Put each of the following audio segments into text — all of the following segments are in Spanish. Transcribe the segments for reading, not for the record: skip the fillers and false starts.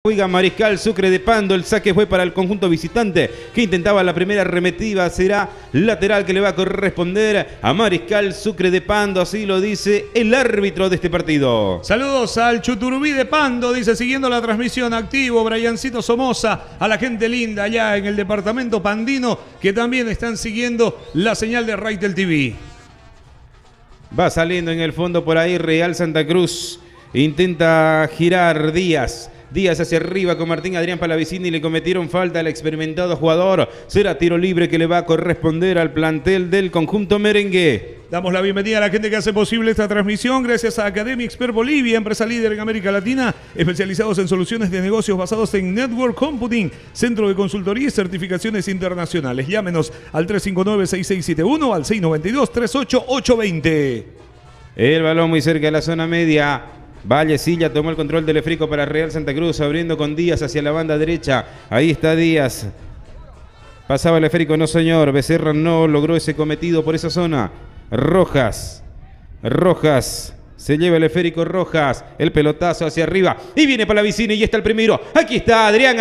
Juega Mariscal Sucre de Pando, el saque fue para el conjunto visitante que intentaba la primera arremetida, será lateral que le va a corresponder a Mariscal Sucre de Pando, así lo dice el árbitro de este partido. Saludos al Chuturubí de Pando, dice siguiendo la transmisión activo, Briancito Somoza, a la gente linda allá en el departamento pandino que también están siguiendo la señal de Raitel TV. Va saliendo en el fondo por ahí Real Santa Cruz, intenta girar Díaz hacia arriba con Martín Adrián Palavicini y le cometieron falta al experimentado jugador. Será tiro libre que le va a corresponder al plantel del conjunto merengue. Damos la bienvenida a la gente que hace posible esta transmisión gracias a Academy Expert Bolivia, empresa líder en América Latina, especializados en soluciones de negocios basados en Network Computing, centro de consultoría y certificaciones internacionales. Llámenos al 359-6671 al 692-38820. El balón muy cerca de la zona media. Vallecilla tomó el control del esférico para Real Santa Cruz, abriendo con Díaz hacia la banda derecha. Ahí está Díaz. Pasaba el esférico, no señor. Becerra no logró ese cometido por esa zona. Rojas se lleva el esférico. Rojas, el pelotazo hacia arriba. Y viene Palavicini y está el primero. Aquí está Adrián.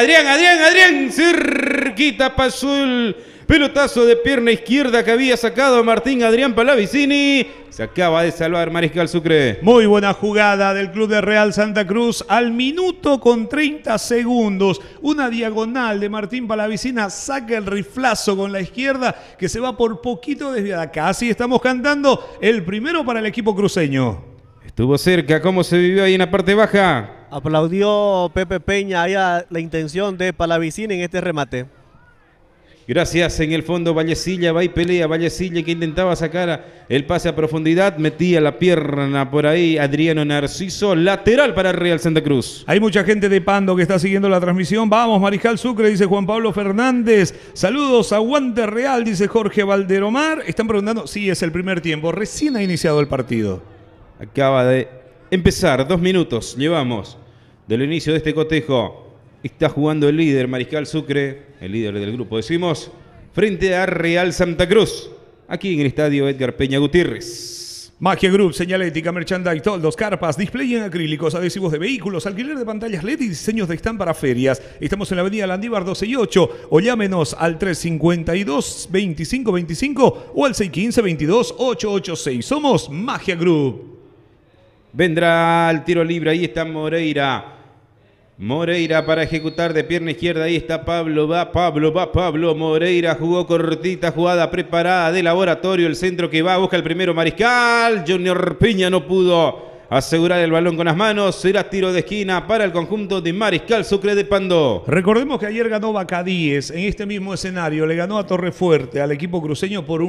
Cerquita pasó el pelotazo de pierna izquierda que había sacado Martín Adrián Palavicini. Se acaba de salvar Mariscal Sucre. Muy buena jugada del club de Real Santa Cruz. Al minuto con 30 segundos. Una diagonal de Martín Palavicini. Saca el riflazo con la izquierda que se va por poquito desviada. Casi estamos cantando el primero para el equipo cruceño. Estuvo cerca. ¿Cómo se vivió ahí en la parte baja? Aplaudió Pepe Peña ahí a la intención de Palavicini en este remate. Gracias, en el fondo Vallecilla va y pelea. Vallecilla que intentaba sacar el pase a profundidad, metía la pierna por ahí Adriano Narciso, lateral para Real Santa Cruz. Hay mucha gente de Pando que está siguiendo la transmisión. Vamos, Mariscal Sucre, dice Juan Pablo Fernández. Saludos, aguante Real, dice Jorge Valderomar. Están preguntando, sí, es el primer tiempo, recién ha iniciado el partido. Acaba de empezar, 2 minutos llevamos del inicio de este cotejo. Está jugando el líder Mariscal Sucre, el líder del grupo, decimos, frente a Real Santa Cruz, aquí en el estadio Edgar Peña Gutiérrez. Magia Group, señalética, merchandise, toldos, carpas, display en acrílicos, adhesivos de vehículos, alquiler de pantallas LED y diseños de stand para ferias. Estamos en la avenida Landívar 12 y 8, o llámenos al 352-2525 o al 615-22-886. Somos Magia Group. Vendrá al tiro libre, ahí está Moreira para ejecutar de pierna izquierda, ahí está Pablo, va Pablo, Moreira jugó cortita, jugada preparada de laboratorio, el centro que va, busca el primero Mariscal, Junior Peña no pudo asegurar el balón con las manos, será tiro de esquina para el conjunto de Mariscal Sucre de Pando. Recordemos que ayer ganó Bacadíes en este mismo escenario, le ganó a Torrefuerte, al equipo cruceño por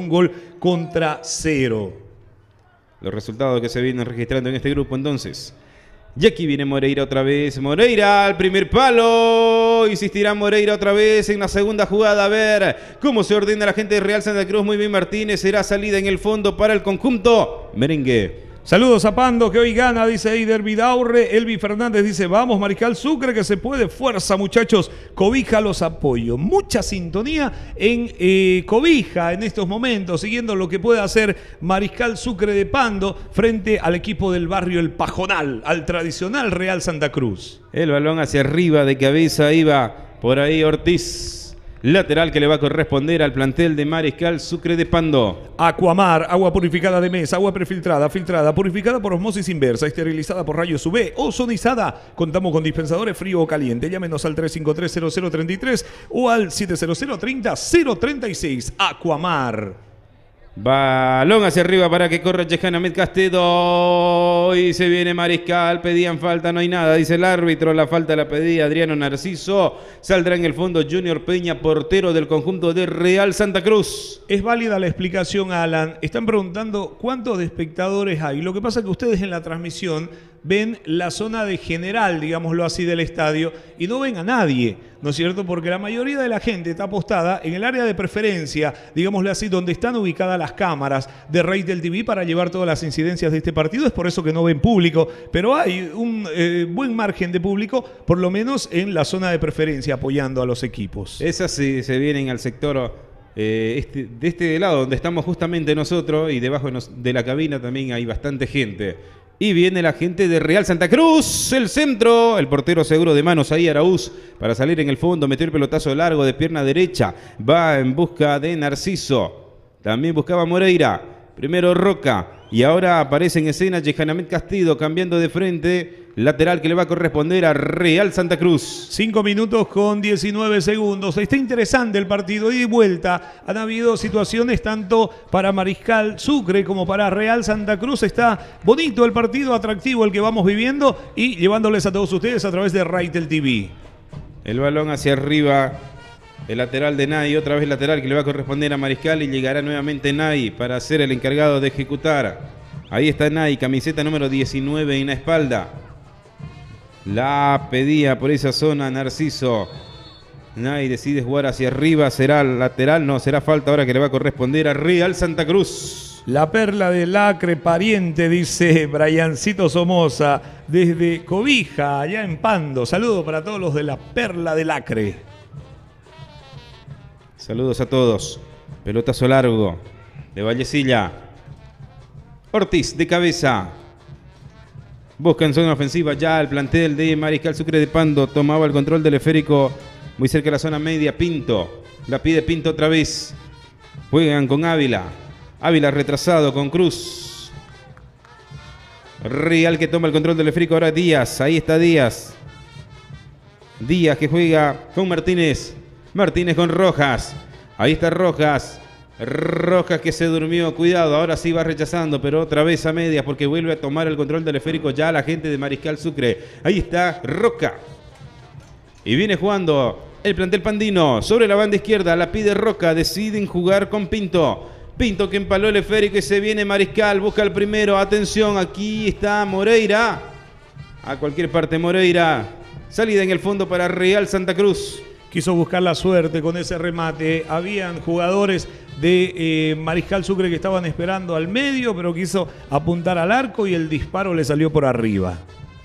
1-0. Los resultados que se vienen registrando en este grupo entonces. Y aquí viene Moreira otra vez. Moreira al primer palo. Insistirá Moreira otra vez en la segunda jugada. A ver cómo se ordena la gente de Real Santa Cruz. Muy bien Martínez. Será salida en el fondo para el conjunto merengue. Saludos a Pando que hoy gana, dice Eider Vidaurre. Elvi Fernández dice, vamos Mariscal Sucre que se puede. Fuerza muchachos, Cobija los apoyo. Mucha sintonía en Cobija en estos momentos, siguiendo lo que puede hacer Mariscal Sucre de Pando frente al equipo del barrio El Pajonal, al tradicional Real Santa Cruz. El balón hacia arriba de cabeza iba por ahí Ortiz. Lateral que le va a corresponder al plantel de Mariscal Sucre de Pando. Aquamar, agua purificada de mesa, agua prefiltrada, filtrada, purificada por osmosis inversa, esterilizada por rayos UV, ozonizada. Contamos con dispensadores frío o caliente. Llámenos al 353-0033 o al 700-30-036. Aquamar. Balón hacia arriba para que corra Jehan Ahmed Castedo. Y se viene Mariscal. Pedían falta, no hay nada, dice el árbitro. La falta la pedía Adriano Narciso. Saldrá en el fondo Junior Peña, portero del conjunto de Real Santa Cruz. Es válida la explicación, Alan. Están preguntando cuántos espectadores hay. Lo que pasa es que ustedes en la transmisión ven la zona de general, digámoslo así, del estadio y no ven a nadie, ¿no es cierto? Porque la mayoría de la gente está apostada en el área de preferencia, digámoslo así, donde están ubicadas las cámaras de Raitel TV para llevar todas las incidencias de este partido. Es por eso que no ven público, pero hay un buen margen de público, por lo menos en la zona de preferencia, apoyando a los equipos. Es así, se vienen al sector de este lado donde estamos justamente nosotros, y debajo de la cabina también hay bastante gente. Y viene la gente de Real Santa Cruz, el centro, el portero seguro de manos ahí, Araúz, para salir en el fondo, metió el pelotazo largo de pierna derecha, va en busca de Narciso, también buscaba Moreira, primero Roca, y ahora aparece en escena Jehanamit Castillo, cambiando de frente, lateral que le va a corresponder a Real Santa Cruz. 5 minutos con 19 segundos. Está interesante el partido, ida y vuelta. Han habido situaciones tanto para Mariscal Sucre como para Real Santa Cruz. Está bonito el partido, atractivo el que vamos viviendo y llevándoles a todos ustedes a través de Raitel TV. El balón hacia arriba, el lateral de Nay, otra vez lateral que le va a corresponder a Mariscal y llegará nuevamente Nay para ser el encargado de ejecutar. Ahí está Nay, camiseta número 19 en la espalda. La pedía por esa zona Narciso. Nay decide jugar hacia arriba, será lateral, no, será falta ahora que le va a corresponder a Real Santa Cruz. La perla del Acre, pariente, dice Briancito Somoza, desde Cobija, allá en Pando. Saludo para todos los de la perla del Acre. Saludos a todos. Pelotazo largo de Vallecilla. Ortiz de cabeza. Busca en zona ofensiva ya el plantel de Mariscal Sucre de Pando. Tomaba el control del esférico muy cerca de la zona media. Pinto. La pide Pinto otra vez. Juegan con Ávila. Ávila retrasado con Cruz. Real que toma el control del esférico. Ahora Díaz. Ahí está Díaz. Díaz que juega con Martínez. Martínez con Rojas. Ahí está Rojas. Rojas que se durmió, cuidado, ahora sí va rechazando, pero otra vez a medias porque vuelve a tomar el control del esférico ya la gente de Mariscal Sucre. Ahí está Roca. Y viene jugando el plantel pandino sobre la banda izquierda, la pide Roca, deciden jugar con Pinto. Pinto que empaló el esférico y se viene Mariscal, busca el primero, atención, aquí está Moreira. A cualquier parte Moreira, salida en el fondo para Real Santa Cruz. Quiso buscar la suerte con ese remate. Habían jugadores de Mariscal Sucre que estaban esperando al medio, pero quiso apuntar al arco y el disparo le salió por arriba.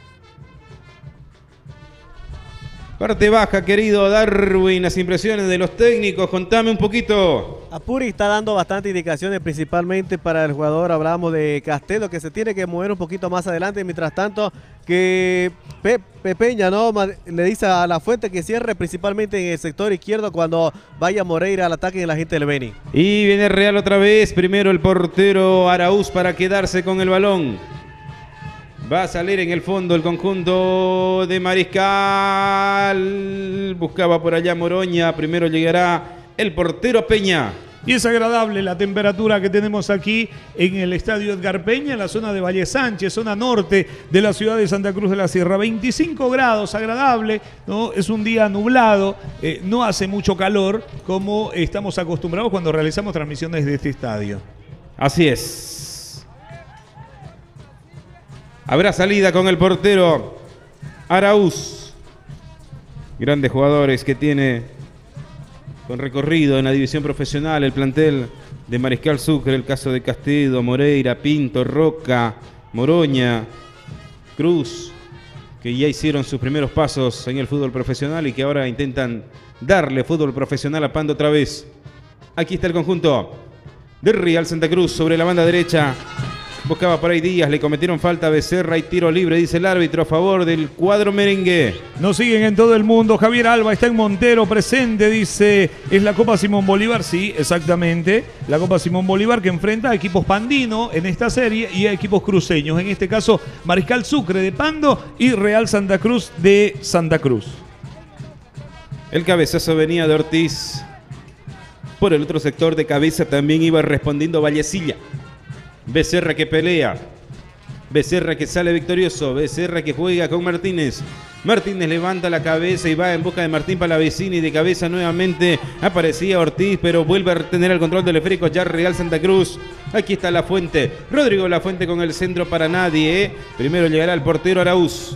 Parte baja, querido Darwin, las impresiones de los técnicos, contame un poquito. Apuri está dando bastantes indicaciones, principalmente para el jugador, hablamos de Castelo, que se tiene que mover un poquito más adelante, mientras tanto que Peña, ¿no?, le dice a La Fuente que cierre principalmente en el sector izquierdo cuando vaya Moreira al ataque de la gente del Beni. Y viene Real otra vez, primero el portero Araúz para quedarse con el balón. Va a salir en el fondo el conjunto de Mariscal. Buscaba por allá Moroña. Primero llegará el portero Peña. Y es agradable la temperatura que tenemos aquí en el estadio Edgar Peña, en la zona de Valle Sánchez, zona norte de la ciudad de Santa Cruz de la Sierra. 25 grados, agradable, ¿no? Es un día nublado, no hace mucho calor como estamos acostumbrados cuando realizamos transmisiones de este estadio. Así es. Habrá salida con el portero Araúz. Grandes jugadores que tiene con recorrido en la división profesional el plantel de Mariscal Sucre. El caso de Castillo, Moreira, Pinto, Roca, Moroña, Cruz, que ya hicieron sus primeros pasos en el fútbol profesional y que ahora intentan darle fútbol profesional a Pando otra vez. Aquí está el conjunto de Real Santa Cruz sobre la banda derecha. Buscaba por ahí Díaz, le cometieron falta a Becerra y tiro libre, dice el árbitro, a favor del cuadro merengue. Nos siguen en todo el mundo. Javier Alba está en Montero, presente, dice, es la Copa Simón Bolívar. Sí, exactamente, la Copa Simón Bolívar que enfrenta a equipos pandinos en esta serie y a equipos cruceños. En este caso, Mariscal Sucre de Pando y Real Santa Cruz de Santa Cruz. El cabezazo venía de Ortiz. Por el otro sector de cabeza también iba respondiendo Vallecilla. Becerra que pelea, Becerra que sale victorioso, Becerra que juega con Martínez. Martínez levanta la cabeza y va en busca de Martín Palavicini. De cabeza nuevamente aparecía Ortiz, pero vuelve a tener el control del esférico ya Real Santa Cruz. Aquí está La Fuente, Rodrigo La Fuente con el centro para nadie. Primero llegará el portero Araúz.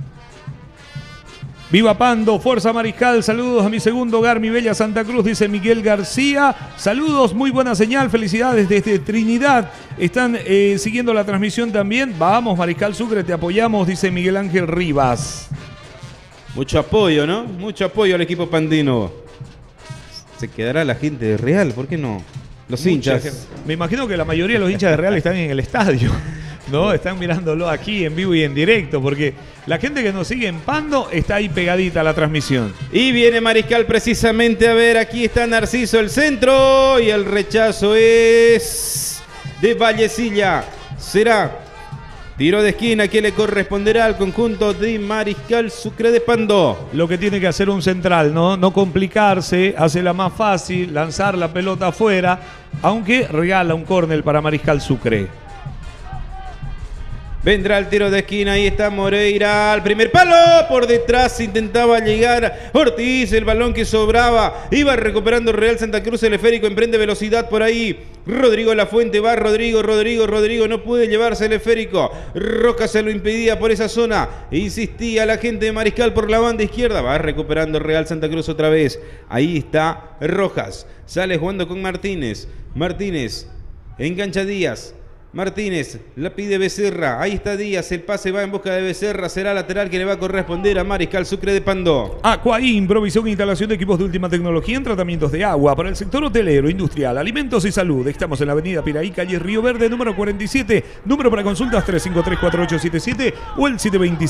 Viva Pando, fuerza Mariscal, saludos a mi segundo hogar, mi bella Santa Cruz, dice Miguel García. Saludos, muy buena señal, felicidades desde Trinidad. Están siguiendo la transmisión también. Vamos Mariscal Sucre, te apoyamos, dice Miguel Ángel Rivas. Mucho apoyo, ¿no? Mucho apoyo al equipo pandino. Se quedará la gente de Real, ¿por qué no? Los hinchas. Me imagino que la mayoría de los hinchas de Real están en el estadio. ¿no? Están mirándolo aquí en vivo y en directo, porque la gente que nos sigue en Pando está ahí pegadita a la transmisión. Y viene Mariscal precisamente, a ver, aquí está Narciso, el centro, y el rechazo es de Vallecilla. Será tiro de esquina que le corresponderá al conjunto de Mariscal Sucre de Pando. Lo que tiene que hacer un central, ¿no? No complicarse, hacerla más fácil, lanzar la pelota afuera, aunque regala un córner para Mariscal Sucre. Vendrá el tiro de esquina, ahí está Moreira, al primer palo, por detrás intentaba llegar Ortiz, el balón que sobraba, iba recuperando Real Santa Cruz, el esférico emprende velocidad por ahí, Rodrigo Lafuente va, Rodrigo, no puede llevarse el esférico, Roca se lo impedía por esa zona, insistía la gente de Mariscal por la banda izquierda, va recuperando Real Santa Cruz otra vez, ahí está Rojas, sale jugando con Martínez, engancha Díaz, Martínez, la pide Becerra, ahí está Díaz, el pase va en busca de Becerra, será lateral que le va a corresponder a Mariscal Sucre de Pando. Aquaim, provisión e instalación de equipos de última tecnología en tratamientos de agua para el sector hotelero, industrial, alimentos y salud. Estamos en la avenida Piraí, calle Río Verde, número 47, número para consultas 353-4877 o el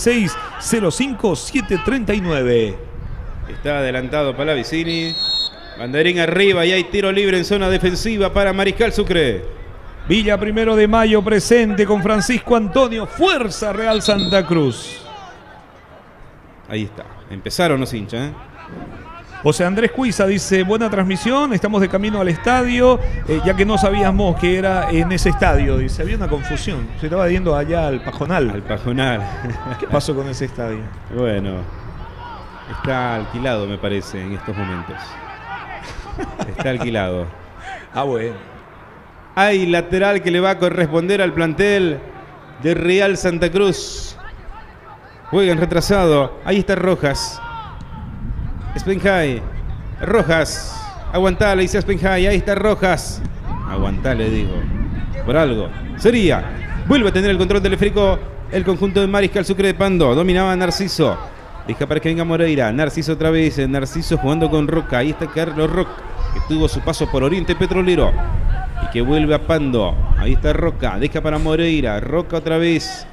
726-05739. Está adelantado Palavicini, banderín arriba y hay tiro libre en zona defensiva para Mariscal Sucre. Villa 1 de Mayo presente con Francisco Antonio. Fuerza Real Santa Cruz. Ahí está. Empezaron los hinchas, ¿eh? José Andrés Cuiza dice, buena transmisión, estamos de camino al estadio, ya que no sabíamos que era en ese estadio. Dice, había una confusión. Se estaba yendo allá al Pajonal. Al Pajonal. ¿Qué pasó con ese estadio? Bueno, está alquilado, me parece, en estos momentos. Está alquilado. Ah, bueno. Hay lateral que le va a corresponder al plantel de Real Santa Cruz. Juegan retrasado. Ahí está Rojas. Spenjay. Rojas. Aguantale, dice Spenjay. Ahí está Rojas. Aguantale, digo. Por algo. Sería. Vuelve a tener el control del esférico el conjunto de Mariscal Sucre de Pando. Dominaba Narciso. Deja para que venga Moreira. Narciso otra vez. Narciso jugando con Roca. Ahí está Carlos Roca, que tuvo su paso por Oriente Petrolero y que vuelve a Pando. Ahí está Roca, deja para Moreira, Roca otra vez,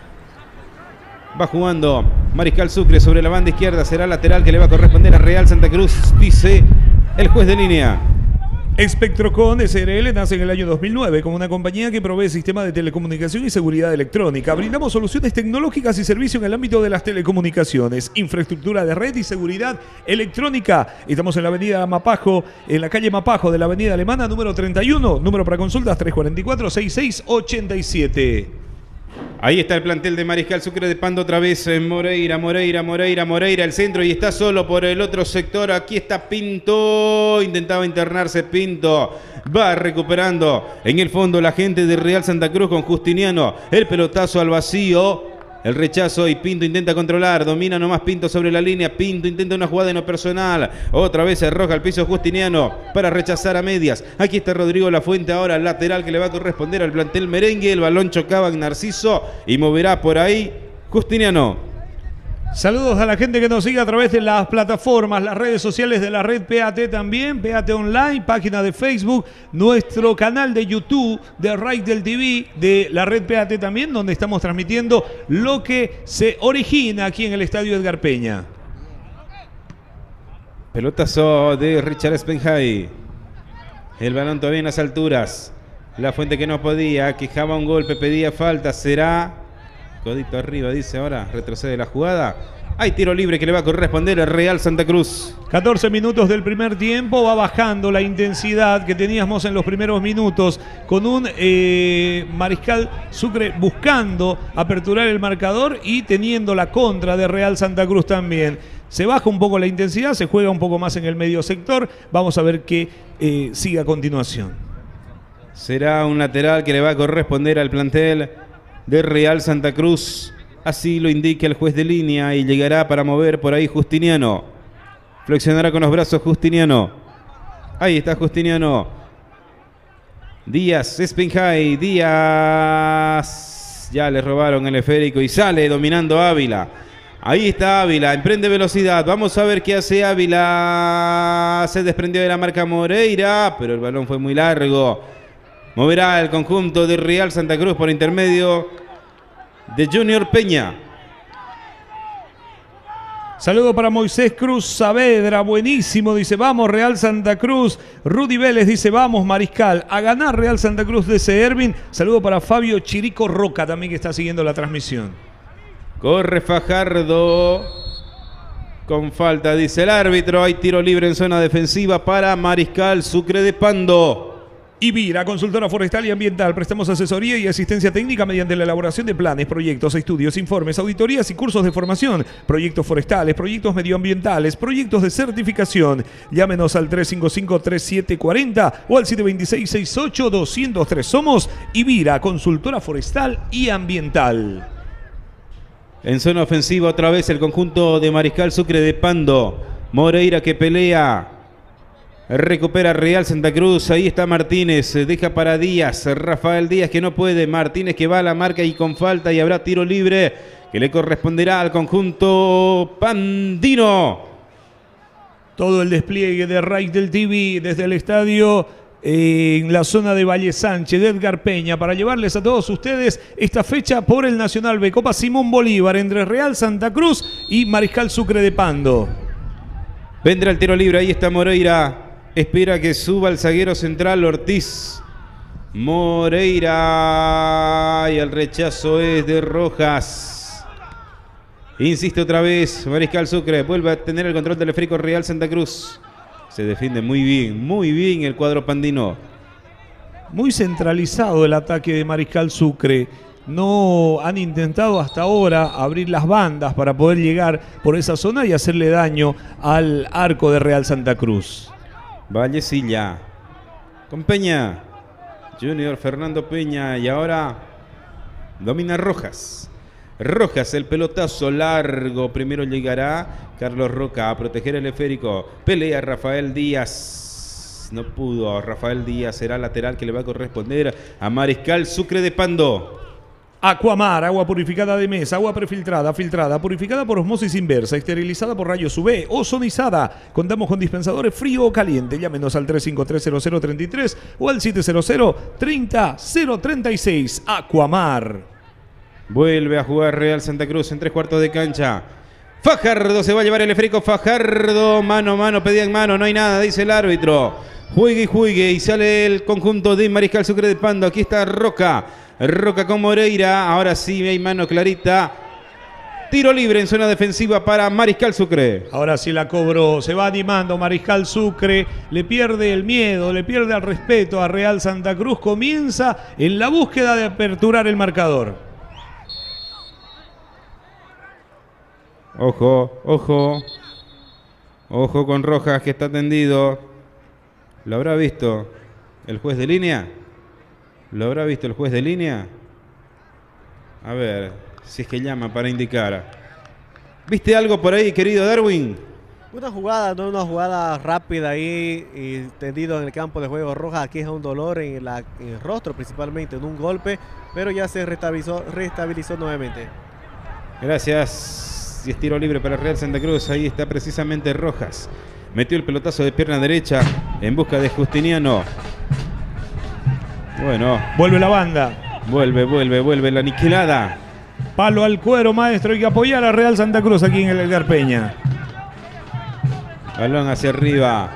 va jugando Mariscal Sucre sobre la banda izquierda, será lateral que le va a corresponder a Real Santa Cruz, dice el juez de línea. Spectrocon SRL nace en el año 2009 como una compañía que provee sistemas de telecomunicación y seguridad electrónica. Brindamos soluciones tecnológicas y servicio en el ámbito de las telecomunicaciones, infraestructura de red y seguridad electrónica. Estamos en la avenida Mapajo, en la calle Mapajo de la avenida Alemana, número 31, número para consultas 344-6687. Ahí está el plantel de Mariscal Sucre de Pando otra vez. Moreira, el centro y está solo por el otro sector. Aquí está Pinto. Intentaba internarse Pinto. Va recuperando en el fondo la gente de Real Santa Cruz con Justiniano. El pelotazo al vacío. El rechazo y Pinto intenta controlar, domina nomás Pinto sobre la línea, Pinto intenta una jugada en lo personal, otra vez se arroja al piso Justiniano para rechazar a medias. Aquí está Rodrigo Lafuente ahora, lateral que le va a corresponder al plantel merengue, el balón chocaba en Narciso y moverá por ahí Justiniano. Saludos a la gente que nos sigue a través de las plataformas, las redes sociales de la red PAT también, PAT Online, página de Facebook, nuestro canal de YouTube de Raitel TV, de la red PAT también, donde estamos transmitiendo lo que se origina aquí en el Estadio Edgar Peña. Pelotazo de Richard Spenjay. El balón todavía en las alturas. Lafuente que no podía, quejaba un golpe, pedía falta, será... Codito arriba, dice ahora, retrocede la jugada. Hay tiro libre que le va a corresponder al Real Santa Cruz. 14 minutos del primer tiempo, va bajando la intensidad que teníamos en los primeros minutos, con un Mariscal Sucre buscando aperturar el marcador y teniendo la contra de Real Santa Cruz también. Se baja un poco la intensidad, se juega un poco más en el medio sector. Vamos a ver qué sigue a continuación. Será un lateral que le va a corresponder al plantel de Real Santa Cruz, así lo indica el juez de línea y llegará para mover por ahí Justiniano. Flexionará con los brazos Justiniano. Ahí está Justiniano. Díaz, Spenjay, Díaz. Ya le robaron el esférico y sale dominando Ávila. Ahí está Ávila, emprende velocidad. Vamos a ver qué hace Ávila. Se desprendió de la marca Moreira, pero el balón fue muy largo. Moverá el conjunto de Real Santa Cruz por intermedio de Junior Peña. Saludo para Moisés Cruz Saavedra, buenísimo, dice vamos Real Santa Cruz. Rudy Vélez dice vamos Mariscal, a ganar Real Santa Cruz de ese Ervin. Saludo para Fabio Chirico Roca también que está siguiendo la transmisión. Corre Fajardo con falta, dice el árbitro. Hay tiro libre en zona defensiva para Mariscal Sucre de Pando. Ibira, consultora forestal y ambiental. Prestamos asesoría y asistencia técnica mediante la elaboración de planes, proyectos, estudios, informes, auditorías y cursos de formación. Proyectos forestales, proyectos medioambientales, proyectos de certificación. Llámenos al 355-3740 o al 726-68-203. Somos Ibira, consultora forestal y ambiental. En zona ofensiva otra vez el conjunto de Mariscal Sucre de Pando. Moreira que pelea. Recupera Real Santa Cruz, ahí está Martínez, deja para Díaz, Rafael Díaz que no puede, Martínez que va a la marca y con falta y habrá tiro libre que le corresponderá al conjunto pandino. Todo el despliegue de Raíz del TV desde el estadio en la zona de Valle Sánchez de Edgar Peña para llevarles a todos ustedes esta fecha por el Nacional B, Copa Simón Bolívar entre Real Santa Cruz y Mariscal Sucre de Pando. Vendrá el tiro libre, ahí está Moreira. Espera que suba el zaguero central Ortiz. Moreira. Y el rechazo es de Rojas. Insiste otra vez. Mariscal Sucre vuelve a tener el control del esférico Real Santa Cruz. Se defiende muy bien el cuadro pandino. Muy centralizado el ataque de Mariscal Sucre. No han intentado hasta ahora abrir las bandas para poder llegar por esa zona y hacerle daño al arco de Real Santa Cruz. Vallecilla con Peña, Junior Fernando Peña y ahora domina Rojas. Rojas, el pelotazo largo, primero llegará Carlos Roca a proteger el esférico. Pelea Rafael Díaz, no pudo, Rafael Díaz será lateral que le va a corresponder a Mariscal Sucre de Pando. Aquamar, agua purificada de mesa, agua prefiltrada, filtrada, purificada por osmosis inversa, esterilizada por rayos UV, ozonizada. Contamos con dispensadores frío o caliente. Llámenos al 353-0033 o al 700-30-036. Aquamar. Vuelve a jugar Real Santa Cruz en 3/4 de cancha. Fajardo se va a llevar el esférico. Fajardo, mano a mano, pedían mano, no hay nada, dice el árbitro. Juegue y sale el conjunto de Mariscal Sucre de Pando. Aquí está Roca. Roca con Moreira, ahora sí hay mano clarita. Tiro libre en zona defensiva para Mariscal Sucre. Ahora sí la cobró, se va animando Mariscal Sucre, le pierde el miedo, le pierde el respeto a Real Santa Cruz. Comienza en la búsqueda de aperturar el marcador. Ojo con Rojas que está tendido. ¿Lo habrá visto el juez de línea? ¿Lo habrá visto el juez de línea? A ver, si es que llama para indicar. ¿Viste algo por ahí, querido Darwin? Una jugada rápida ahí y tendido en el campo de juego. Rojas aquí es un dolor en el rostro, principalmente en un golpe, pero ya se restabilizó nuevamente. Gracias. Y es tiro libre para Real Santa Cruz. Ahí está precisamente Rojas. Metió el pelotazo de pierna derecha en busca de Justiniano. Bueno. Vuelve la banda. Vuelve la aniquilada. Palo al cuero, maestro. Hay que apoyar a Real Santa Cruz aquí en el Edgar Peña. Balón hacia arriba.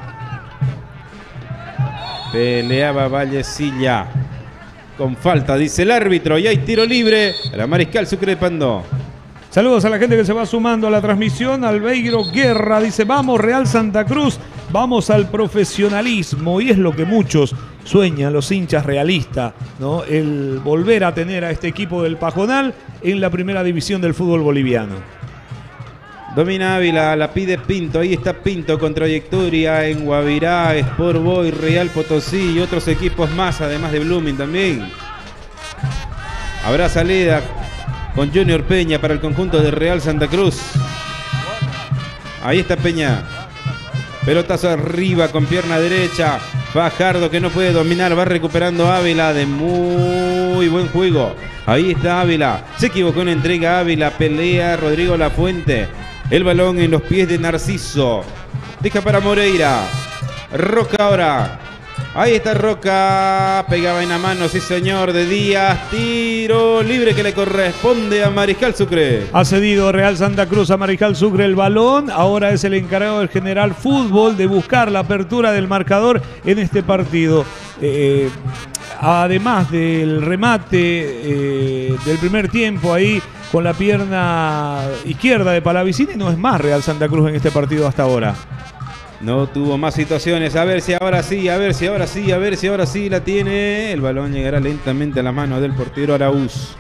Peleaba Vallecilla. Con falta, dice el árbitro. Y hay tiro libre a la Mariscal Sucre de Pando. Saludos a la gente que se va sumando a la transmisión. Albeiro Guerra dice, vamos Real Santa Cruz, vamos al profesionalismo. Y es lo que muchos sueñan, los hinchas realistas, ¿no? El volver a tener a este equipo del Pajonal en la primera división del fútbol boliviano. Domina Ávila, la pide Pinto. Ahí está Pinto con trayectoria en Guavirá, Sport Boy, Real Potosí y otros equipos más, además de Blooming también. Habrá salida con Junior Peña para el conjunto de Real Santa Cruz. Ahí está Peña. Pelotazo arriba con pierna derecha. Fajardo que no puede dominar. Va recuperando Ávila de muy buen juego. Ahí está Ávila. Se equivocó en entrega Ávila. Pelea Rodrigo Lafuente. El balón en los pies de Narciso. Deja para Moreira. Roca ahora. Ahí está Roca, pegaba en la mano, sí señor, de Díaz, tiro libre que le corresponde a Mariscal Sucre. Ha cedido Real Santa Cruz a Mariscal Sucre el balón, ahora es el encargado del General Fútbol de buscar la apertura del marcador en este partido. Además del remate del primer tiempo ahí con la pierna izquierda de Palavicini, no es más Real Santa Cruz en este partido hasta ahora. No tuvo más situaciones. A ver si ahora sí, a ver si ahora sí, a ver si ahora sí la tiene. El balón llegará lentamente a la mano del portero Araúz.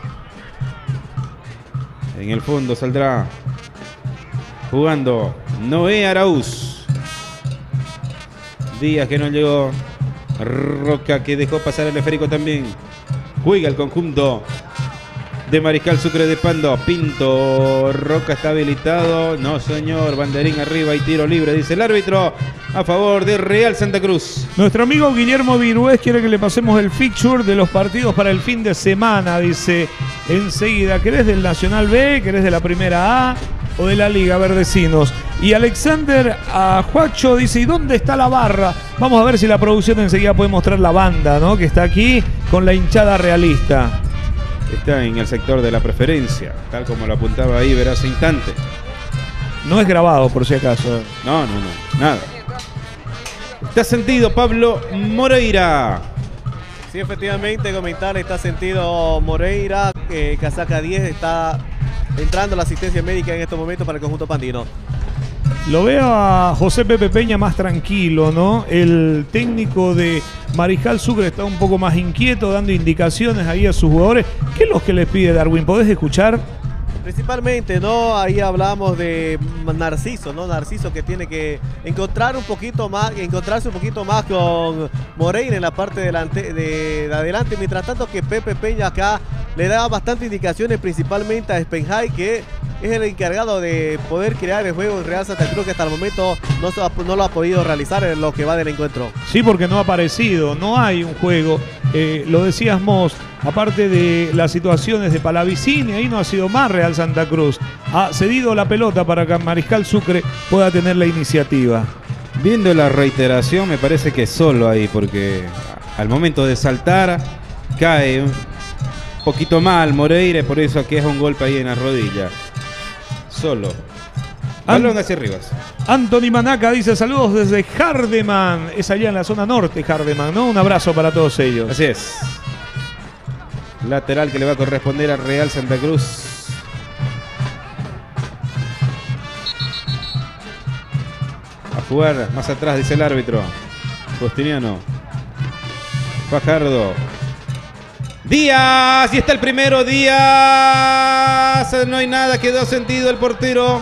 En el fondo saldrá jugando Noé Araúz. Díaz que no llegó. Roca que dejó pasar el esférico también. Juega el conjunto de Mariscal Sucre de Pando. Pinto, Roca está habilitado. No señor, banderín arriba y tiro libre, dice el árbitro, a favor de Real Santa Cruz. Nuestro amigo Guillermo Virués quiere que le pasemos el fixture de los partidos para el fin de semana, dice enseguida. ¿Querés del Nacional B? ¿Querés de la Primera A? ¿O de la Liga Verdecinos? Y Alexander Ajuacho dice, ¿y dónde está la barra? Vamos a ver si la producción enseguida puede mostrar la banda, ¿no? Que está aquí con la hinchada realista. Está en el sector de la preferencia, tal como lo apuntaba ahí Ver hace instante. No es grabado, por si acaso. No, nada. Está sentido Pablo Moreira. Sí, efectivamente, comentar, está sentido Moreira, casaca 10, está entrando la asistencia médica en estos momentos para el conjunto pandino. Lo veo a José Pepe Peña más tranquilo, ¿no? El técnico de Mariscal Sucre está un poco más inquieto, dando indicaciones ahí a sus jugadores. ¿Qué es lo que les pide Darwin? ¿Podés escuchar? Principalmente, ¿no? Ahí hablamos de Narciso, ¿no? Narciso que tiene que encontrarse un poquito más con Moreira en la parte de adelante. Mientras tanto que Pepe Peña acá le da bastantes indicaciones, principalmente a Spenhai, que es el encargado de poder crear el juego en Real Santa Cruz, que hasta el momento no lo ha podido realizar en lo que va del encuentro. Sí, porque no ha aparecido, no hay un juego. Lo decíamos, aparte de las situaciones de Palavicini, ahí no ha sido más Real Santa Cruz. Ha cedido la pelota para que Mariscal Sucre pueda tener la iniciativa. Viendo la reiteración, me parece que solo ahí, porque al momento de saltar cae un poquito mal Moreira, por eso aquí es un golpe ahí en la rodilla. Solo. Balón hacia arriba. Anthony Manaca dice, saludos desde Hardeman. Es allá en la zona norte, Hardeman, ¿no? Un abrazo para todos ellos. Así es. Lateral que le va a corresponder a Real Santa Cruz. A jugar más atrás, dice el árbitro. Justiniano. Fajardo. Díaz, y está el primero, Díaz, no hay nada, quedó sentido el portero,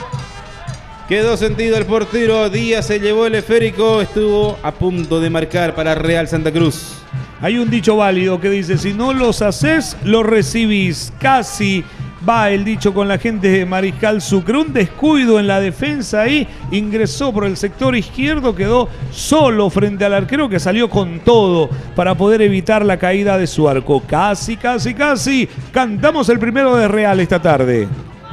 Díaz se llevó el esférico, estuvo a punto de marcar para Real Santa Cruz. Hay un dicho válido que dice, si no los haces, los recibís. Casi va el dicho con la gente de Mariscal Sucre. Un descuido en la defensa ahí, ingresó por el sector izquierdo, quedó solo frente al arquero que salió con todo para poder evitar la caída de su arco. Casi. Cantamos el primero de Real esta tarde.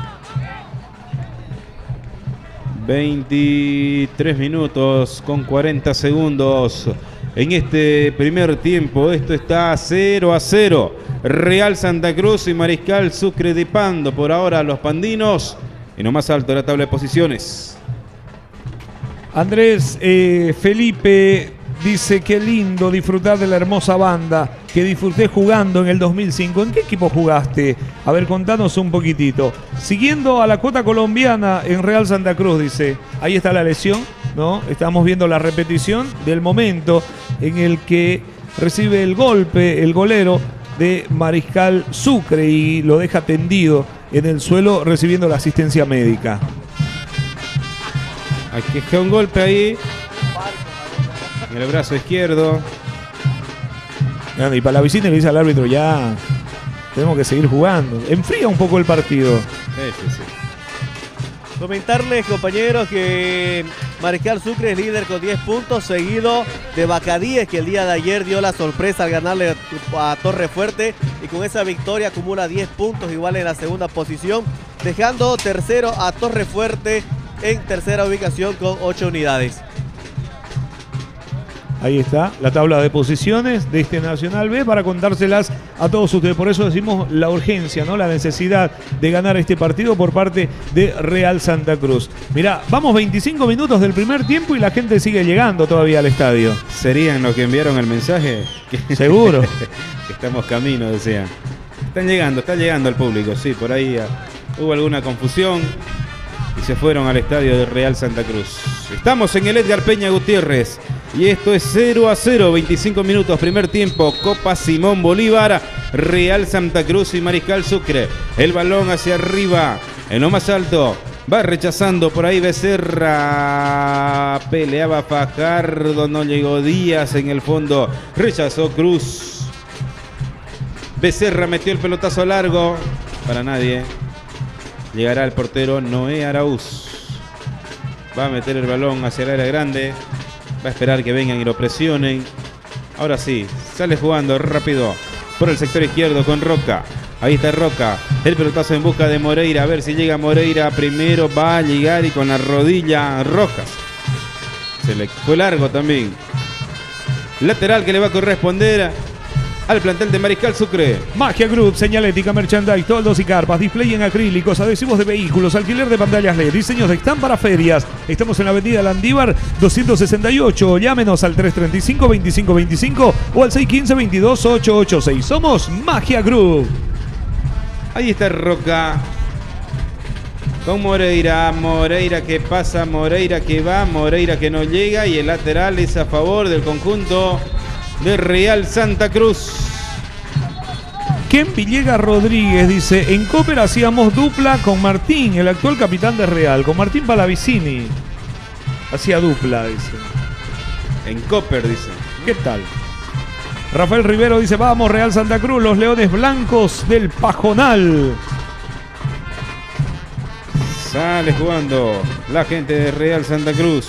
23 minutos con 40 segundos en este primer tiempo. Esto está 0-0. Real Santa Cruz y Mariscal Sucre de Pando. Por ahora los pandinos en lo más alto de la tabla de posiciones. Andrés Felipe dice, qué lindo disfrutar de la hermosa banda que disfruté jugando en el 2005. ¿En qué equipo jugaste? A ver, contanos un poquitito. Siguiendo a la cuota colombiana en Real Santa Cruz, dice. Ahí está la lesión, ¿no? Estamos viendo la repetición del momento en el que recibe el golpe, el golero de Mariscal Sucre, y lo deja tendido en el suelo recibiendo la asistencia médica. Aquí es un golpe ahí en el brazo izquierdo. Y Palavicini le dice al árbitro, ya tenemos que seguir jugando. Enfría un poco el partido. Sí. Comentarles, compañeros, que Mariscal Sucre es líder con 10 puntos, seguido de Bacadíes, que el día de ayer dio la sorpresa al ganarle a Torrefuerte, y con esa victoria acumula 10 puntos, igual en la segunda posición, dejando tercero a Torrefuerte en tercera ubicación con 8 unidades. Ahí está la tabla de posiciones de este Nacional B para contárselas a todos ustedes. Por eso decimos la urgencia, ¿no? La necesidad de ganar este partido por parte de Real Santa Cruz. Mirá, vamos 25 minutos del primer tiempo y la gente sigue llegando todavía al estadio. ¿Serían los que enviaron el mensaje? Seguro. Que estamos camino, decían. Está llegando el público, sí, por ahí hubo alguna confusión y se fueron al estadio de Real Santa Cruz. Estamos en el Edgar Peña Gutiérrez y esto es 0-0, 25 minutos, primer tiempo, Copa Simón Bolívar, Real Santa Cruz y Mariscal Sucre. El balón hacia arriba, en lo más alto, va rechazando por ahí Becerra, peleaba Fajardo, no llegó Díaz en el fondo, rechazó Cruz. Becerra metió el pelotazo largo, para nadie. Llegará el portero Noé Araúz. Va a meter el balón hacia el área grande. Va a esperar que vengan y lo presionen. Ahora sí, sale jugando rápido por el sector izquierdo con Roca. Ahí está Roca. El pelotazo en busca de Moreira. A ver si llega Moreira primero. Va a llegar y con la rodilla Rojas. Se le fue largo también. Lateral que le va a corresponder al plantel de Mariscal Sucre. Magia Group, señalética, merchandise, toldos y carpas, display en acrílicos, adhesivos de vehículos, alquiler de pantallas LED, diseños de stand para ferias. Estamos en la avenida Landívar 268. Llámenos al 335-2525 o al 615-22886. Somos Magia Group. Ahí está Roca. Con Moreira. Moreira que pasa, Moreira que va, Moreira que no llega. Y el lateral es a favor del conjunto de Real Santa Cruz. Ken Villegas Rodríguez dice: en Cooper hacíamos dupla con Martín, el actual capitán de Real, con Martín Palavicini. Hacía dupla, dice. En Cooper, dice. ¿Qué tal? Rafael Rivero dice: vamos Real Santa Cruz, los Leones Blancos del Pajonal. Sale jugando la gente de Real Santa Cruz.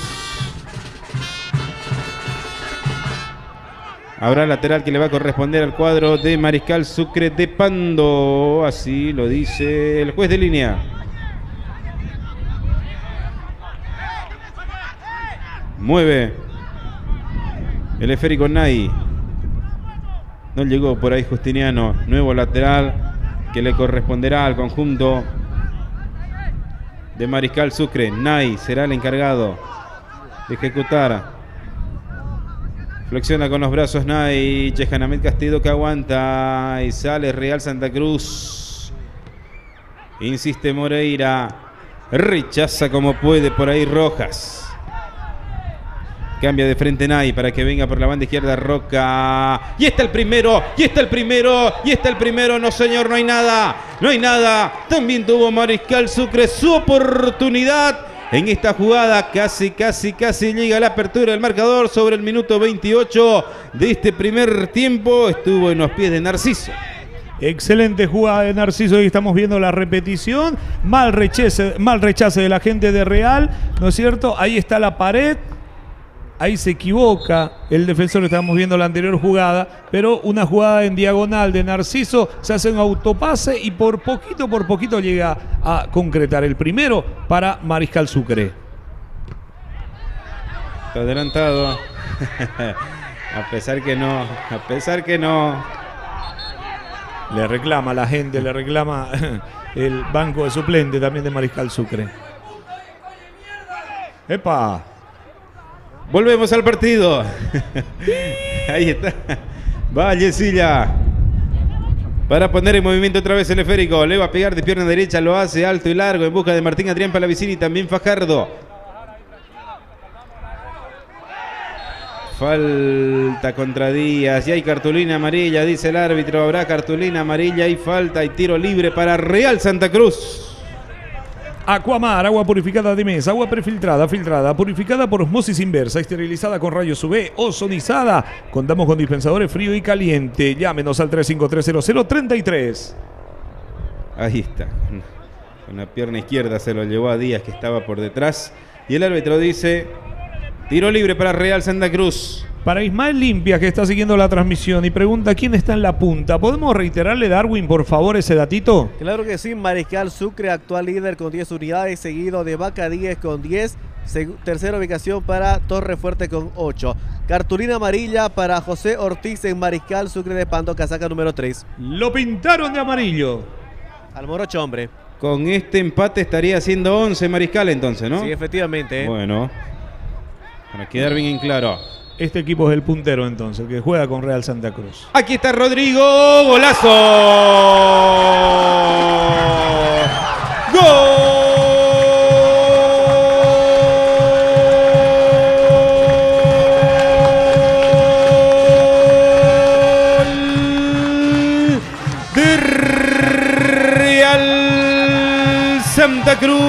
Habrá lateral que le va a corresponder al cuadro de Mariscal Sucre de Pando. Así lo dice el juez de línea. Mueve el esférico Nay. No llegó por ahí Justiniano. Nuevo lateral que le corresponderá al conjunto de Mariscal Sucre. Nay será el encargado de ejecutar. Flexiona con los brazos Nay. Chejanamet Castillo que aguanta. Y sale Real Santa Cruz. Insiste Moreira. Rechaza como puede por ahí Rojas. Cambia de frente Nay para que venga por la banda izquierda Roca. Y está el primero. Y está el primero. Y está el primero. No señor, no hay nada. No hay nada. También tuvo Mariscal Sucre su oportunidad. En esta jugada casi llega la apertura del marcador sobre el minuto 28 de este primer tiempo. Estuvo en los pies de Narciso. Excelente jugada de Narciso y estamos viendo la repetición. Mal rechace de la gente de Real, ¿no es cierto? Ahí está la pared. Ahí se equivoca el defensor, estamos viendo la anterior jugada, pero una jugada en diagonal de Narciso, se hace un autopase y por poquito llega a concretar el primero para Mariscal Sucre. Está adelantado, a pesar que no. Le reclama la gente, le reclama el banco de suplente también de Mariscal Sucre. ¡Epa! Volvemos al partido. Ahí está. Vallecilla. Para poner en movimiento otra vez el esférico. Le va a pegar de pierna derecha. Lo hace alto y largo en busca de Martín Adrián Palavicini y también Fajardo. Falta contra Díaz. Y hay cartulina amarilla, dice el árbitro. Habrá cartulina amarilla y falta y tiro libre para Real Santa Cruz. Aquamar, agua purificada de mesa, agua prefiltrada, filtrada, purificada por osmosis inversa, esterilizada con rayos UV, ozonizada. Contamos con dispensadores frío y caliente. Llámenos al 3530033. Ahí está. Con la pierna izquierda se lo llevó a Díaz que estaba por detrás. Y el árbitro dice: tiro libre para Real Santa Cruz. Para Ismael Limpia, que está siguiendo la transmisión y pregunta quién está en la punta. ¿Podemos reiterarle, Darwin, por favor, ese datito? Claro que sí. Mariscal Sucre, actual líder con 10 unidades, seguido de Vaca 10 con 10. Tercera ubicación para Torrefuerte con 8. Cartulina amarilla para José Ortiz en Mariscal Sucre de Pando, casaca número 3. Lo pintaron de amarillo. Al morocho hombre. Con este empate estaría haciendo 11 Mariscal entonces, ¿no? Sí, efectivamente. Bueno, para quedar bien en claro. Este equipo es el puntero entonces, que juega con Real Santa Cruz. Aquí está Rodrigo, golazo. ¡Gol! De Real Santa Cruz.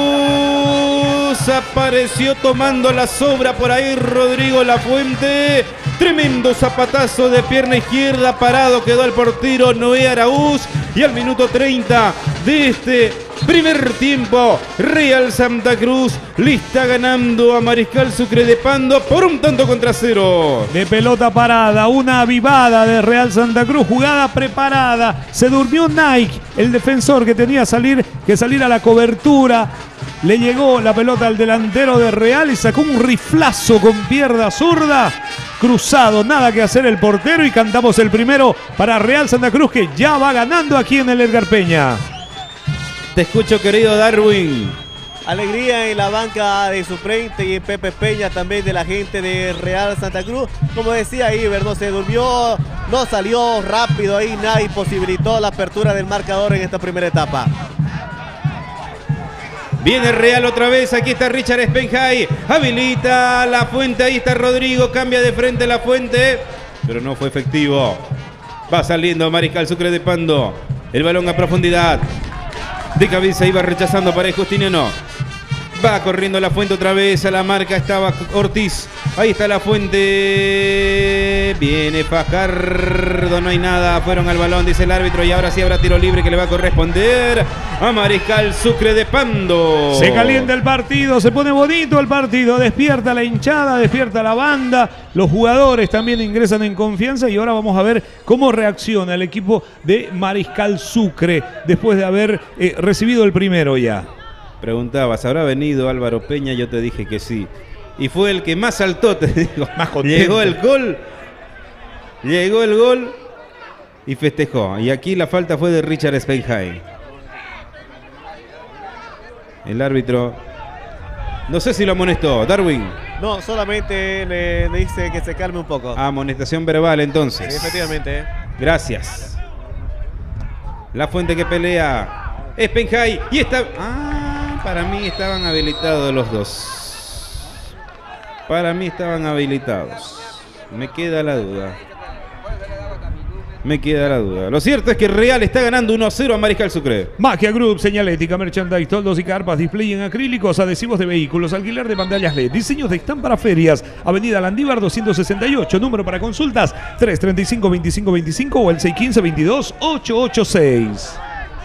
Apareció tomando la sobra por ahí Rodrigo Lafuente. Tremendo zapatazo de pierna izquierda, parado quedó el portero Noé Araúz. Y al minuto 30 de este primer tiempo, Real Santa Cruz le está ganando a Mariscal Sucre de Pando por 1-0. De pelota parada, una avivada de Real Santa Cruz, jugada preparada. Se durmió Nike, el defensor que tenía que salir a la cobertura. Le llegó la pelota al delantero de Real y sacó un riflazo con pierna zurda. Cruzado, nada que hacer el portero y cantamos el primero para Real Santa Cruz, que ya va ganando aquí en el Edgar Peña. Te escucho, querido Darwin. Alegría en la banca de Suplente y en Pepe Peña, también de la gente de Real Santa Cruz. Como decía Iber, no se durmió, no salió rápido ahí, nadie posibilitó la apertura del marcador en esta primera etapa. Viene Real otra vez, aquí está Richard Spenjay, habilita Lafuente, ahí está Rodrigo, cambia de frente Lafuente, pero no fue efectivo. Va saliendo Mariscal Sucre de Pando, el balón a profundidad, de cabeza iba rechazando para el Justiniano. Va corriendo Lafuente otra vez, a la marca estaba Ortiz, ahí está Lafuente, viene Fajardo, no hay nada, fueron al balón, dice el árbitro, y ahora sí habrá tiro libre que le va a corresponder a Mariscal Sucre de Pando. Se calienta el partido, se pone bonito el partido, despierta la hinchada, despierta la banda, los jugadores también ingresan en confianza y ahora vamos a ver cómo reacciona el equipo de Mariscal Sucre después de haber recibido el primero ya. Preguntabas, ¿habrá venido Álvaro Peña? Yo te dije que sí. Y fue el que más saltó, te digo. Más contento. Llegó el gol y festejó. Y aquí la falta fue de Richard Spenjay. El árbitro, no sé si lo amonestó, Darwin. No, solamente le dice que se calme un poco. Amonestación verbal entonces. Sí, efectivamente. Gracias. Lafuente que pelea. Spenjay y está... para mí estaban habilitados los dos. Para mí estaban habilitados. Me queda la duda. Lo cierto es que Real está ganando 1-0 a Mariscal Sucre. Magia Group, señalética, merchandise, toldos y carpas, display en acrílicos, adhesivos de vehículos, alquiler de pantallas LED, diseños de stand para ferias. Avenida Landívar 268, número para consultas 335-2525 o el 615-22-886.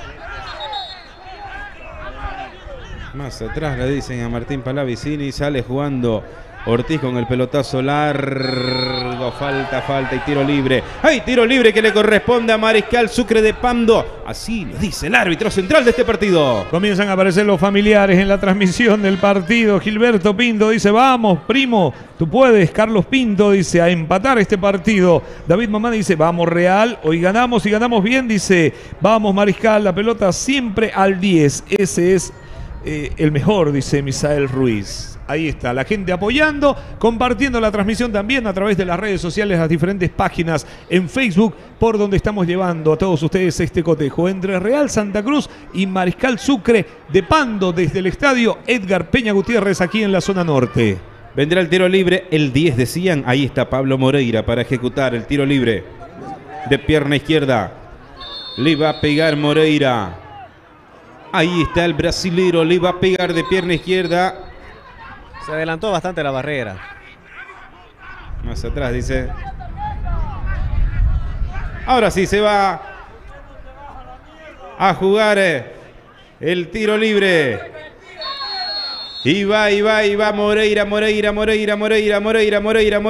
Más atrás le dicen a Martín Palavicini, sale jugando Ortiz con el pelotazo largo, falta y tiro libre. Hay tiro libre que le corresponde a Mariscal Sucre de Pando. Así lo dice el árbitro central de este partido. Comienzan a aparecer los familiares en la transmisión del partido. Gilberto Pinto dice, vamos, primo, tú puedes. Carlos Pinto dice, a empatar este partido. David Mamá dice, vamos Real, hoy ganamos y ganamos bien. Dice, vamos Mariscal, la pelota siempre al 10. Ese es el mejor, dice Misael Ruiz. Ahí está, la gente apoyando, compartiendo la transmisión también a través de las redes sociales, las diferentes páginas en Facebook, por donde estamos llevando a todos ustedes este cotejo entre Real Santa Cruz y Mariscal Sucre de Pando desde el estadio Edgar Peña Gutiérrez aquí en la zona norte. Vendrá el tiro libre, el 10 decían, ahí está Pablo Moreira para ejecutar el tiro libre de pierna izquierda. Le va a pegar Moreira. Ahí está el brasilero, le va a pegar de pierna izquierda. Se adelantó bastante la barrera. Más atrás dice. Ahora sí se va a jugar el tiro libre. Y va Moreira.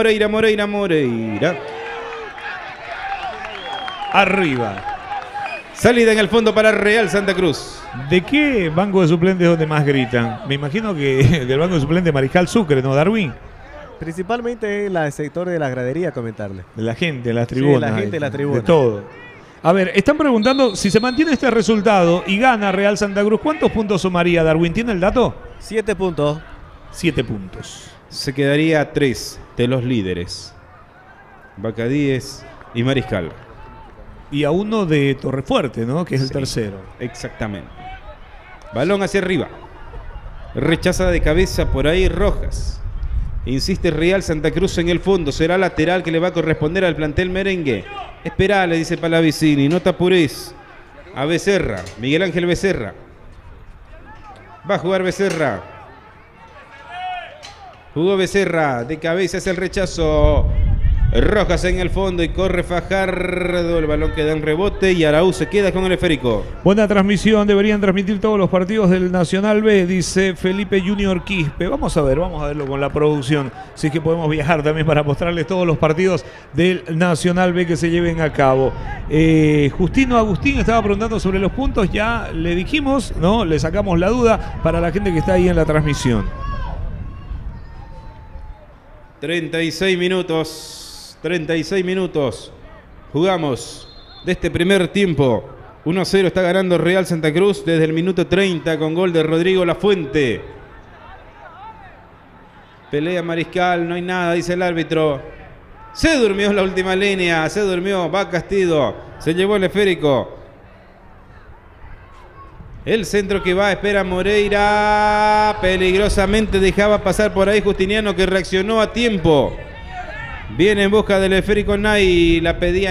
Arriba. Salida en el fondo para Real Santa Cruz. ¿De qué banco de suplentes es donde más gritan? Me imagino que del banco de suplentes Mariscal Sucre, ¿no, Darwin? Principalmente en el sector de la gradería, comentarle. De la gente, de las tribunas. Sí, la gente de la tribuna. De todo. A ver, están preguntando si se mantiene este resultado y gana Real Santa Cruz, ¿cuántos puntos sumaría, Darwin? ¿Tiene el dato? 7 puntos. 7 puntos. Se quedaría a 3 de los líderes. Bacadíes y Mariscal. Y a 1 de Torrefuerte, ¿no? Que es el tercero. Exactamente. Balón hacia arriba. Rechaza de cabeza por ahí Rojas. Insiste Real Santa Cruz en el fondo. Será lateral que le va a corresponder al plantel merengue. Esperá, le dice Palavicini. No te apures. A Becerra. Miguel Ángel Becerra. Va a jugar Becerra. Jugó Becerra. De cabeza hacia el rechazo. Rojas en el fondo y corre Fajardo. El balón queda en rebote y Araúz se queda con el esférico. Buena transmisión, deberían transmitir todos los partidos del Nacional B, dice Felipe Junior Quispe. Vamos a verlo con la producción. Si es que podemos viajar también para mostrarles todos los partidos del Nacional B que se lleven a cabo. Justino Agustín estaba preguntando sobre los puntos. Ya le dijimos, ¿no? Le sacamos la duda para la gente que está ahí en la transmisión. 36 minutos. 36 minutos. Jugamos de este primer tiempo. 1-0 está ganando Real Santa Cruz desde el minuto 30 con gol de Rodrigo Lafuente. Pelea Mariscal, no hay nada, dice el árbitro. Se durmió en la última línea, se durmió, va Castillo, se llevó el esférico. El centro que va, espera Moreira. Peligrosamente dejaba pasar por ahí Justiniano, que reaccionó a tiempo. Viene en busca del esférico Nay. La pedía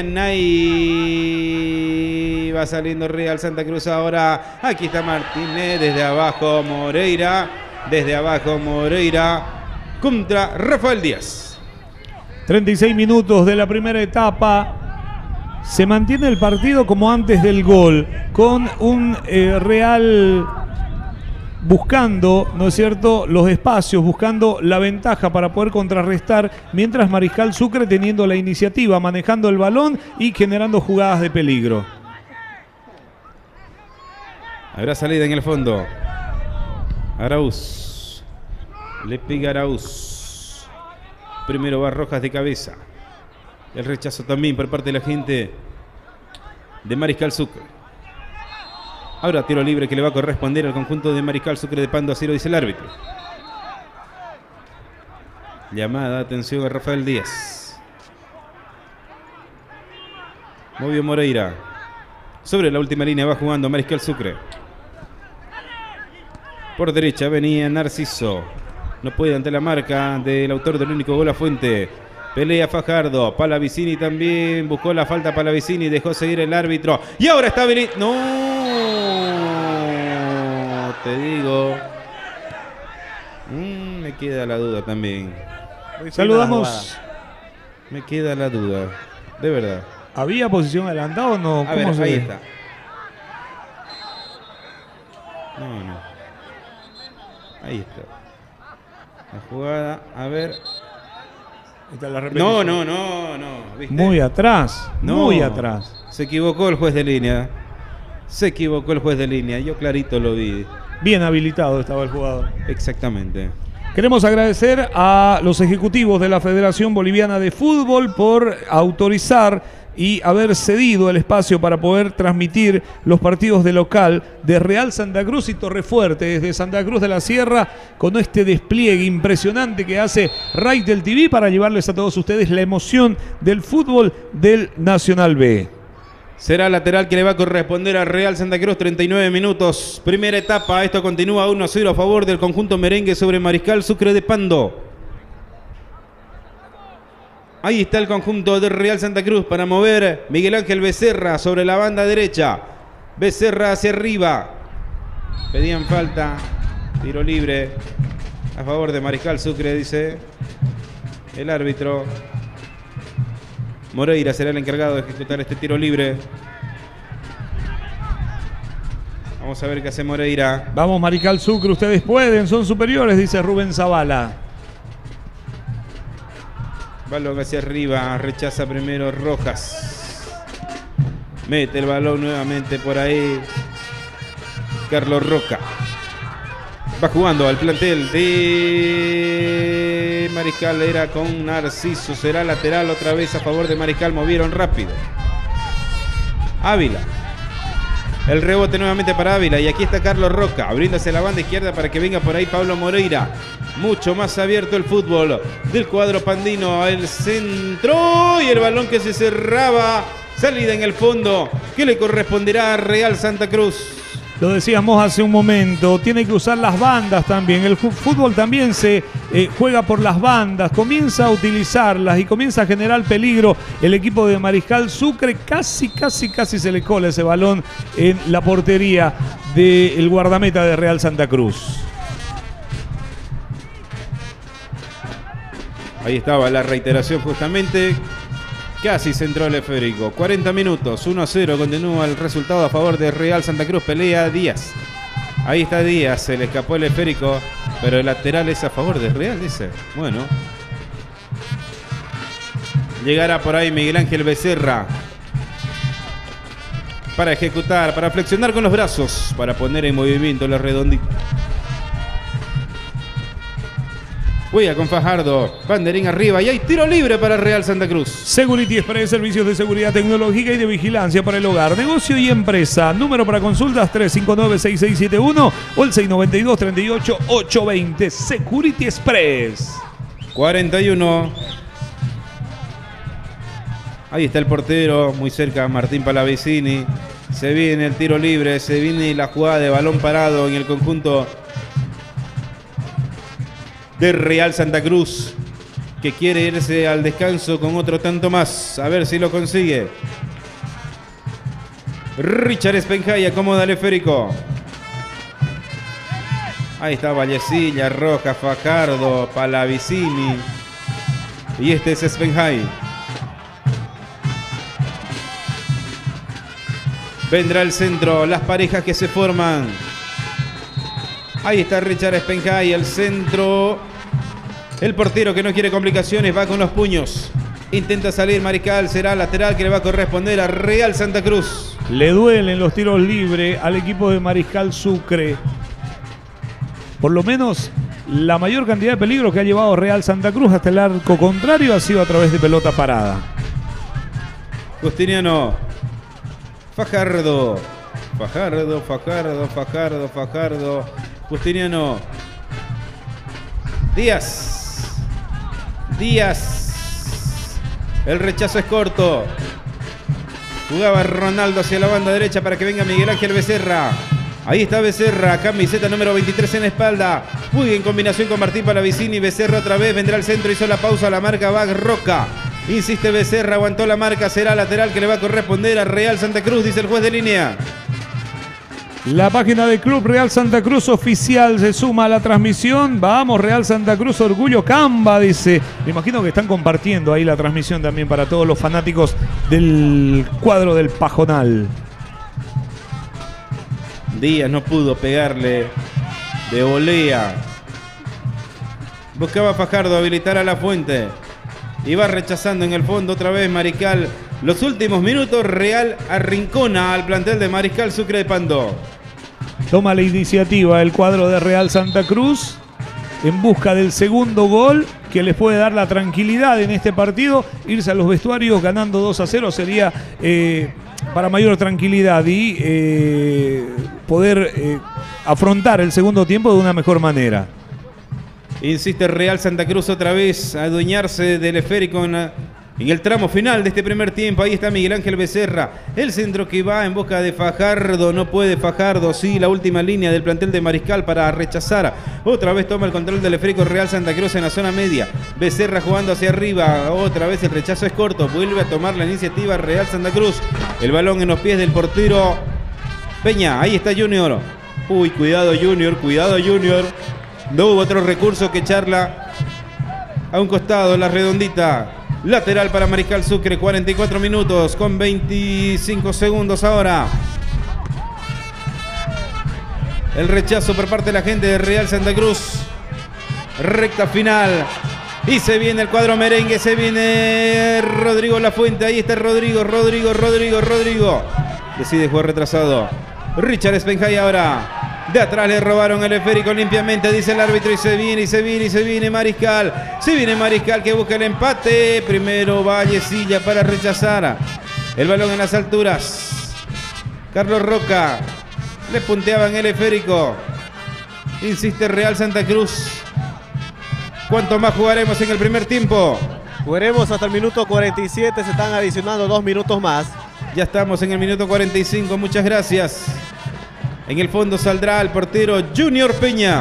Nay. Va saliendo Real Santa Cruz ahora. Aquí está Martínez. Desde abajo Moreira. Desde abajo Moreira. Contra Rafael Díaz. 36 minutos de la primera etapa. Se mantiene el partido como antes del gol, con un Real buscando, ¿no es cierto?, los espacios, buscando la ventaja para poder contrarrestar, mientras Mariscal Sucre teniendo la iniciativa, manejando el balón y generando jugadas de peligro. Habrá salida en el fondo. Araúz. Le pega Araúz. Primero va Rojas de cabeza. El rechazo también por parte de la gente de Mariscal Sucre. Ahora tiro libre que le va a corresponder al conjunto de Mariscal Sucre de Pando a 0, dice el árbitro. Llamada, atención a Rafael Díaz. Movió Moreira. Sobre la última línea va jugando Mariscal Sucre. Por derecha venía Narciso. No puede ante la marca del autor del único gol, Lafuente. Pelea Fajardo, Palavicini también buscó la falta. Palavicini dejó seguir el árbitro y ahora está habilitado. No, te digo. Me queda la duda también. Saludamos. Me queda la duda, de verdad. ¿Había posición adelantada o no? A ver, ¿Cómo ahí se ve? está. No. Ahí está. La jugada, a ver. Está la repetición. No. ¿Viste? Muy atrás, No. muy atrás. Se equivocó el juez de línea. Yo clarito lo vi. Bien habilitado estaba el jugador. Exactamente. Queremos agradecer a los ejecutivos de la Federación Boliviana de Fútbol por autorizar y haber cedido el espacio para poder transmitir los partidos de local de Real Santa Cruz y Torrefuerte desde Santa Cruz de la Sierra, con este despliegue impresionante que hace Raitel TV para llevarles a todos ustedes la emoción del fútbol del Nacional B. Será lateral que le va a corresponder a Real Santa Cruz, 39 minutos. Primera etapa, esto continúa 1-0 a favor del conjunto merengue sobre Mariscal Sucre de Pando. Ahí está el conjunto de Real Santa Cruz para mover Miguel Ángel Becerra sobre la banda derecha. Becerra hacia arriba. Pedían falta. Tiro libre a favor de Mariscal Sucre, dice el árbitro. Moreira será el encargado de ejecutar este tiro libre. Vamos a ver qué hace Moreira. Vamos, Mariscal Sucre, ustedes pueden, son superiores, dice Rubén Zavala. Balón hacia arriba, rechaza primero Rojas. Mete el balón nuevamente por ahí Carlos Roca. Va jugando al plantel de Mariscal. Era con Narciso. Será lateral otra vez a favor de Mariscal. Movieron rápido. Ávila. El rebote nuevamente para Ávila. Y aquí está Carlos Roca. Abriéndose la banda izquierda para que venga por ahí Pablo Moreira. Mucho más abierto el fútbol del cuadro pandino. El centro. Y el balón que se cerraba. Salida en el fondo. Que le corresponderá a Real Santa Cruz. Lo decíamos hace un momento, tiene que usar las bandas también. El fútbol también se juega por las bandas, comienza a utilizarlas y comienza a generar peligro. El equipo de Mariscal Sucre casi se le cola ese balón en la portería del guardameta de Real Santa Cruz. Ahí estaba la reiteración justamente. Casi centró el esférico. 40 minutos, 1-0. Continúa el resultado a favor de Real Santa Cruz. Pelea Díaz. Ahí está Díaz. Se le escapó el esférico. Pero el lateral es a favor de Real, dice. Bueno. Llegará por ahí Miguel Ángel Becerra. Para ejecutar, para flexionar con los brazos. Para poner en movimiento la redondita. Juega con Fajardo, banderín arriba y hay tiro libre para Real Santa Cruz. Security Express, servicios de seguridad tecnológica y de vigilancia para el hogar, negocio y empresa. Número para consultas 359-6671 o el 692-38-820. Security Express. 41. Ahí está el portero, muy cerca Martín Palavicini. Se viene el tiro libre, se viene la jugada de balón parado en el conjunto de Real Santa Cruz, que quiere irse al descanso con otro tanto más. A ver si lo consigue. Richard Espenjay acomoda el esférico. Ahí está Vallecilla, Roca, Fajardo, Palavicini. Y este es Espenjay. Vendrá el centro, las parejas que se forman. Ahí está Richard Espenjay, el centro. El portero que no quiere complicaciones va con los puños. Intenta salir Mariscal, será lateral que le va a corresponder a Real Santa Cruz. Le duelen los tiros libres al equipo de Mariscal Sucre. Por lo menos la mayor cantidad de peligro que ha llevado Real Santa Cruz hasta el arco contrario ha sido a través de pelota parada. Justiniano. Fajardo. Justiniano. Díaz. El rechazo es corto. Jugaba Ronaldo hacia la banda derecha para que venga Miguel Ángel Becerra. Ahí está Becerra, camiseta número 23 en la espalda. Muy en combinación con Martín Palavicini. Becerra otra vez, vendrá al centro, hizo la pausa, la marca va Roca. Insiste Becerra, aguantó la marca, será lateral que le va a corresponder a Real Santa Cruz, dice el juez de línea. La página del Club Real Santa Cruz oficial se suma a la transmisión. Vamos, Real Santa Cruz, orgullo Camba, dice. Me imagino que están compartiendo ahí la transmisión también para todos los fanáticos del cuadro del Pajonal. Díaz no pudo pegarle de volea. Buscaba Fajardo habilitar a La Fuente. Y va rechazando en el fondo otra vez Mariscal. Los últimos minutos, Real arrincona al plantel de Mariscal Sucre de Pando. Toma la iniciativa el cuadro de Real Santa Cruz en busca del segundo gol que les puede dar la tranquilidad en este partido. Irse a los vestuarios ganando 2-0 sería para mayor tranquilidad y poder afrontar el segundo tiempo de una mejor manera. Insiste Real Santa Cruz otra vez a adueñarse del esférico en el tramo final de este primer tiempo. Ahí está Miguel Ángel Becerra. El centro que va en busca de Fajardo. No puede Fajardo. Sí, la última línea del plantel de Mariscal para rechazar. Otra vez toma el control del esférico Real Santa Cruz en la zona media. Becerra jugando hacia arriba. Otra vez el rechazo es corto. Vuelve a tomar la iniciativa Real Santa Cruz. El balón en los pies del portero Peña. Ahí está Junior. Uy, cuidado Junior. Cuidado Junior. No hubo otro recurso que echarla a un costado, la redondita. Lateral para Mariscal Sucre, 44 minutos con 25 segundos ahora. El rechazo por parte de la gente de Real Santa Cruz. Recta final Y se viene el cuadro merengue, se viene Rodrigo Lafuente. Ahí está Rodrigo. Decide jugar retrasado. Richard Spenjay ahora. De atrás le robaron el esférico limpiamente, dice el árbitro. Y se viene Mariscal. Se viene Mariscal que busca el empate. Primero Vallecilla para rechazar. El balón en las alturas. Carlos Roca. Le punteaban el esférico. Insiste Real Santa Cruz. ¿Cuánto más jugaremos en el primer tiempo? Jugaremos hasta el minuto 47, se están adicionando 2 minutos más. Ya estamos en el minuto 45, muchas gracias. En el fondo saldrá el portero Junior Peña.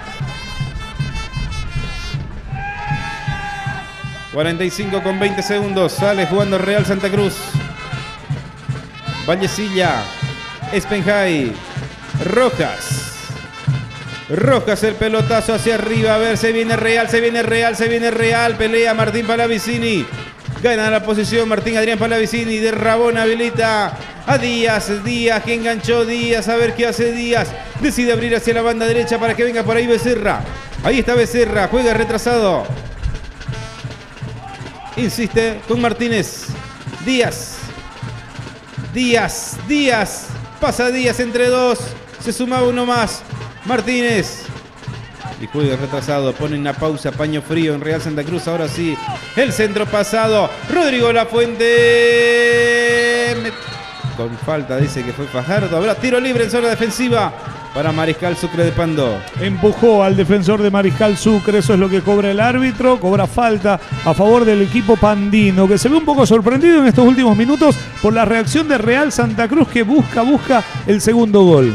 45 con 20 segundos, sale jugando Real Santa Cruz. Vallecilla, Spenjay, Rojas el pelotazo hacia arriba, a ver, se viene Real, pelea Martín Palavicini, gana la posición Martín Adrián Palavicini, de Rabón habilita a Díaz que enganchó Díaz, a ver qué hace Díaz, decide abrir hacia la banda derecha para que venga por ahí Becerra, ahí está Becerra, juega retrasado, insiste con Martínez, Díaz, pasa Díaz entre dos, se sumaba uno más, Martínez y juega retrasado, pone una pausa, paño frío en Real Santa Cruz, ahora sí, el centro pasado, Rodrigo Lafuente, con falta dice que fue Fajardo, habrá tiro libre en zona defensiva para Mariscal Sucre de Pando. Empujó al defensor de Mariscal Sucre, eso es lo que cobra el árbitro, cobra falta a favor del equipo pandino, que se ve un poco sorprendido en estos últimos minutos por la reacción de Real Santa Cruz, que busca el segundo gol.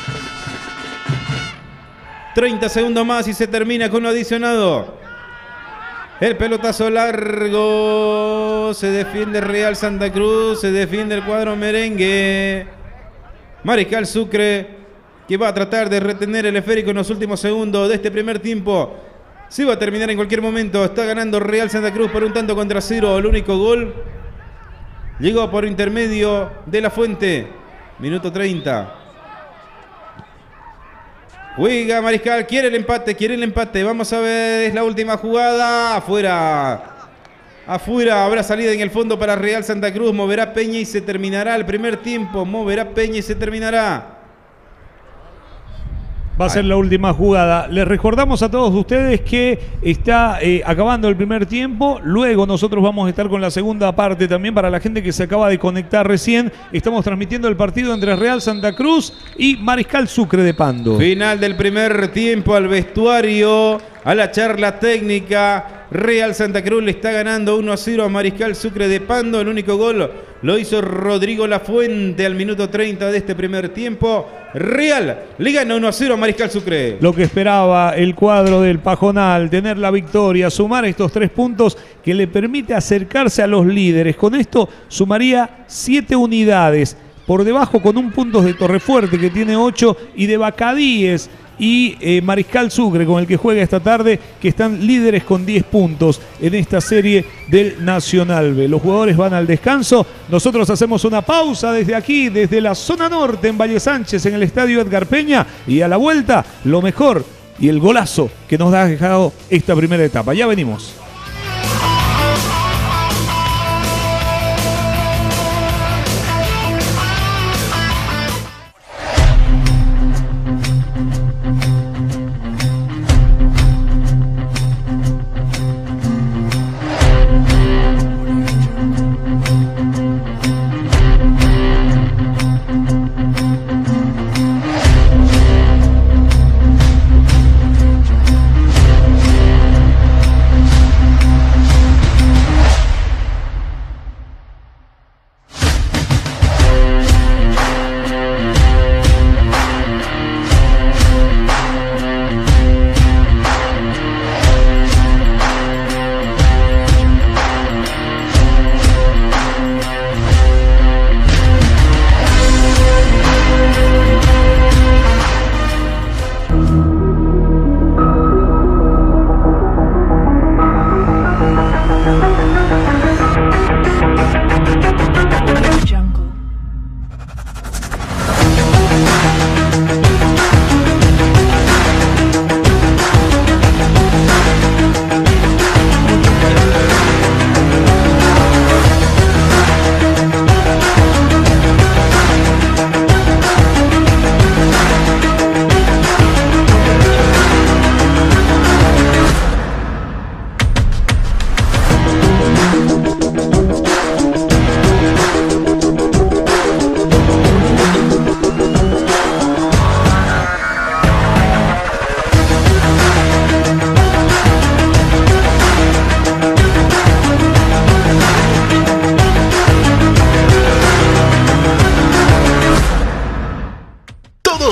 30 segundos más y se termina con un adicionado. El pelotazo largo. Se defiende Real Santa Cruz. Se defiende el cuadro merengue. Mariscal Sucre, que va a tratar de retener el esférico en los últimos segundos de este primer tiempo. Se va a terminar en cualquier momento. Está ganando Real Santa Cruz por 1-0. El único gol llegó por intermedio de Lafuente. Minuto 30. Juega Mariscal, quiere el empate, vamos a ver, es la última jugada, afuera, habrá salida en el fondo para Real Santa Cruz, moverá Peña y se terminará el primer tiempo, Va a ser la última jugada. Les recordamos a todos ustedes que está acabando el primer tiempo. Luego nosotros vamos a estar con la segunda parte también para la gente que se acaba de conectar recién. Estamos transmitiendo el partido entre Real Santa Cruz y Mariscal Sucre de Pando. Final del primer tiempo, al vestuario, a la charla técnica. Real Santa Cruz le está ganando 1-0 a Mariscal Sucre de Pando. El único gol lo hizo Rodrigo Lafuente al minuto 30 de este primer tiempo. Real le gana 1-0 a Mariscal Sucre. Lo que esperaba el cuadro del Pajonal, tener la victoria, sumar estos 3 puntos que le permite acercarse a los líderes. Con esto sumaría 7 unidades. Por debajo con un punto de Torrefuerte que tiene 8 y de Bacadíes y Mariscal Sucre con el que juega esta tarde, que están líderes con 10 puntos en esta serie del Nacional B. Los jugadores van al descanso, nosotros hacemos una pausa desde aquí, desde la zona norte en Valle Sánchez, en el estadio Edgar Peña, y a la vuelta lo mejor y el golazo que nos ha dejado esta primera etapa. Ya venimos.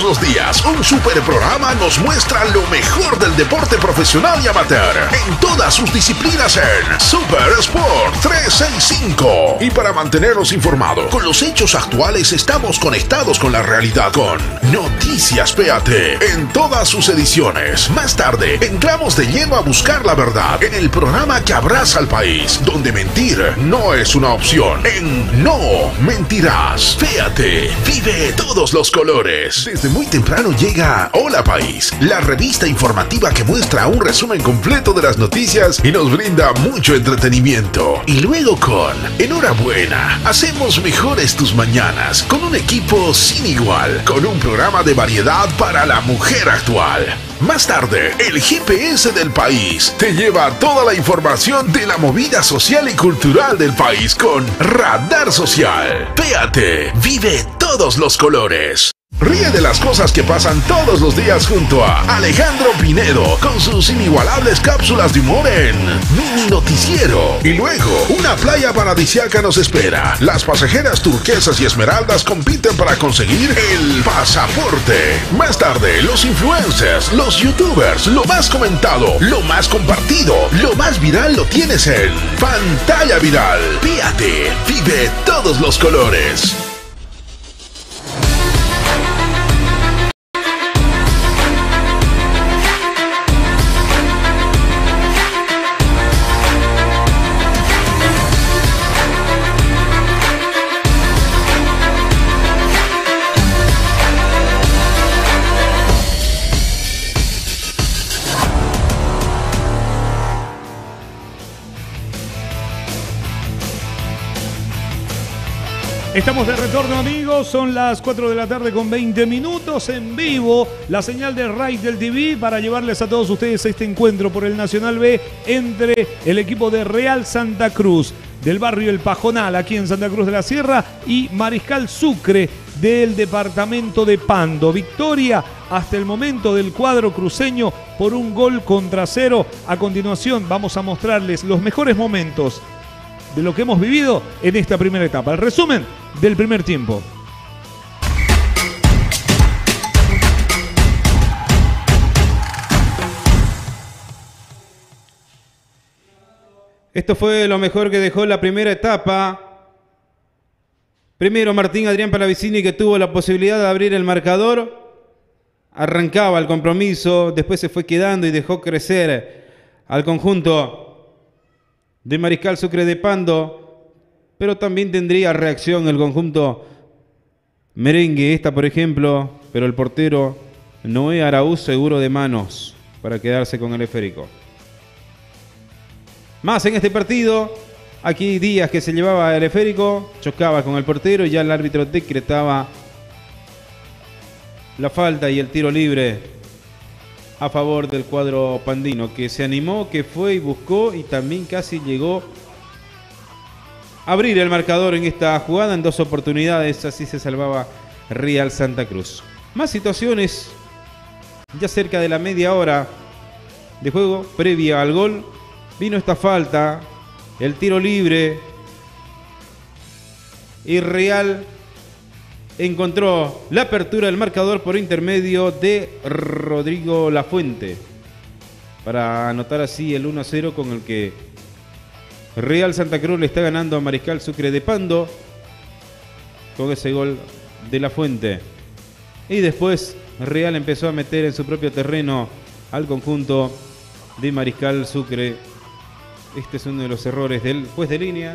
los días, un super programa nos muestra lo mejor del deporte profesional y amateur en todas sus disciplinas en Super Sport 365. Y para mantenernos informados con los hechos actuales, estamos conectados con la realidad con Noticias PAT en todas sus ediciones. Más tarde, entramos de lleno a buscar la verdad en el programa que abraza al país, donde mentir no es una opción. En No Mentirás, Fíjate, vive todos los colores. Desde muy temprano llega Hola País, la revista informativa que muestra un resumen completo de las noticias y nos brinda mucho entretenimiento. Y luego con Enhorabuena, hacemos mejores tus mañanas con un equipo sin igual, con un programa de variedad para la mujer actual. Más tarde, el GPS del país te lleva toda la información de la movida social y cultural del país con Radar Social. Péate, vive todos los colores. Ríe de las cosas que pasan todos los días junto a Alejandro Pinedo con sus inigualables cápsulas de humor en Mini Noticiero. Y luego, una playa paradisíaca nos espera. Las pasajeras turquesas y esmeraldas compiten para conseguir el pasaporte. Más tarde, los influencers, los youtubers, lo más comentado, lo más compartido, lo más viral lo tienes en Pantalla Viral. Fíjate, vive todos los colores. Estamos de retorno, amigos, son las 4 de la tarde con 20 minutos en vivo, la señal de Rai del TV para llevarles a todos ustedes este encuentro por el Nacional B entre el equipo de Real Santa Cruz del barrio El Pajonal, aquí en Santa Cruz de la Sierra, y Mariscal Sucre del departamento de Pando. Victoria hasta el momento del cuadro cruceño por 1-0. A continuación vamos a mostrarles los mejores momentos de lo que hemos vivido en esta primera etapa. El resumen del primer tiempo. Esto fue lo mejor que dejó la primera etapa. Primero Martín Adrián Palavicini, que tuvo la posibilidad de abrir el marcador. Arrancaba el compromiso, después se fue quedando y dejó crecer al conjunto de Mariscal Sucre de Pando, pero también tendría reacción el conjunto merengue. Esta, por ejemplo, pero el portero Noé Araúz seguro de manos para quedarse con el esférico. Más en este partido, aquí Díaz, que se llevaba el esférico, chocaba con el portero y ya el árbitro decretaba la falta y el tiro libre a favor del cuadro pandino, que se animó, que fue y buscó y también casi llegó a abrir el marcador en esta jugada en 2 oportunidades. Así se salvaba Real Santa Cruz. Más situaciones ya cerca de la media hora de juego, previa al gol. Vino esta falta, el tiro libre y Real encontró la apertura del marcador por intermedio de Rodrigo Lafuente para anotar así el 1-0 con el que Real Santa Cruz le está ganando a Mariscal Sucre de Pando con ese gol de Lafuente. Y después Real empezó a meter en su propio terreno al conjunto de Mariscal Sucre. Este es uno de los errores del juez de línea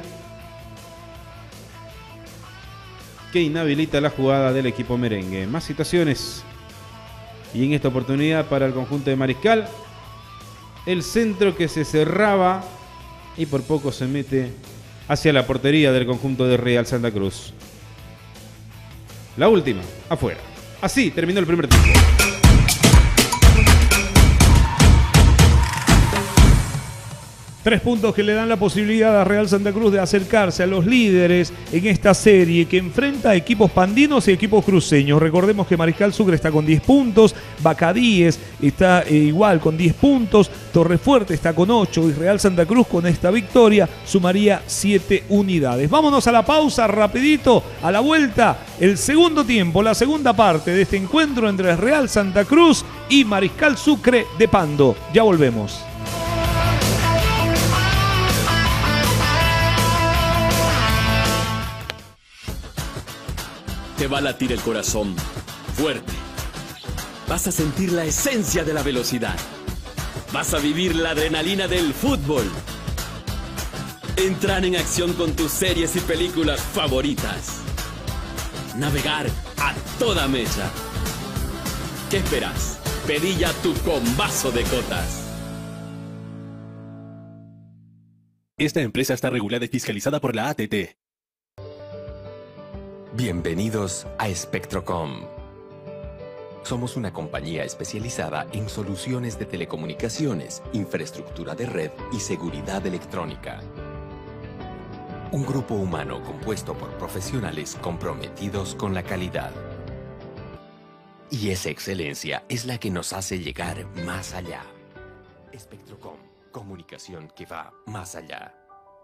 que inhabilita la jugada del equipo merengue. Más situaciones. Y en esta oportunidad para el conjunto de Mariscal, el centro que se cerraba y por poco se mete hacia la portería del conjunto de Real Santa Cruz. La última, afuera. Así terminó el primer tiempo. 3 puntos que le dan la posibilidad a Real Santa Cruz de acercarse a los líderes en esta serie que enfrenta a equipos pandinos y equipos cruceños. Recordemos que Mariscal Sucre está con 10 puntos, Bacadíes está igual con 10 puntos, Torrefuerte está con 8 y Real Santa Cruz con esta victoria sumaría 7 unidades. Vámonos a la pausa rapidito, a la vuelta, el segundo tiempo, la segunda parte de este encuentro entre Real Santa Cruz y Mariscal Sucre de Pando. Ya volvemos. Te va a latir el corazón fuerte. Vas a sentir la esencia de la velocidad. Vas a vivir la adrenalina del fútbol. Entrar en acción con tus series y películas favoritas. Navegar a toda mecha. ¿Qué esperas? Pedí ya tu combazo de cotas. Esta empresa está regulada y fiscalizada por la ATT. Bienvenidos a Spectrocom. Somos una compañía especializada en soluciones de telecomunicaciones, infraestructura de red y seguridad electrónica. Un grupo humano compuesto por profesionales comprometidos con la calidad. Y esa excelencia es la que nos hace llegar más allá. Spectrocom, comunicación que va más allá.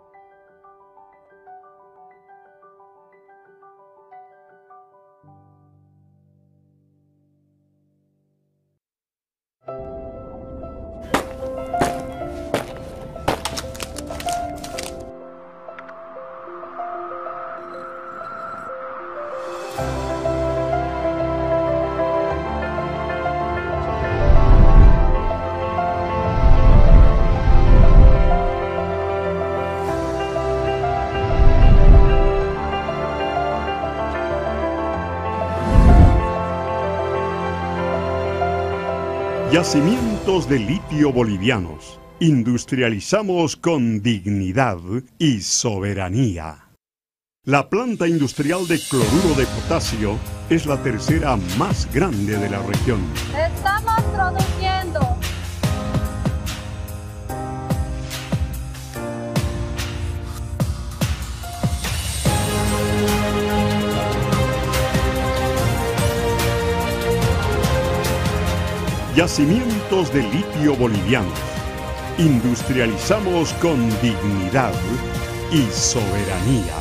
Yacimientos de litio bolivianos. Industrializamos con dignidad y soberanía. La planta industrial de cloruro de potasio es la tercera más grande de la región. Estamos produciendo. Yacimientos de litio bolivianos. Industrializamos con dignidad y soberanía.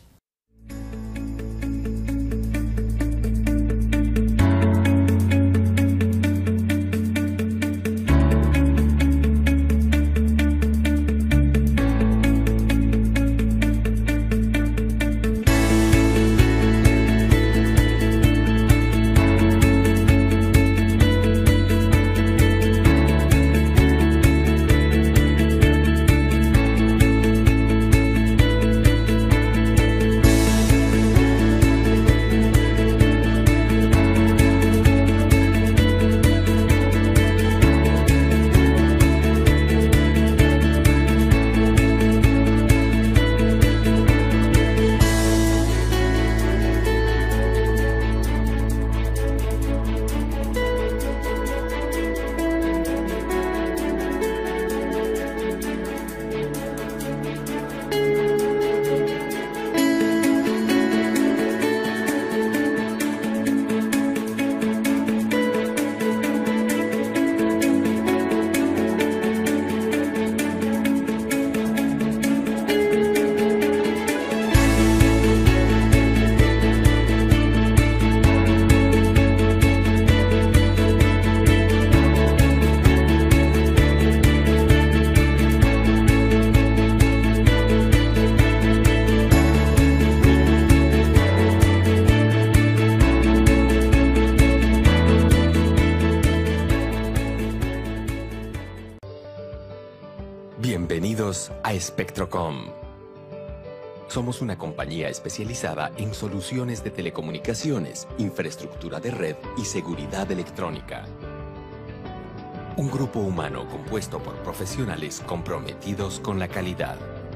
Bienvenidos a Spectrocom. Somos una compañía especializada en soluciones de telecomunicaciones, infraestructura de red y seguridad electrónica. Un grupo humano compuesto por profesionales comprometidos con la calidad.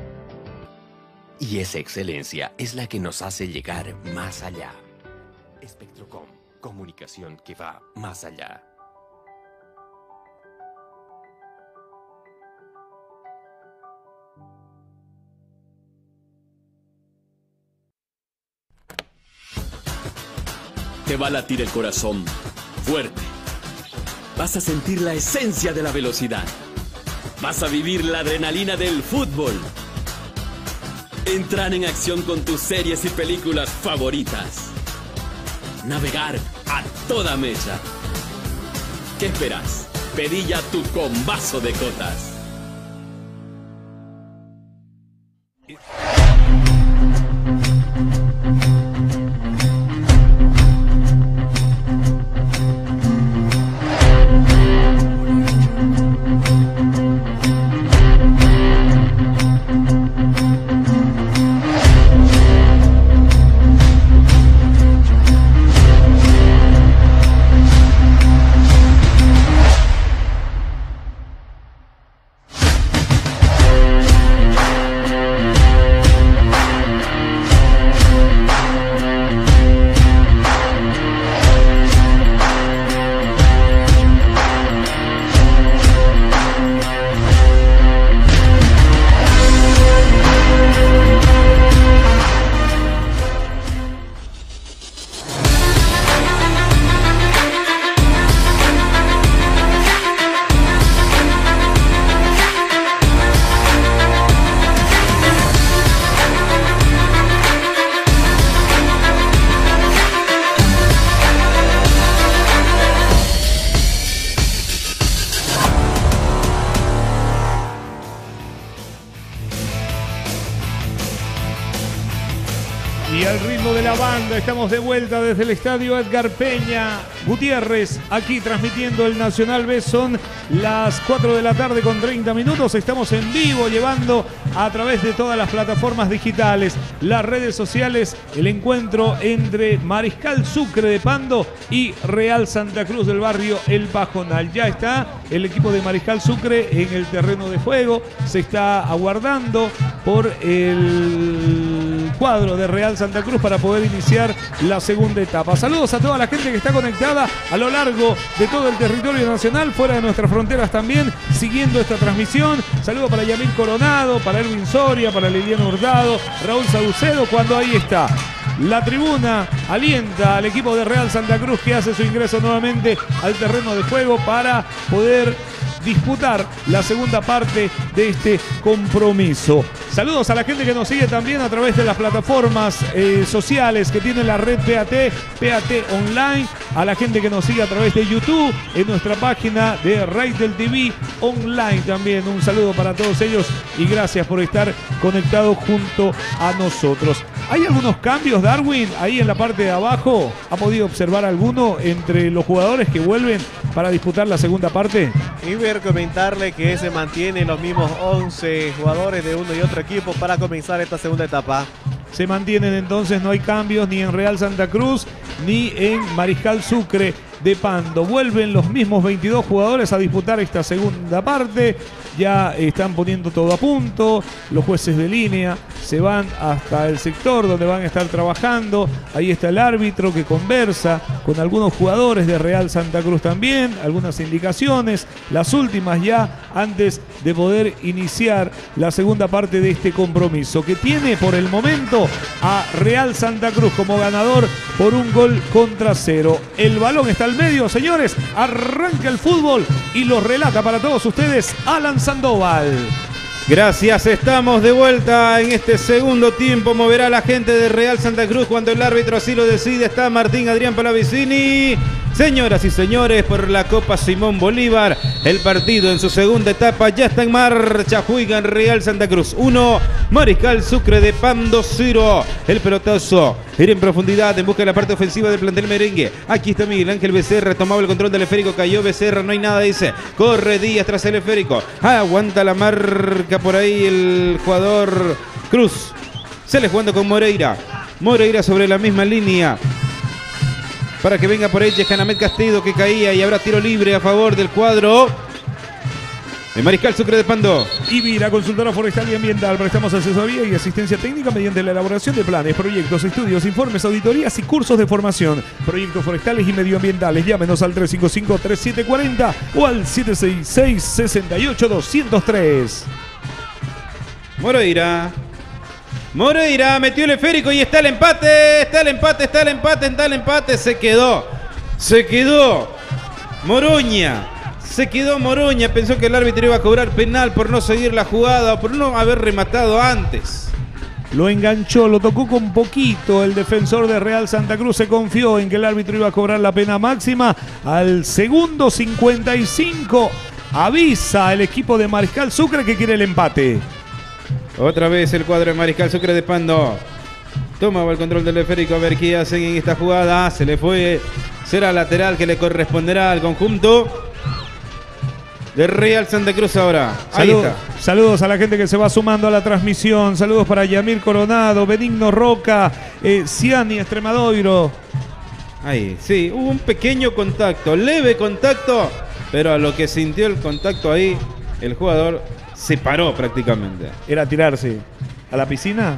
Y esa excelencia es la que nos hace llegar más allá. Spectrocom, comunicación que va más allá. Te va a latir el corazón fuerte. Vas a sentir la esencia de la velocidad. Vas a vivir la adrenalina del fútbol. Entrar en acción con tus series y películas favoritas. Navegar a toda mecha. ¿Qué esperas? Pedí ya tu combazo de cotas. Y al ritmo de la banda estamos de vuelta desde el estadio Edgar Peña Gutiérrez, aquí transmitiendo el Nacional B. Son las 4 de la tarde con 30 minutos. Estamos en vivo llevando a través de todas las plataformas digitales, las redes sociales, el encuentro entre Mariscal Sucre de Pando y Real Santa Cruz del barrio El Pajonal. Ya está el equipo de Mariscal Sucre en el terreno de juego. Se está aguardando por el cuadro de Real Santa Cruz para poder iniciar la segunda etapa. Saludos a toda la gente que está conectada a lo largo de todo el territorio nacional, fuera de nuestras fronteras también, siguiendo esta transmisión. Saludos para Yamil Coronado, para Erwin Soria, para Liliano Hurtado, Raúl Saucedo, cuando ahí está. La tribuna alienta al equipo de Real Santa Cruz, que hace su ingreso nuevamente al terreno de juego para poder disputar la segunda parte de este compromiso. Saludos a la gente que nos sigue también a través de las plataformas sociales que tiene la red PAT Online, a la gente que nos sigue a través de YouTube, en nuestra página de Raitel TV Online también. Un saludo para todos ellos y gracias por estar conectados junto a nosotros. ¿Hay algunos cambios, Darwin, ahí en la parte de abajo? ¿Ha podido observar alguno entre los jugadores que vuelven para disputar la segunda parte? Y voy a comentarle que se mantienen los mismos 11 jugadores de uno y otro equipo para comenzar esta segunda etapa. Se mantienen entonces, no hay cambios ni en Real Santa Cruz ni en Mariscal Sucre de Pando. Vuelven los mismos 22 jugadores a disputar esta segunda parte. Ya están poniendo todo a punto. Los jueces de línea se van hasta el sector donde van a estar trabajando. Ahí está el árbitro que conversa con algunos jugadores de Real Santa Cruz también. Algunas indicaciones, las últimas ya antes de poder iniciar la segunda parte de este compromiso, que tiene por el momento a Real Santa Cruz como ganador por 1-0. El balón está al medio, señores. Arranca el fútbol y lo relata para todos ustedes Alan Sandoval. Gracias, estamos de vuelta en este segundo tiempo. Moverá la gente de Real Santa Cruz cuando el árbitro así lo decide. Está Martín Adrián Palavicini. Señoras y señores, por la Copa Simón Bolívar, el partido en su segunda etapa ya está en marcha. Juegan Real Santa Cruz 1, Mariscal Sucre de Pando 0. El pelotazo era en profundidad en busca de la parte ofensiva del plantel merengue. Aquí está Miguel Ángel Becerra, tomaba el control del esférico, cayó Becerra, no hay nada, dice. Corre Díaz tras el esférico. Aguanta la marca por ahí el jugador Cruz. Se le jugando con Moreira. Moreira sobre la misma línea. Para que venga por ella Janamet Castillo, que caía, y habrá tiro libre a favor del cuadro de Mariscal Sucre de Pando. IBI, consultora forestal y ambiental. Prestamos asesoría y asistencia técnica mediante la elaboración de planes, proyectos, estudios, informes, auditorías y cursos de formación. Proyectos forestales y medioambientales. Llámenos al 355-3740 o al 766-68-203. Moreira. Moreira metió el esférico y está el empate. Está el empate. Se quedó. Moroña. Pensó que el árbitro iba a cobrar penal por no seguir la jugada o por no haber rematado antes. Lo enganchó, lo tocó con poquito. El defensor de Real Santa Cruz se confió en que el árbitro iba a cobrar la pena máxima. Al segundo 55 avisa el equipo de Mariscal Sucre que quiere el empate. Otra vez el cuadro de Mariscal Sucre de Pando. Tomaba el control del esférico a ver qué hacen en esta jugada. Se le fue. Será lateral que le corresponderá al conjunto de Real Santa Cruz ahora. Ahí está. Saludos a la gente que se va sumando a la transmisión. Saludos para Yamir Coronado, Benigno Roca, Ciani Extremadoiro. Ahí, sí, hubo un pequeño contacto, leve contacto, pero a lo que sintió el contacto ahí, el jugador se paró prácticamente. ¿Era tirarse a la piscina?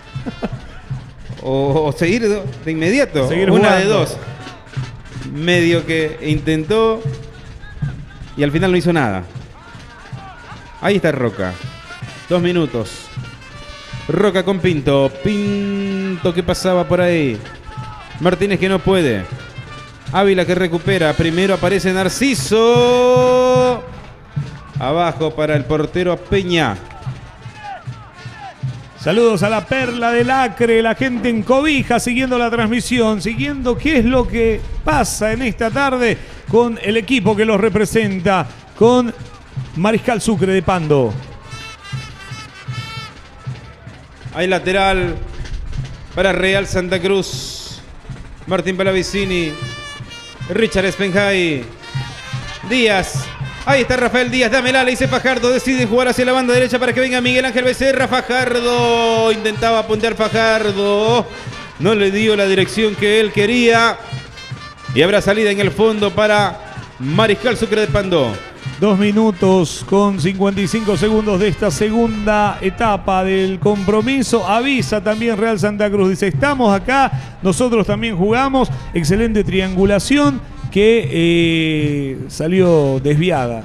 o seguir de inmediato. Seguir una jugando. de dos. Medio que intentó y al final no hizo nada. Ahí está Roca. 2 minutos. Roca con Pinto. Pinto que pasaba por ahí. Martínez que no puede. Ávila que recupera. Primero aparece Narciso. Abajo para el portero Peña. Saludos a la Perla del Acre, la gente en Cobija siguiendo la transmisión, siguiendo qué es lo que pasa en esta tarde con el equipo que los representa, con Mariscal Sucre de Pando. Hay lateral para Real Santa Cruz. Martín Palavicini. Richard Spenjay. Díaz. Ahí está Rafael Díaz, dámela, le dice Fajardo, decide jugar hacia la banda derecha para que venga Miguel Ángel Becerra. Fajardo, intentaba apuntar Fajardo, no le dio la dirección que él quería. Y habrá salida en el fondo para Mariscal Sucre de Pando. 2 minutos con 55 segundos de esta segunda etapa del compromiso. Avisa también Real Santa Cruz, dice, estamos acá, nosotros también jugamos. Excelente triangulación que salió desviada.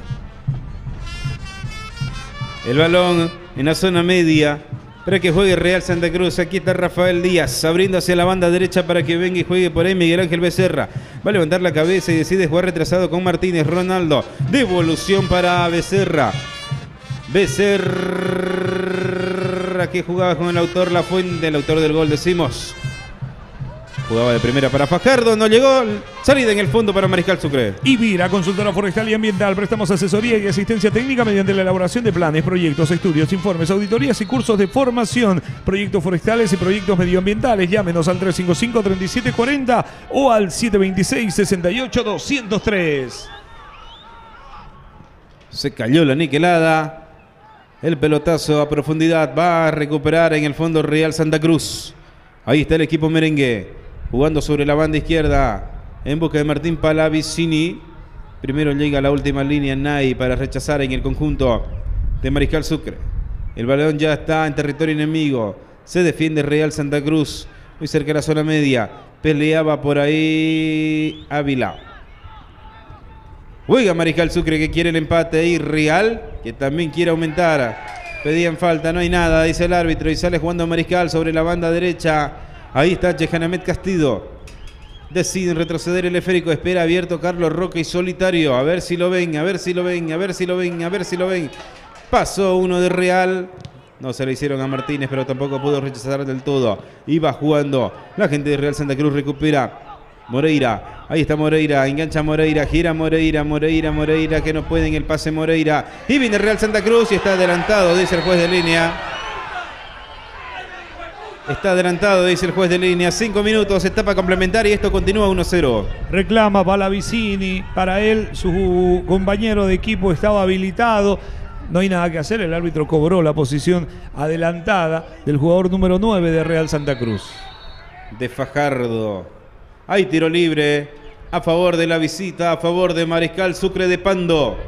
El balón en la zona media para que juegue Real Santa Cruz. Aquí está Rafael Díaz abriendo hacia la banda derecha para que venga y juegue por ahí Miguel Ángel Becerra. Va a levantar la cabeza y decide jugar retrasado con Martínez. Ronaldo, devolución para Becerra. Becerra que jugaba con el autor La Fuente, el autor del gol decimos. Jugaba de primera para Fajardo, no llegó. Salida en el fondo para Mariscal Sucre. Ibira, consultora forestal y ambiental. Prestamos asesoría y asistencia técnica mediante la elaboración de planes, proyectos, estudios, informes, auditorías y cursos de formación. Proyectos forestales y proyectos medioambientales. Llámenos al 355-3740 o al 726-68-203. Se cayó la niquelada. El pelotazo a profundidad va a recuperar en el fondo Real Santa Cruz. Ahí está el equipo merengue. Jugando sobre la banda izquierda en busca de Martín Palavicini. Primero llega a la última línea Nay para rechazar en el conjunto de Mariscal Sucre. El balón ya está en territorio enemigo. Se defiende Real Santa Cruz. Muy cerca de la zona media. Peleaba por ahí Ávila. Juega Mariscal Sucre que quiere el empate. Y Real que también quiere aumentar. Pedían falta, no hay nada, dice el árbitro. Y sale jugando Mariscal sobre la banda derecha. Ahí está Jehanamet Castillo. Deciden retroceder el esférico. Espera abierto Carlos Roca y solitario. A ver si lo ven, a ver si lo ven, a ver si lo ven, a ver si lo ven. Pasó uno de Real. No se le hicieron a Martínez, pero tampoco pudo rechazar del todo. Iba jugando. La gente de Real Santa Cruz recupera. Moreira. Ahí está Moreira. Engancha Moreira. Gira Moreira. Moreira que no puede en el pase Moreira. Y viene Real Santa Cruz y está adelantado, dice el juez de línea. Está adelantado, dice el juez de línea. 5 minutos, etapa complementaria y esto continúa 1-0. Reclama Palavicini. Para él, su compañero de equipo estaba habilitado. No hay nada que hacer. El árbitro cobró la posición adelantada del jugador número 9 de Real Santa Cruz. De Fajardo. Hay tiro libre a favor de la visita, a favor de Mariscal Sucre de Pando.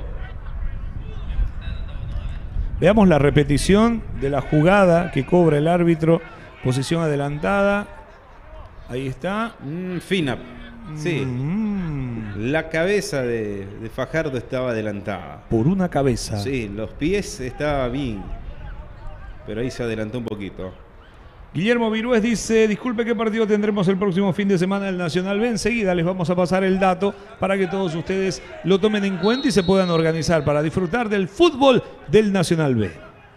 Veamos la repetición de la jugada que cobra el árbitro. Posición adelantada. Ahí está. Fina. Sí. La cabeza de Fajardo estaba adelantada. Por una cabeza. Sí, los pies estaba bien. Pero ahí se adelantó un poquito. Guillermo Virués dice, disculpe, ¿qué partido tendremos el próximo fin de semana del Nacional B? Enseguida les vamos a pasar el dato para que todos ustedes lo tomen en cuenta y se puedan organizar para disfrutar del fútbol del Nacional B.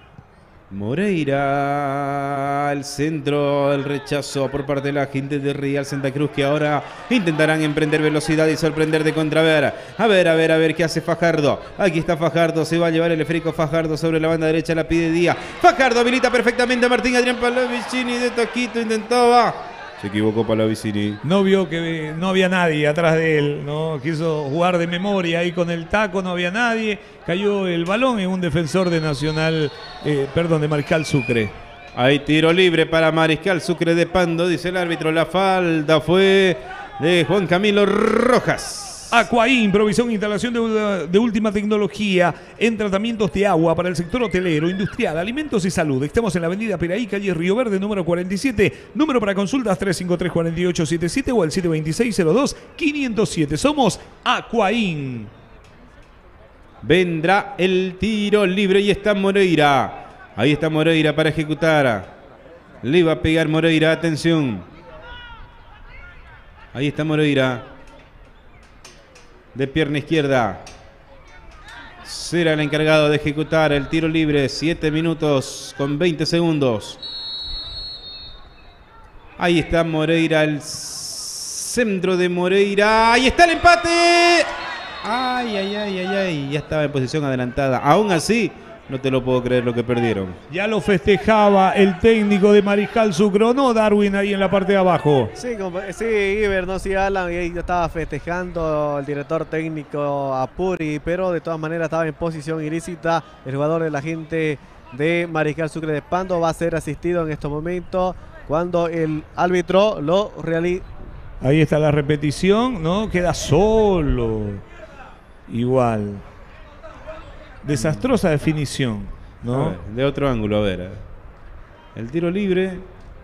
Moreira, al centro, el rechazo por parte de la gente de Real Santa Cruz, que ahora intentarán emprender velocidad y sorprender de contraver. A ver qué hace Fajardo. Aquí está Fajardo, se va a llevar el esférico Fajardo sobre la banda derecha, la pide Díaz. Fajardo habilita perfectamente a Martín Adrián Pallavicini, de taquito intentaba. Se equivocó Pallavicini. No vio que no había nadie atrás de él, ¿no? Quiso jugar de memoria ahí con el taco, no había nadie. Cayó el balón en un defensor de de Mariscal Sucre. Hay tiro libre para Mariscal Sucre de Pando, dice el árbitro. La falta fue de Juan Camilo Rojas. Aquaín, provisión e instalación de última tecnología en tratamientos de agua para el sector hotelero, industrial, alimentos y salud. Estamos en la avenida Piraí, calle Río Verde, número 47. Número para consultas 353-4877 o el 726-02-507. Somos Aquaín. Vendrá el tiro libre y está Moreira. Ahí está Moreira para ejecutar. Le iba a pegar Moreira, atención. Ahí está Moreira. De pierna izquierda. Será el encargado de ejecutar el tiro libre. 7 minutos con 20 segundos. Ahí está Moreira, el centro de Moreira. Ahí está el empate. Ay. Ya estaba en posición adelantada. Aún así, no te lo puedo creer lo que perdieron. Ya lo festejaba el técnico de Mariscal Sucre, ¿no, Darwin, ahí en la parte de abajo? Sí, Iber, no, sí, Alan, y ahí estaba festejando el director técnico Apuri, pero de todas maneras estaba en posición ilícita. El jugador de la gente de Mariscal Sucre de Pando va a ser asistido en estos momentos cuando el árbitro lo realiza. Ahí está la repetición, ¿no? Queda solo. Igual. Desastrosa definición, ¿no? A ver, de otro ángulo, a ver. El tiro libre.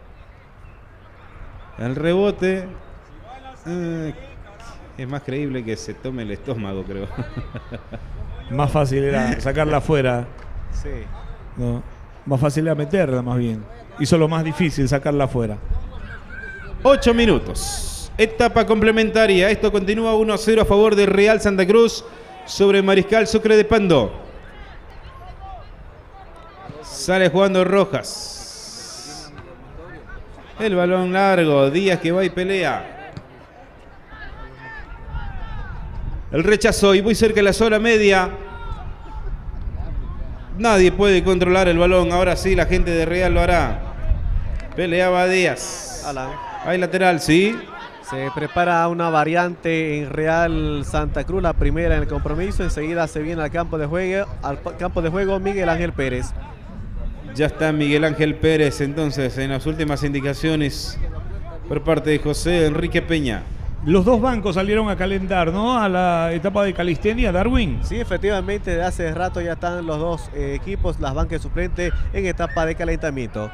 El rebote. Es más creíble que se tome el estómago, creo. Más fácil era sacarla afuera. Sí. ¿No? Más fácil era meterla, más bien. Hizo lo más difícil, sacarla afuera. 8 minutos. Etapa complementaria. Esto continúa 1-0 a favor de Real Santa Cruz sobre Mariscal Sucre de Pando. Sale jugando Rojas. El balón largo. Díaz que va y pelea. El rechazo y muy cerca de la zona media. Nadie puede controlar el balón. Ahora sí, la gente de Real lo hará. Peleaba Díaz. Alan. Hay lateral, sí. Se prepara una variante en Real Santa Cruz, la primera en el compromiso. Enseguida se viene al campo de juego Miguel Ángel Pérez. Ya está Miguel Ángel Pérez entonces en las últimas indicaciones por parte de José Enrique Peña. Los dos bancos salieron a calentar, ¿no? A la etapa de calistenia, Darwin. Sí, efectivamente, de hace rato ya están los dos equipos, las bancas suplentes, en etapa de calentamiento.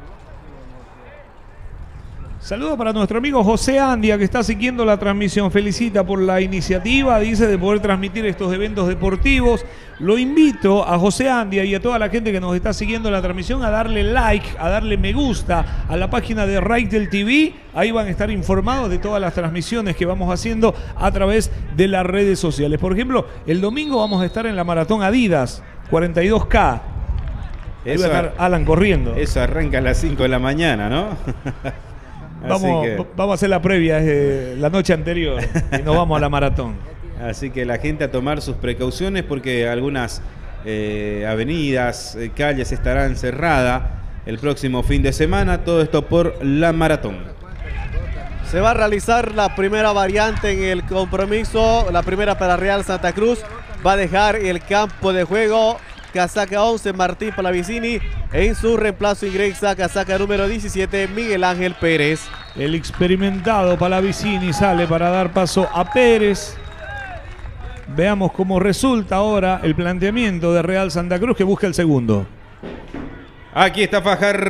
Saludo para nuestro amigo José Andia, que está siguiendo la transmisión. Felicita por la iniciativa, dice, de poder transmitir estos eventos deportivos. Lo invito a José Andia y a toda la gente que nos está siguiendo la transmisión a darle like, a darle me gusta a la página de Raitel TV. Ahí van a estar informados de todas las transmisiones que vamos haciendo a través de las redes sociales. Por ejemplo, el domingo vamos a estar en la Maratón Adidas 42K. Ahí va a estar Alan corriendo. Eso arranca a las 5 de la mañana, ¿no? Vamos a hacer la previa la noche anterior y nos vamos a la maratón. Así que la gente a tomar sus precauciones porque algunas avenidas, calles estarán cerradas el próximo fin de semana. Todo esto por la maratón. Se va a realizar la primera variante en el compromiso. La primera para Real Santa Cruz. Va a dejar el campo de juego casaca 11 Martín Pallavicini. En su reemplazo ingresa casaca número 17 Miguel Ángel Pérez. El experimentado Pallavicini sale para dar paso a Pérez. Veamos cómo resulta ahora el planteamiento de Real Santa Cruz, que busca el segundo. Aquí está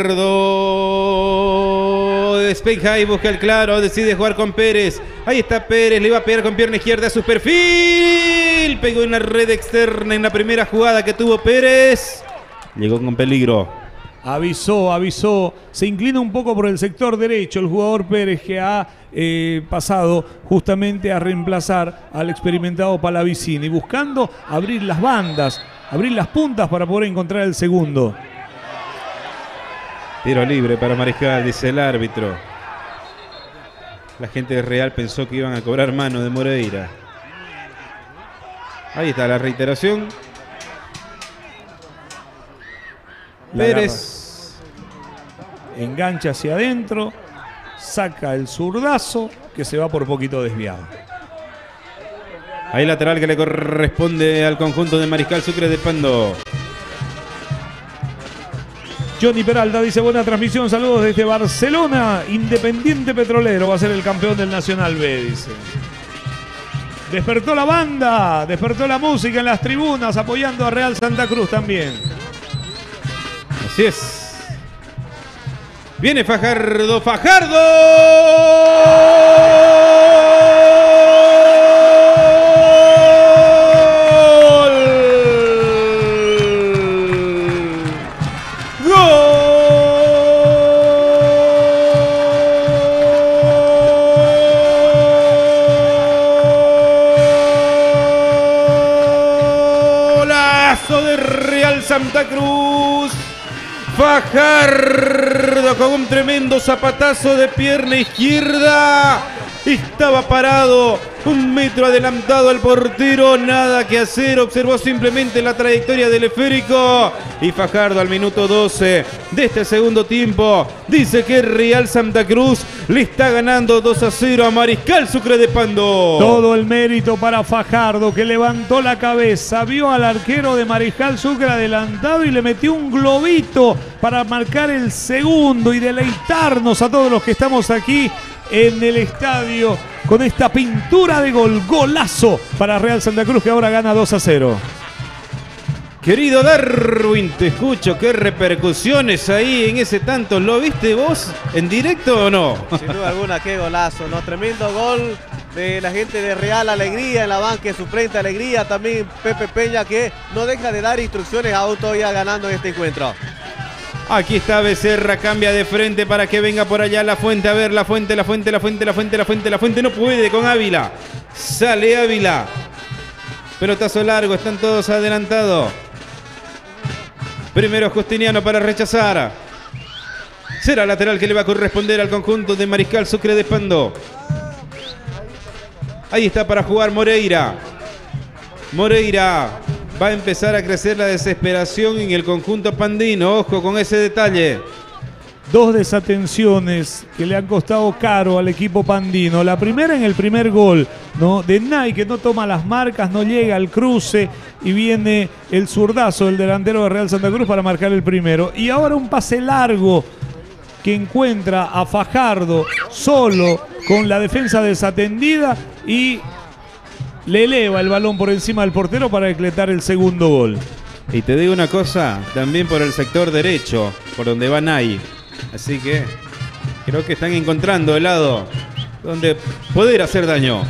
Fajardo. Despeja y busca el claro. Decide jugar con Pérez. Ahí está Pérez. Le va a pegar con pierna izquierda a su perfil. Pegó en la red externa en la primera jugada que tuvo Pérez. Llegó con peligro. Avisó. Se inclina un poco por el sector derecho el jugador Pérez, que ha pasado justamente a reemplazar al experimentado Palavicini, buscando abrir las bandas, abrir las puntas para poder encontrar el segundo. Tiro libre para Mariscal, dice el árbitro. La gente de Real pensó que iban a cobrar mano de Moreira. Ahí está la reiteración. Pérez engancha hacia adentro, saca el zurdazo que se va por poquito desviado. Hay lateral que le corresponde al conjunto de Mariscal Sucre de Pando. Johnny Peralta dice: buena transmisión, saludos desde Barcelona. Independiente Petrolero va a ser el campeón del Nacional B, dice. Despertó la banda, despertó la música en las tribunas, apoyando a Real Santa Cruz también. Así es. Viene Fajardo. De Real Santa Cruz. Fajardo con un tremendo zapatazo de pierna izquierda. Estaba parado, 1 metro adelantado al portero, nada que hacer, observó simplemente la trayectoria del esférico. Y Fajardo al minuto 12 de este segundo tiempo dice que Real Santa Cruz le está ganando 2-0 a Mariscal Sucre de Pando. Todo el mérito para Fajardo, que levantó la cabeza, vio al arquero de Mariscal Sucre adelantado y le metió un globito para marcar el segundo y deleitarnos a todos los que estamos aquí en el estadio con esta pintura de gol, golazo para Real Santa Cruz, que ahora gana 2-0. Querido Darwin, te escucho, qué repercusiones ahí en ese tanto. ¿Lo viste vos en directo o no? Sin duda alguna, qué golazo, ¿no? Tremendo gol de la gente de Real, alegría en la banca suplente, alegría también Pepe Peña, que no deja de dar instrucciones, aún todavía ganando en este encuentro. Aquí está Becerra, cambia de frente para que venga por allá La Fuente. A ver, La Fuente, no puede con Ávila. Sale Ávila. Pelotazo largo, están todos adelantados. Primero Justiniano para rechazar. Será lateral que le va a corresponder al conjunto de Mariscal Sucre de Pando. Ahí está para jugar Moreira. Va a empezar a crecer la desesperación en el conjunto pandino. Ojo con ese detalle. 2 desatenciones que le han costado caro al equipo pandino. La primera en el primer gol, ¿no? De Nay, que no toma las marcas, no llega al cruce y viene el zurdazo del delantero de Real Santa Cruz para marcar el primero. Y ahora un pase largo que encuentra a Fajardo solo con la defensa desatendida y le eleva el balón por encima del portero para decretar el segundo gol. Y te digo una cosa, también por el sector derecho, por donde va Nay. Así que creo que están encontrando el lado donde poder hacer daño.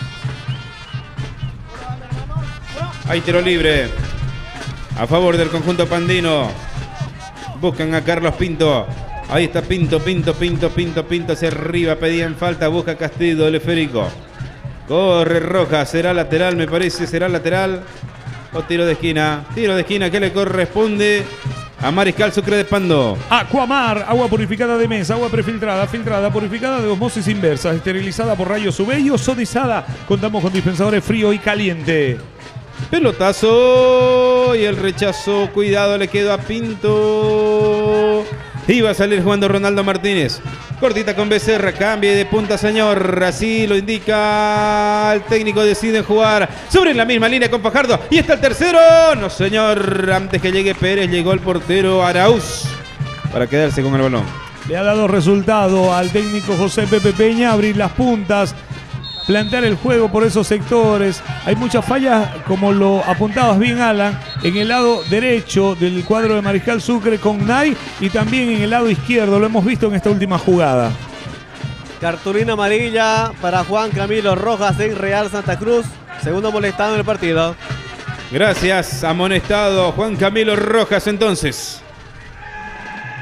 Hay tiro libre a favor del conjunto pandino. Buscan a Carlos Pinto. Ahí está Pinto hacia arriba, pedían falta, busca Castillo, el esférico. Corre Rojas, será lateral, me parece, será lateral. O tiro de esquina que le corresponde a Mariscal Sucre de Pando. Aquamar, agua purificada de mesa, agua prefiltrada, filtrada, purificada de osmosis inversa, esterilizada por rayos UV y ozonizada. Contamos con dispensadores frío y caliente. Pelotazo y el rechazo, cuidado, le quedó a Pinto. Iba a salir jugando Ronaldo Martínez. Cortita con Becerra, cambie de punta, señor. Así lo indica el técnico. Decide jugar sobre la misma línea con Fajardo. Y está el tercero. No, señor. Antes que llegue Pérez, llegó el portero Arauz para quedarse con el balón. Le ha dado resultado al técnico José Pepe Peña abrir las puntas, plantear el juego por esos sectores. Hay muchas fallas, como lo apuntabas bien, Alan, en el lado derecho del cuadro de Mariscal Sucre con Nay y también en el lado izquierdo. Lo hemos visto en esta última jugada. Cartulina amarilla para Juan Camilo Rojas en Real Santa Cruz. Segundo molestado en el partido. Gracias, amonestado Juan Camilo Rojas entonces.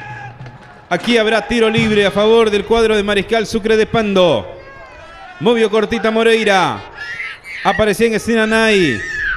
Aquí habrá tiro libre a favor del cuadro de Mariscal Sucre de Pando. Movió cortita Moreira. Aparecía en escena Nay.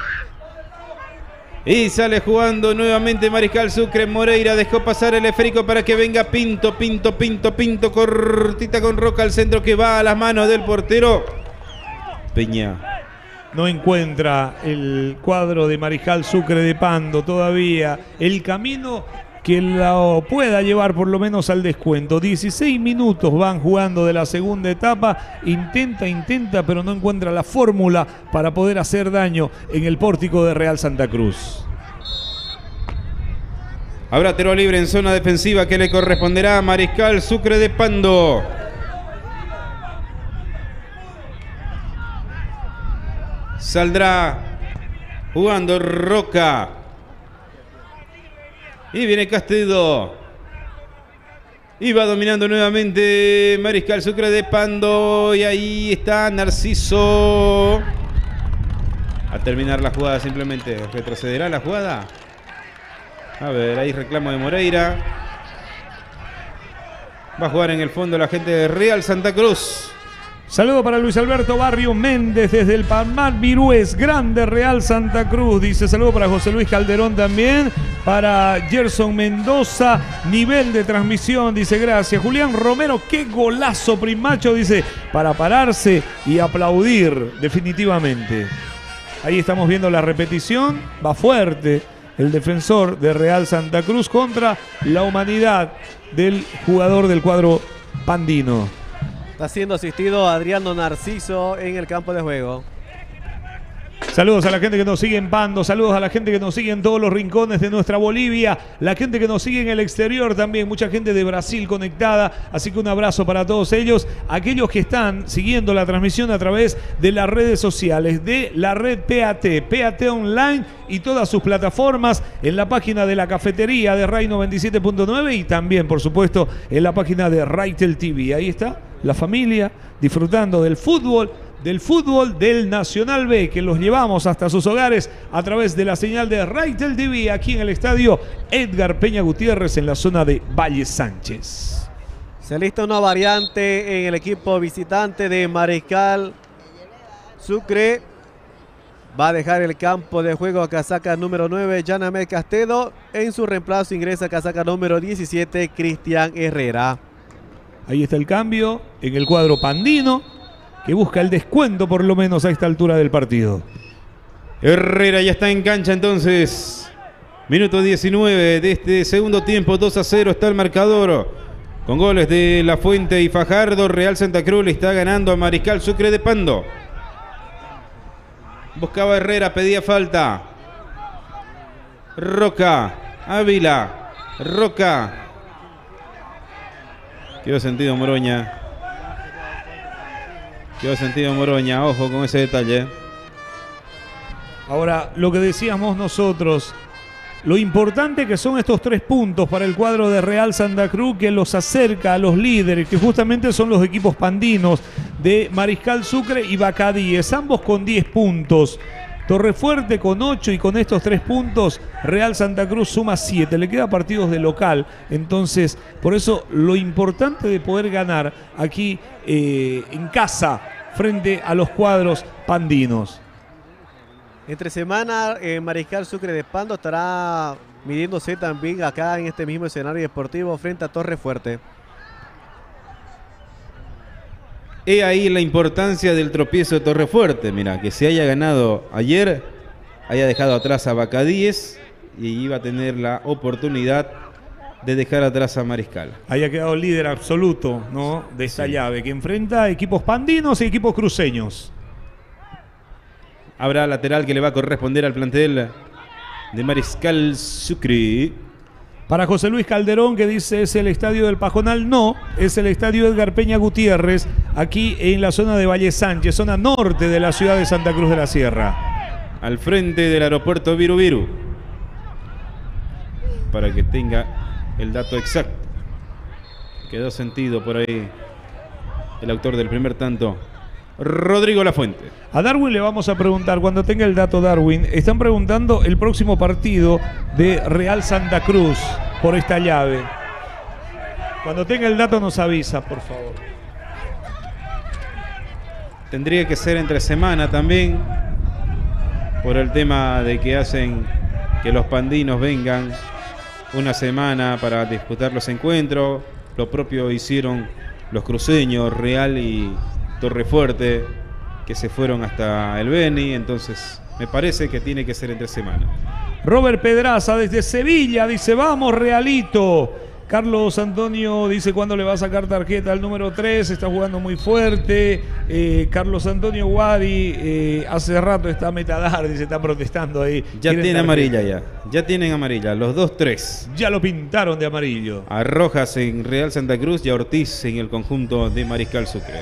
Y sale jugando nuevamente Mariscal Sucre. Moreira dejó pasar el esférico para que venga Pinto. Cortita con Roca al centro que va a las manos del portero. Peña. No encuentra el cuadro de Mariscal Sucre de Pando todavía el camino que lo pueda llevar por lo menos al descuento. 16 minutos van jugando de la segunda etapa. Intenta, pero no encuentra la fórmula para poder hacer daño en el pórtico de Real Santa Cruz. Habrá tiro libre en zona defensiva que le corresponderá a Mariscal Sucre de Pando. Saldrá jugando Roca. Y viene Castedo. Y va dominando nuevamente Mariscal Sucre de Pando. Y ahí está Narciso. A terminar la jugada simplemente. ¿Retrocederá la jugada? A ver, ahí reclamo de Moreira. Va a jugar en el fondo la gente de Real Santa Cruz. Saludo para Luis Alberto Barrio Méndez desde el Palmar Virués, grande Real Santa Cruz. Dice saludo para José Luis Calderón también. Para Gerson Mendoza, nivel de transmisión, dice gracias. Julián Romero, qué golazo Primacho, dice, para pararse y aplaudir definitivamente. Ahí estamos viendo la repetición, va fuerte el defensor de Real Santa Cruz contra la humanidad del jugador del cuadro pandino. Está siendo asistido Adriano Narciso en el campo de juego. Saludos a la gente que nos sigue en Pando, saludos a la gente que nos sigue en todos los rincones de nuestra Bolivia, la gente que nos sigue en el exterior también, mucha gente de Brasil conectada, así que un abrazo para todos ellos, aquellos que están siguiendo la transmisión a través de las redes sociales, de la red PAT Online y todas sus plataformas, en la página de la cafetería de RAI 97.9 y también, por supuesto, en la página de Raitel TV. Ahí está la familia disfrutando del fútbol del Nacional B, que los llevamos hasta sus hogares a través de la señal de Raitel TV aquí en el estadio Edgar Peña Gutiérrez en la zona de Valle Sánchez. Se alista una variante en el equipo visitante de Mariscal Sucre. Va a dejar el campo de juego a casaca número 9, Yanamel Castedo. En su reemplazo ingresa casaca número 17, Cristian Herrera. Ahí está el cambio en el cuadro pandino, que busca el descuento por lo menos a esta altura del partido. Herrera ya está en cancha entonces. Minuto 19 de este segundo tiempo, 2-0 está el marcador. Con goles de La Fuente y Fajardo, Real Santa Cruz le está ganando a Mariscal Sucre de Pando. Buscaba Herrera, pedía falta. Roca, Ávila, Roca. Quedó sentido Moroña. Ojo con ese detalle. Ahora, lo que decíamos nosotros, lo importante que son estos 3 puntos para el cuadro de Real Santa Cruz, que los acerca a los líderes, que justamente son los equipos pandinos de Mariscal Sucre y Bacadíes, ambos con 10 puntos. Torrefuerte con 8 y con estos 3 puntos, Real Santa Cruz suma 7. Le queda partidos de local. Entonces, por eso lo importante de poder ganar aquí en casa frente a los cuadros pandinos. Entre semana, Mariscal Sucre de Pando estará midiéndose también acá en este mismo escenario deportivo frente a Torrefuerte. He ahí la importancia del tropiezo de Torrefuerte. Mira, que se haya ganado ayer, haya dejado atrás a Bacadíes y iba a tener la oportunidad de dejar atrás a Mariscal. Haya quedado líder absoluto, ¿no?, de esta llave, que enfrenta equipos pandinos y equipos cruceños. Habrá lateral que le va a corresponder al plantel de Mariscal Sucre. Para José Luis Calderón, que dice es el estadio del Pajonal, no, es el estadio Edgar Peña Gutiérrez, aquí en la zona de Valle Sánchez, zona norte de la ciudad de Santa Cruz de la Sierra. Al frente del aeropuerto Viru Viru, para que tenga el dato exacto. Quedó sentido por ahí el autor del primer tanto, Rodrigo Lafuente. A Darwin le vamos a preguntar, cuando tenga el dato Darwin, están preguntando el próximo partido de Real Santa Cruz por esta llave. Cuando tenga el dato nos avisa, por favor. Tendría que ser entre semana también, por el tema de que hacen que los pandinos vengan una semana para disputar los encuentros. Lo propio hicieron los cruceños, Real y Torrefuerte, que se fueron hasta el Beni. Entonces me parece que tiene que ser entre semana. Robert Pedraza desde Sevilla dice: vamos Realito. Carlos Antonio dice: ¿cuándo le va a sacar tarjeta al número 3? Está jugando muy fuerte. Carlos Antonio Guadi hace rato está Metadar, dice, está protestando ahí. Ya tiene amarilla ya tienen amarilla, los 2-3. Ya lo pintaron de amarillo. A Rojas en Real Santa Cruz y a Ortiz en el conjunto de Mariscal Sucre.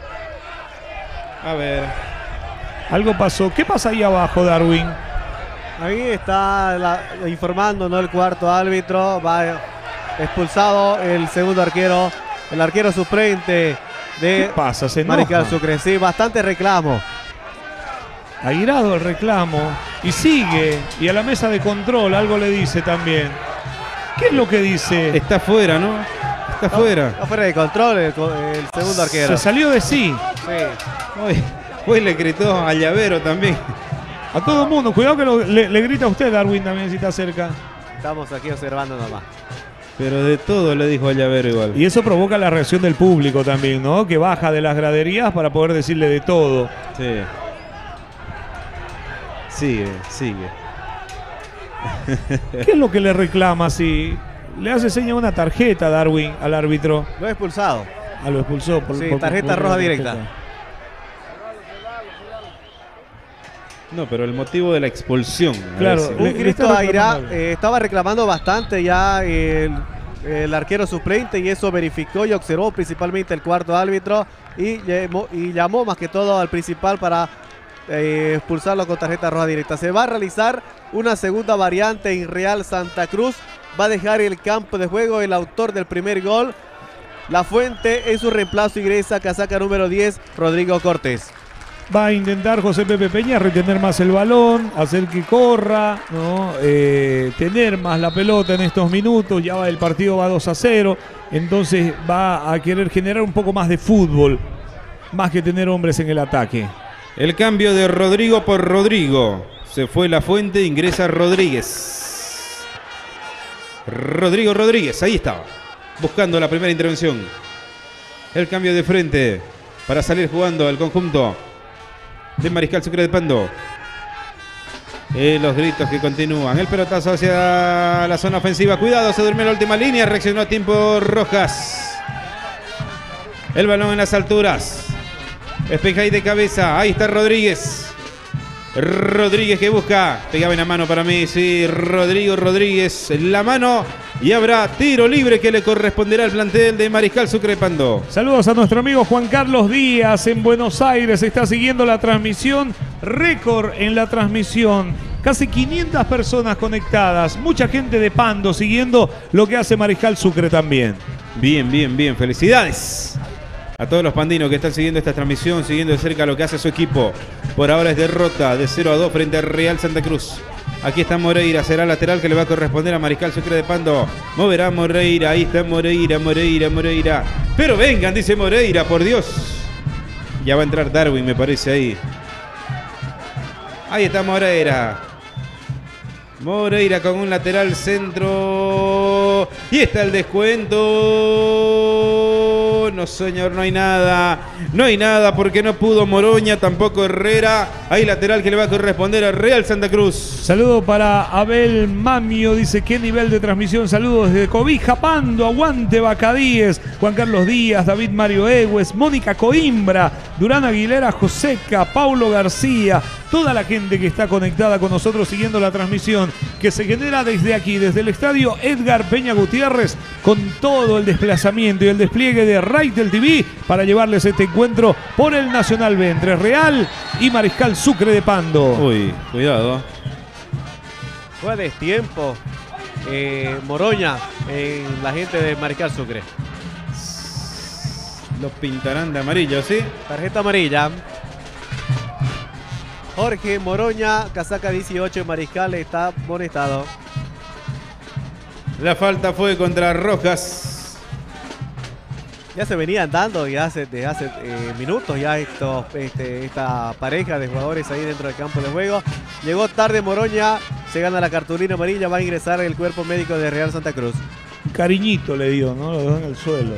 A ver. Algo pasó. ¿Qué pasa ahí abajo, Darwin? Ahí está informando, ¿no? El cuarto árbitro. Va expulsado el segundo arquero, el arquero suplente de ¿Qué pasa? ¿Se enoja? Mariscal Sucre. Sí, bastante reclamo. Airado el reclamo y sigue, y a la mesa de control algo le dice también. ¿Qué es lo que dice? Está fuera, ¿no? Está fuera. Está fuera de control el segundo arquero. Se salió de sí. Sí. Hoy le gritó a Llavero también. A todo el mundo. Cuidado que le grita a usted, Darwin, también, si está cerca. Estamos aquí observando nomás. Pero de todo le dijo a Llavero igual. Y eso provoca la reacción del público también, ¿no? Que baja de las graderías para poder decirle de todo. Sí. Sigue. ¿Qué es lo que le reclama si le hace seña una tarjeta, Darwin, al árbitro? Lo ha expulsado. Ah, lo expulsó. Sí, tarjeta roja directa. No, pero el motivo de la expulsión. Claro, Un grito a Ira, estaba reclamando bastante ya el arquero suplente, y eso verificó y observó principalmente el cuarto árbitro y llamó más que todo al principal para expulsarlo con tarjeta roja directa. Se va a realizar una segunda variante en Real Santa Cruz. Va a dejar el campo de juego el autor del primer gol, La Fuente. En su reemplazo ingresa casaca número 10, Rodrigo Cortés. Va a intentar José Pepe Peña retener más el balón, hacer que corra, ¿no? Tener más la pelota en estos minutos. Ya el partido va 2-0, entonces va a querer generar un poco más de fútbol, más que tener hombres en el ataque. El cambio de Rodrigo por Rodrigo. Se fue La Fuente, ingresa Rodríguez. Rodrigo Rodríguez, ahí estaba, buscando la primera intervención. El cambio de frente para salir jugando al conjunto de Mariscal Sucre de Pando. Los gritos que continúan. El pelotazo hacia la zona ofensiva. Cuidado, se durmió la última línea. Reaccionó a tiempo Rojas. El balón en las alturas. Espeja ahí de cabeza. Ahí está Rodríguez. Rodríguez que busca. Pegaba en la mano para mí. Sí, Rodrigo Rodríguez. En la mano. Y habrá tiro libre que le corresponderá al plantel de Mariscal Sucre de Pando. Saludos a nuestro amigo Juan Carlos Díaz en Buenos Aires. Está siguiendo la transmisión. Récord en la transmisión. Casi 500 personas conectadas. Mucha gente de Pando siguiendo lo que hace Mariscal Sucre también. Bien. Felicidades a todos los pandinos que están siguiendo esta transmisión, siguiendo de cerca lo que hace su equipo. Por ahora es derrota de 0-2 frente a Real Santa Cruz. Aquí está Moreira, será lateral que le va a corresponder a Mariscal Sucre de Pando. Moverá Moreira, ahí está Moreira. Pero vengan, dice Moreira, por Dios. Ya va a entrar Darwin, me parece ahí. Ahí está Moreira. Moreira con un lateral centro. Y está el descuento. No, señor, no hay nada. No hay nada porque no pudo Moroña, tampoco Herrera. Hay lateral que le va a corresponder a Real Santa Cruz. Saludo para Abel Mamio, dice: qué nivel de transmisión. Saludos desde Cobija, Pando, aguante Bacadíes. Juan Carlos Díaz, David Mario Egues, Mónica Coimbra, Durán Aguilera, Joseca, Paulo García. Toda la gente que está conectada con nosotros siguiendo la transmisión que se genera desde aquí, desde el estadio Edgar Peña Gutiérrez, con todo el desplazamiento y el despliegue de Raitel TV para llevarles este encuentro por el Nacional B entre Real y Mariscal Sucre de Pando. Uy, cuidado. Fue destiempo Moroña en la gente de Mariscal Sucre. Los pintarán de amarillo, ¿sí? Tarjeta amarilla. Jorge Moroña, casaca 18, Mariscal, está amonestado. La falta fue contra Rojas. Ya se venían dando desde hace minutos ya esta pareja de jugadores ahí dentro del campo de juego. Llegó tarde Moroña, se gana la cartulina amarilla, va a ingresar el cuerpo médico de Real Santa Cruz. Un cariñito le dio, ¿no? Lo dejó en el suelo.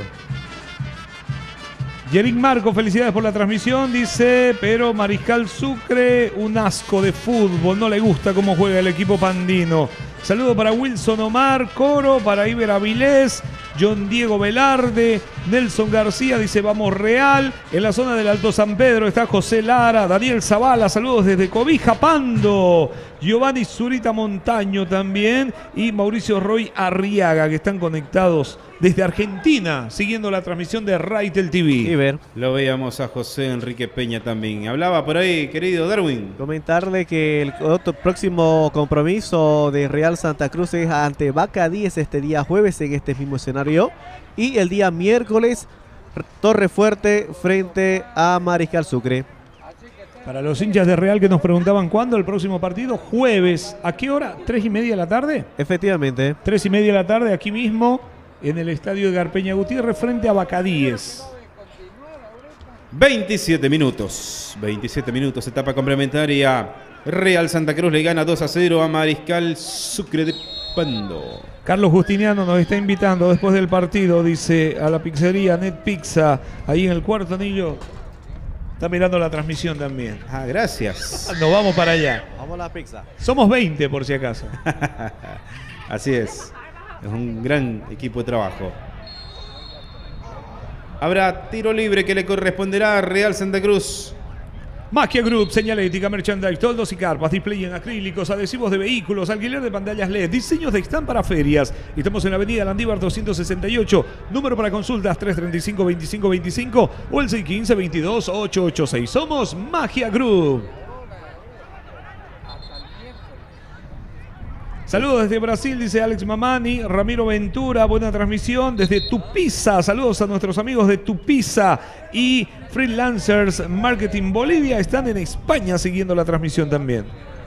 Yerick Marco, felicidades por la transmisión, dice, pero Mariscal Sucre, un asco de fútbol, no le gusta cómo juega el equipo pandino. Saludo para Wilson Omar, Coro, para Iber Avilés, John Diego Velarde, Nelson García, dice vamos Real. En la zona del Alto San Pedro está José Lara, Daniel Zavala, saludos desde Cobija, Pando. Giovanni Zurita Montaño también y Mauricio Roy Arriaga, que están conectados desde Argentina, siguiendo la transmisión de Raitel TV. Iber. Lo veíamos a José Enrique Peña también. Hablaba por ahí, querido Darwin. Comentarle que el otro próximo compromiso de Real Santa Cruz es ante Vaca 10 este día jueves en este mismo escenario. Y el día miércoles, Torre Fuerte frente a Mariscal Sucre. Para los hinchas de Real que nos preguntaban cuándo el próximo partido, jueves, ¿a qué hora? ¿3:30 de la tarde? Efectivamente. 3:30 de la tarde, aquí mismo, en el estadio de Garpeña Gutiérrez, frente a Bacadíes. 27 minutos, etapa complementaria. Real Santa Cruz le gana 2-0 a Mariscal Sucre de Pando. Carlos Justiniano nos está invitando después del partido, dice, a la pizzería Net Pizza, ahí en el Cuarto Anillo. Está mirando la transmisión también. Ah, gracias. Nos vamos para allá. Vamos a la pizza. Somos 20 por si acaso. Así es. Es un gran equipo de trabajo. Habrá tiro libre que le corresponderá a Real Santa Cruz. Magia Group, señalética, merchandise, toldos y carpas, display en acrílicos, adhesivos de vehículos, alquiler de pantallas LED, diseños de stand para ferias. Estamos en la avenida Landívar 268, número para consultas 335-2525 o el 615-22-886. Somos Magia Group. Saludos desde Brasil, dice Alex Mamani. Ramiro Ventura, buena transmisión desde Tupiza. Saludos a nuestros amigos de Tupiza y Freelancers Marketing Bolivia. Están en España siguiendo la transmisión también.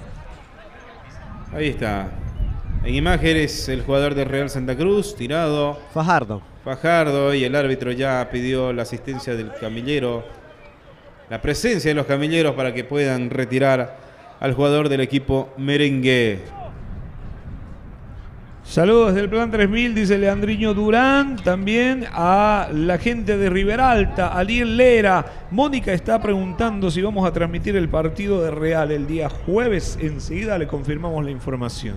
Ahí está. En imágenes el jugador de Real Santa Cruz, tirado. Fajardo, y el árbitro ya pidió la asistencia del camillero. La presencia de los camilleros para que puedan retirar al jugador del equipo merengue. Saludos desde el Plan 3000, dice Leandriño Durán. También a la gente de Riberalta, Aliel Lera. Mónica está preguntando si vamos a transmitir el partido de Real el día jueves. Enseguida le confirmamos la información.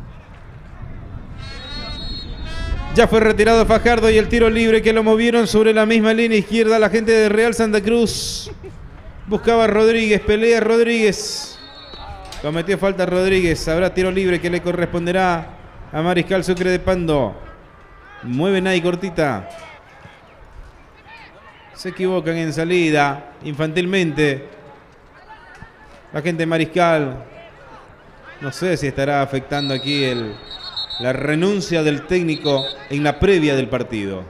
Ya fue retirado Fajardo y el tiro libre que lo movieron sobre la misma línea izquierda. La gente de Real Santa Cruz buscaba a Rodríguez, pelea Rodríguez. Cometió falta Rodríguez. Habrá tiro libre que le corresponderá a Mariscal Sucre de Pando. Mueven ahí cortita. Se equivocan en salida infantilmente. La gente de Mariscal. No sé si estará afectando aquí la renuncia del técnico en la previa del partido.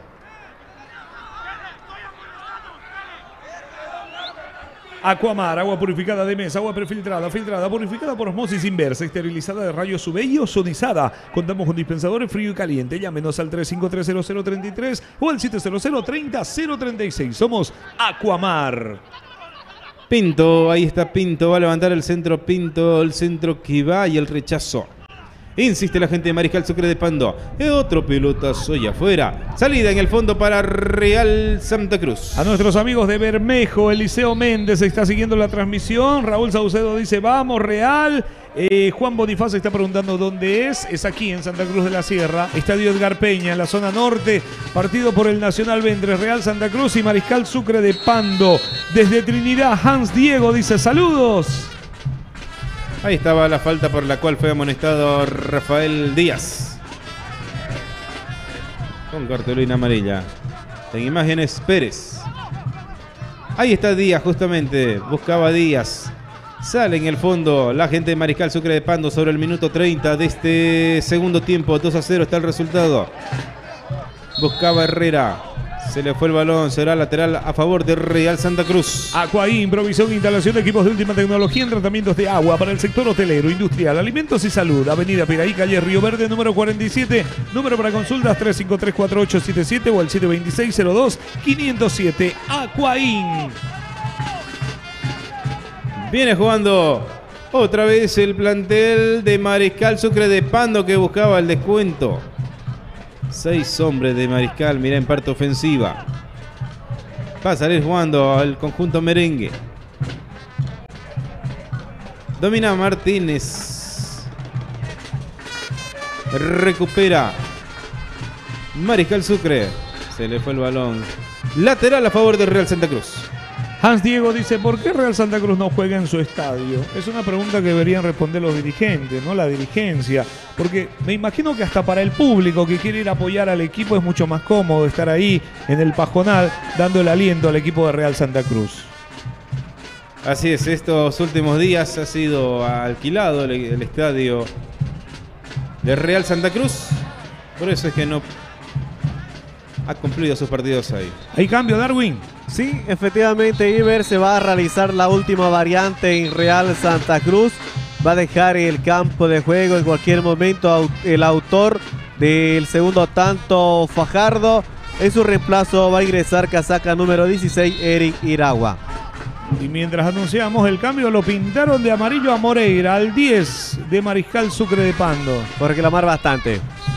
Aquamar, agua purificada de mesa, agua prefiltrada, filtrada, purificada por osmosis inversa, esterilizada de rayos UV y ozonizada. Contamos con dispensadores frío y caliente. Llámenos al 353-0033 o al 700-30-036. Somos Aquamar. Pinto, ahí está Pinto, va a levantar el centro Pinto, el centro que va y el rechazo. Insiste la gente de Mariscal Sucre de Pando. Otro pelotazo y afuera. Salida en el fondo para Real Santa Cruz. A nuestros amigos de Bermejo, Eliseo Méndez está siguiendo la transmisión. Raúl Saucedo dice, vamos Real. Juan Bonifaz está preguntando dónde es. Es aquí en Santa Cruz de la Sierra. Estadio Edgar Peña en la zona norte. Partido por el Nacional Vendres, Real Santa Cruz y Mariscal Sucre de Pando. Desde Trinidad, Hans Diego dice saludos. Ahí estaba la falta por la cual fue amonestado Rafael Díaz. Con cartulina amarilla. En imágenes Pérez. Ahí está Díaz justamente. Buscaba Díaz. Sale en el fondo la gente de Mariscal Sucre de Pando sobre el minuto 30 de este segundo tiempo. 2-0 está el resultado. Buscaba Herrera. Se le fue el balón, será lateral a favor de Real Santa Cruz. Aquaín, provisión e instalación de equipos de última tecnología en tratamientos de agua para el sector hotelero, industrial, alimentos y salud. Avenida Piraí, calle Río Verde, número 47. Número para consultas 353-4877 o el 726-02-507. Aquaín. Viene jugando otra vez el plantel de Mariscal Sucre de Pando que buscaba el descuento. 6 hombres de Mariscal, mirá en parte ofensiva. Va a salir jugando al conjunto merengue. Domina Martínez. Recupera Mariscal Sucre. Se le fue el balón. Lateral a favor de Real Santa Cruz. Hans Diego dice, ¿por qué Real Santa Cruz no juega en su estadio? Es una pregunta que deberían responder los dirigentes, no la dirigencia. Porque me imagino que hasta para el público que quiere ir a apoyar al equipo es mucho más cómodo estar ahí en el Pajonal dando el aliento al equipo de Real Santa Cruz. Así es, estos últimos días ha sido alquilado el estadio de Real Santa Cruz. Por eso es que no ha cumplido sus partidos ahí. ¿Hay cambio, Darwin? Sí, efectivamente, Iber, se va a realizar la última variante en Real Santa Cruz. Va a dejar el campo de juego en cualquier momento el autor del segundo tanto, Fajardo. En su reemplazo va a ingresar casaca número 16, Eric Iragua. Y mientras anunciamos el cambio, lo pintaron de amarillo a Moreira, al 10 de Mariscal Sucre de Pando. Por reclamar bastante.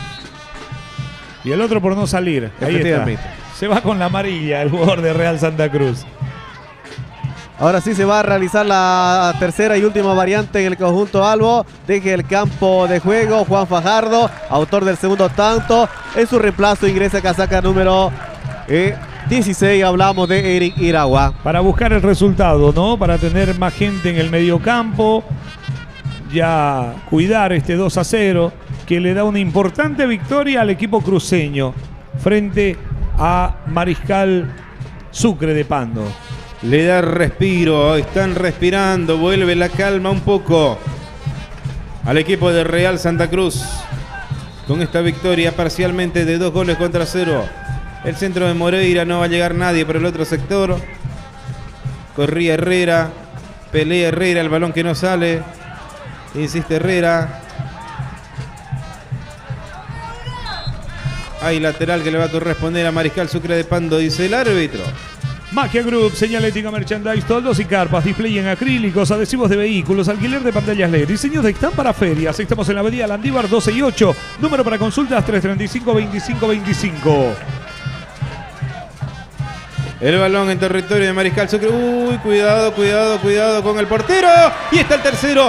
Y el otro por no salir. Ahí está. Se va con la amarilla el jugador de Real Santa Cruz. Ahora sí se va a realizar la tercera y última variante en el conjunto albo. Deje el campo de juego Juan Fajardo, autor del segundo tanto. En su reemplazo ingresa casaca número 16, hablamos de Eric Iragua. Para buscar el resultado, ¿no? Para tener más gente en el mediocampo. Ya cuidar este 2-0 que le da una importante victoria al equipo cruceño frente a Mariscal Sucre de Pando. Le da respiro, están respirando, vuelve la calma un poco al equipo de Real Santa Cruz con esta victoria parcialmente de 2-0. El centro de Moreira, no va a llegar nadie por el otro sector. Corría Herrera, pelea Herrera, el balón que no sale, insiste Herrera. Hay lateral que le va a corresponder a Mariscal Sucre de Pando, dice el árbitro. Magia Group, señalética, merchandise, toldos y carpas, display en acrílicos, adhesivos de vehículos, alquiler de pantallas LED, diseños de stand para ferias. Estamos en la avenida Landívar 12 y 8. Número para consultas 335-2525. El balón en territorio de Mariscal Sucre. Uy, cuidado con el portero. Y está el tercero.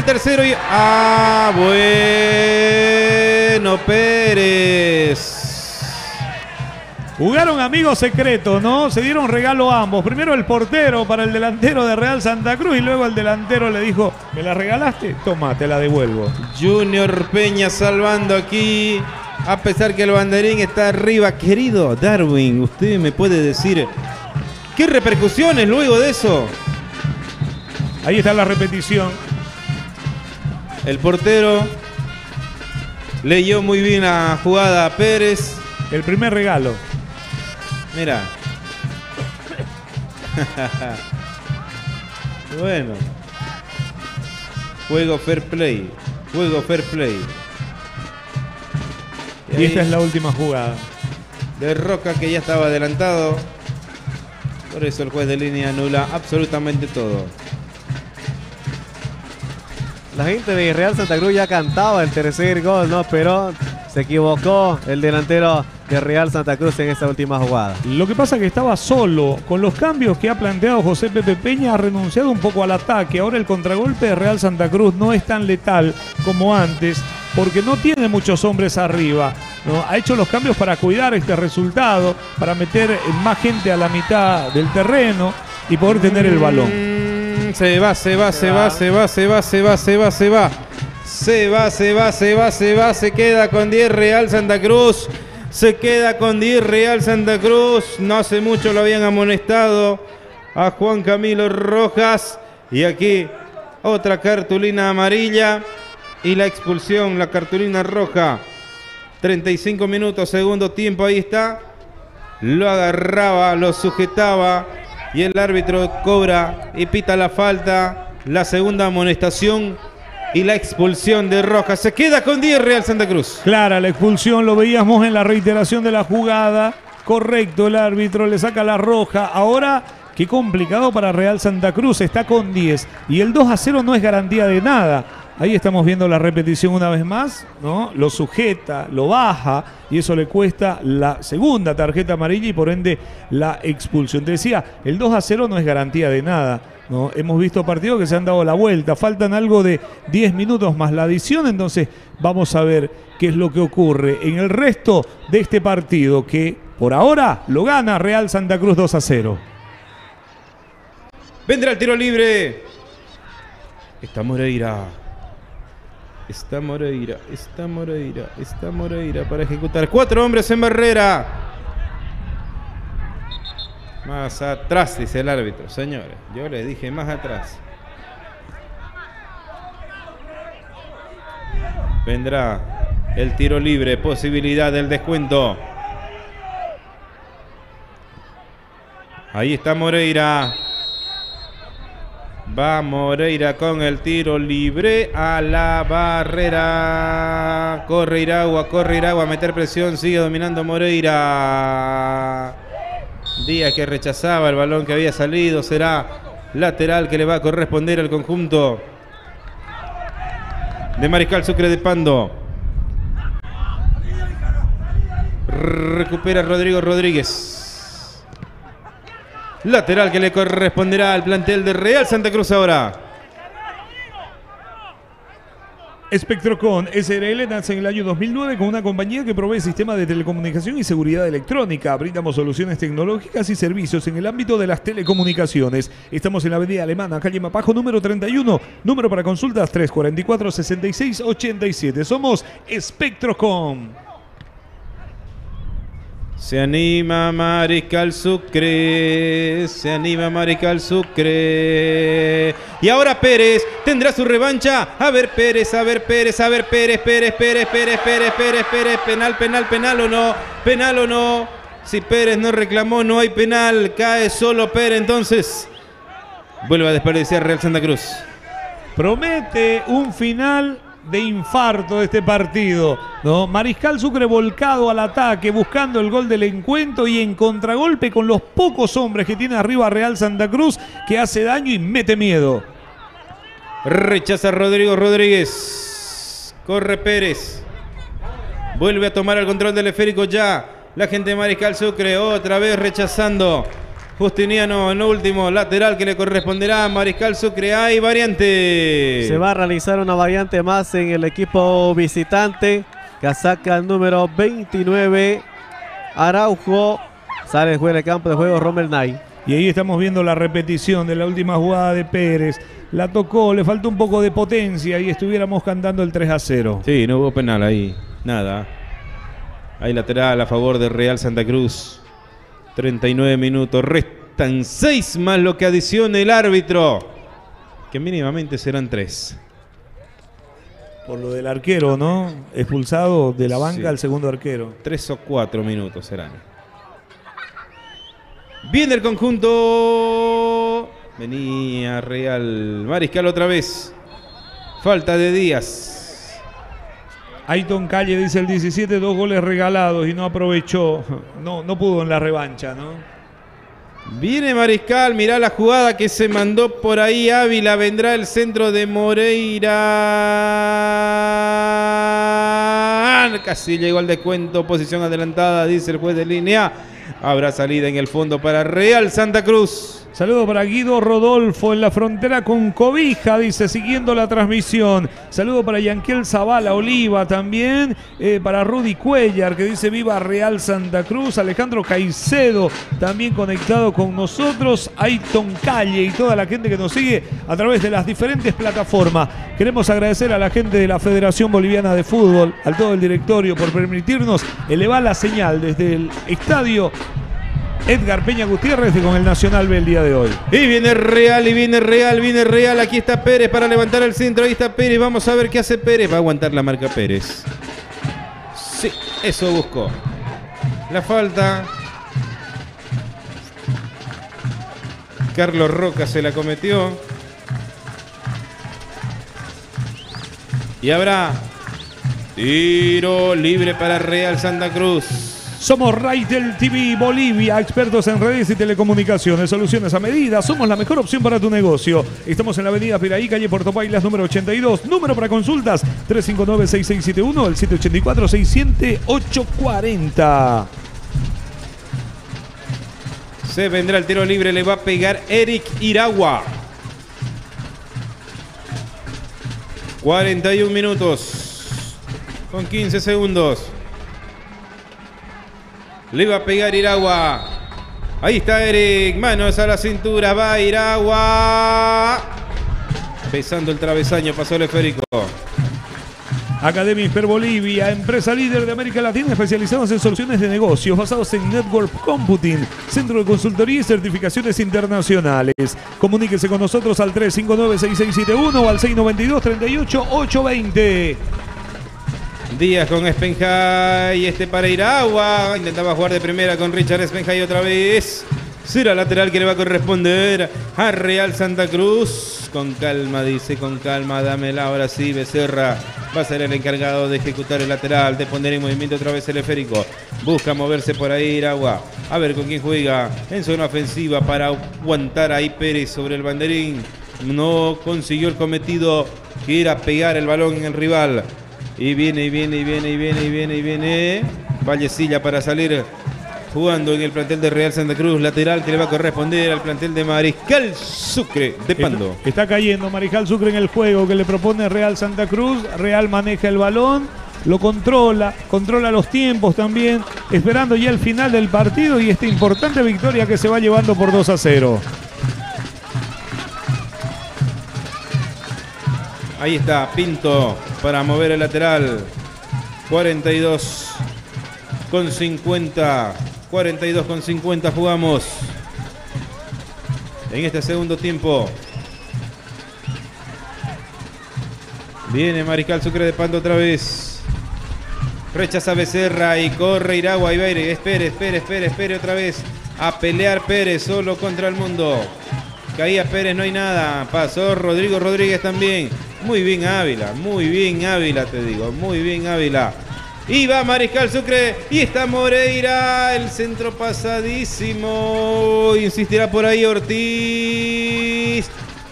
Bueno, Pérez. Jugaron amigos secretos, ¿no? Se dieron regalo ambos. Primero el portero para el delantero de Real Santa Cruz y luego el delantero le dijo, ¿me la regalaste? Toma, te la devuelvo. Junior Peña salvando aquí, a pesar que el banderín está arriba. Querido Darwin, ¿usted me puede decir qué repercusiones luego de eso? Ahí está la repetición. El portero leyó muy bien la jugada a Pérez. El primer regalo. Mira. Bueno. Juego fair play. Y esta es la última jugada. De Roca, que ya estaba adelantado. Por eso el juez de línea anula absolutamente todo. La gente de Real Santa Cruz ya cantaba el tercer gol, ¿no? Pero se equivocó el delantero de Real Santa Cruz en esa última jugada. Lo que pasa es que estaba solo. Con los cambios que ha planteado José Pepe Peña, ha renunciado un poco al ataque. Ahora el contragolpe de Real Santa Cruz no es tan letal como antes, porque no tiene muchos hombres arriba, ¿no? Ha hecho los cambios para cuidar este resultado, para meter más gente a la mitad del terreno y poder tener el balón. Se va. Se queda con 10 Real Santa Cruz. No hace mucho lo habían amonestado a Juan Camilo Rojas. Y aquí otra cartulina amarilla y la expulsión, la cartulina roja. 35 minutos, segundo tiempo, ahí está. lo agarraba, lo sujetaba y el árbitro cobra y pita la falta, la segunda amonestación y la expulsión de Rojas. Se queda con 10 Real Santa Cruz. Clara la expulsión, lo veíamos en la reiteración de la jugada. Correcto, el árbitro le saca la roja. Ahora, qué complicado para Real Santa Cruz, está con 10 y el 2-0 no es garantía de nada. Ahí estamos viendo la repetición una vez más, ¿no? Lo sujeta, lo baja y eso le cuesta la segunda tarjeta amarilla y por ende la expulsión. Te decía, el 2-0 no es garantía de nada, ¿no? Hemos visto partidos que se han dado la vuelta, faltan algo de 10 minutos más la adición, entonces vamos a ver qué es lo que ocurre en el resto de este partido que por ahora lo gana Real Santa Cruz 2-0. Vendrá el tiro libre. Está Moreira. Está Moreira, está Moreira, está Moreira para ejecutar. 4 hombres en barrera. Más atrás, dice el árbitro, señores. Yo le dije más atrás. Vendrá el tiro libre, posibilidad del descuento. Ahí está Moreira. Va Moreira con el tiro libre a la barrera. Corre Iragua a meter presión. Sigue dominando Moreira. Díaz que rechazaba el balón que había salido. Será lateral que le va a corresponder al conjunto de Mariscal Sucre de Pando. Recupera Rodrigo Rodríguez. Lateral que le corresponderá al plantel de Real Santa Cruz ahora. Spectrocom SRL nace en el año 2009 con una compañía que provee sistemas de telecomunicación y seguridad electrónica. Brindamos soluciones tecnológicas y servicios en el ámbito de las telecomunicaciones. Estamos en la avenida Alemana, calle Mapajo, número 31. Número para consultas 344-6687. Somos Spectrocom. Se anima Mariscal Sucre, se anima Mariscal Sucre. Y ahora Pérez tendrá su revancha. A ver Pérez, a ver Pérez, a ver Pérez, Pérez, penal o no, penal o no. Si Pérez no reclamó, no hay penal, cae solo Pérez, entonces vuelve a desperdiciar Real Santa Cruz. Promete un final de infarto de este partido, ¿no? Mariscal Sucre volcado al ataque, buscando el gol del encuentro y en contragolpe con los pocos hombres que tiene arriba Real Santa Cruz, que hace daño y mete miedo. Rechaza Rodrigo Rodríguez. Corre Pérez. Vuelve a tomar el control del esférico ya. La gente de Mariscal Sucre otra vez rechazando. Justiniano en último, lateral que le corresponderá a Mariscal Sucre. Hay variante. Se va a realizar una variante más en el equipo visitante. Casaca número 29. Araujo. Sale fuera del campo de juego Rommel Nay. Y ahí estamos viendo la repetición de la última jugada de Pérez. La tocó, le faltó un poco de potencia y estuviéramos cantando el 3-0. Sí, no hubo penal ahí. Nada. Hay lateral a favor de Real Santa Cruz. 39 minutos, restan 6 más lo que adicione el árbitro, que mínimamente serán 3. Por lo del arquero, ¿no? Expulsado de la banca al segundo arquero. 3 o 4 minutos serán. Viene el conjunto. Venía Real Mariscal otra vez. Falta de Díaz. Ayton Calle dice el 17, 2 goles regalados y no aprovechó. No pudo en la revancha, ¿no? Viene Mariscal, mirá la jugada que se mandó por ahí Ávila. Vendrá el centro de Moreira. Casi llegó al descuento, posición adelantada, dice el juez de línea. Habrá salida en el fondo para Real Santa Cruz. Saludo para Guido Rodolfo en la frontera con Cobija, dice, siguiendo la transmisión. Saludo para Yanquiel Zavala Oliva también. Para Rudy Cuellar, que dice viva Real Santa Cruz. Alejandro Caicedo también conectado con nosotros. Ayton Calle y toda la gente que nos sigue a través de las diferentes plataformas. Queremos agradecer a la gente de la Federación Boliviana de Fútbol, a todo el directorio, por permitirnos elevar la señal desde el estadio Edgar Peña Gutiérrez con el Nacional B el día de hoy. Y viene Real, y viene Real. Aquí está Pérez para levantar el centro. Ahí está Pérez. Vamos a ver qué hace Pérez. Va a aguantar la marca Pérez. Sí, eso buscó. La falta Carlos Roca se la cometió. Y habrá tiro libre para Real Santa Cruz. Somos Raitel TV Bolivia, expertos en redes y telecomunicaciones, soluciones a medida. Somos la mejor opción para tu negocio. Estamos en la avenida Piraí, calle Puerto Pailas, número 82. Número para consultas, 359-6671, el 784-607-840. Se vendrá el tiro libre, le va a pegar Eric Iragua. 41 minutos con 15 segundos. Le va a pegar Iragua. Ahí está Eric. Manos a la cintura. Va Iragua. Pesando el travesaño. Pasó el esférico. Academia Hiper Bolivia, empresa líder de América Latina, especializados en soluciones de negocios basados en Network Computing, centro de consultoría y certificaciones internacionales. Comuníquese con nosotros al 359-6671 o al 692-38-820. Díaz con Spenjay, para Iragua. Intentaba jugar de primera con Richard Spenjay otra vez. Será lateral que le va a corresponder a Real Santa Cruz. Con calma, dice, con calma, dámela. Ahora sí, Becerra va a ser el encargado de ejecutar el lateral, de poner en movimiento otra vez el esférico. Busca moverse por ahí Iragua. A ver con quién juega en zona ofensiva para aguantar ahí Pérez sobre el banderín. No consiguió el cometido, que era pegar el balón en el rival. Y viene. Vallecilla para salir jugando en el plantel de Real Santa Cruz. Lateral que le va a corresponder al plantel de Mariscal Sucre de Pando. Está cayendo Mariscal Sucre en el juego que le propone Real Santa Cruz. Real maneja el balón, lo controla los tiempos también, esperando ya el final del partido y esta importante victoria que se va llevando por 2-0. Ahí está Pinto para mover el lateral. 42 con 50 jugamos en este segundo tiempo. Viene Mariscal Sucre de Pando otra vez. Rechaza Becerra y corre Iragua y Beire. Espere otra vez. A pelear Pérez solo contra el mundo. Caía Pérez, no hay nada. Pasó Rodrigo Rodríguez también. Muy bien Ávila, te digo. Muy bien Ávila. Y va Mariscal Sucre. Y está Moreira. El centro pasadísimo. Insistirá por ahí Ortiz.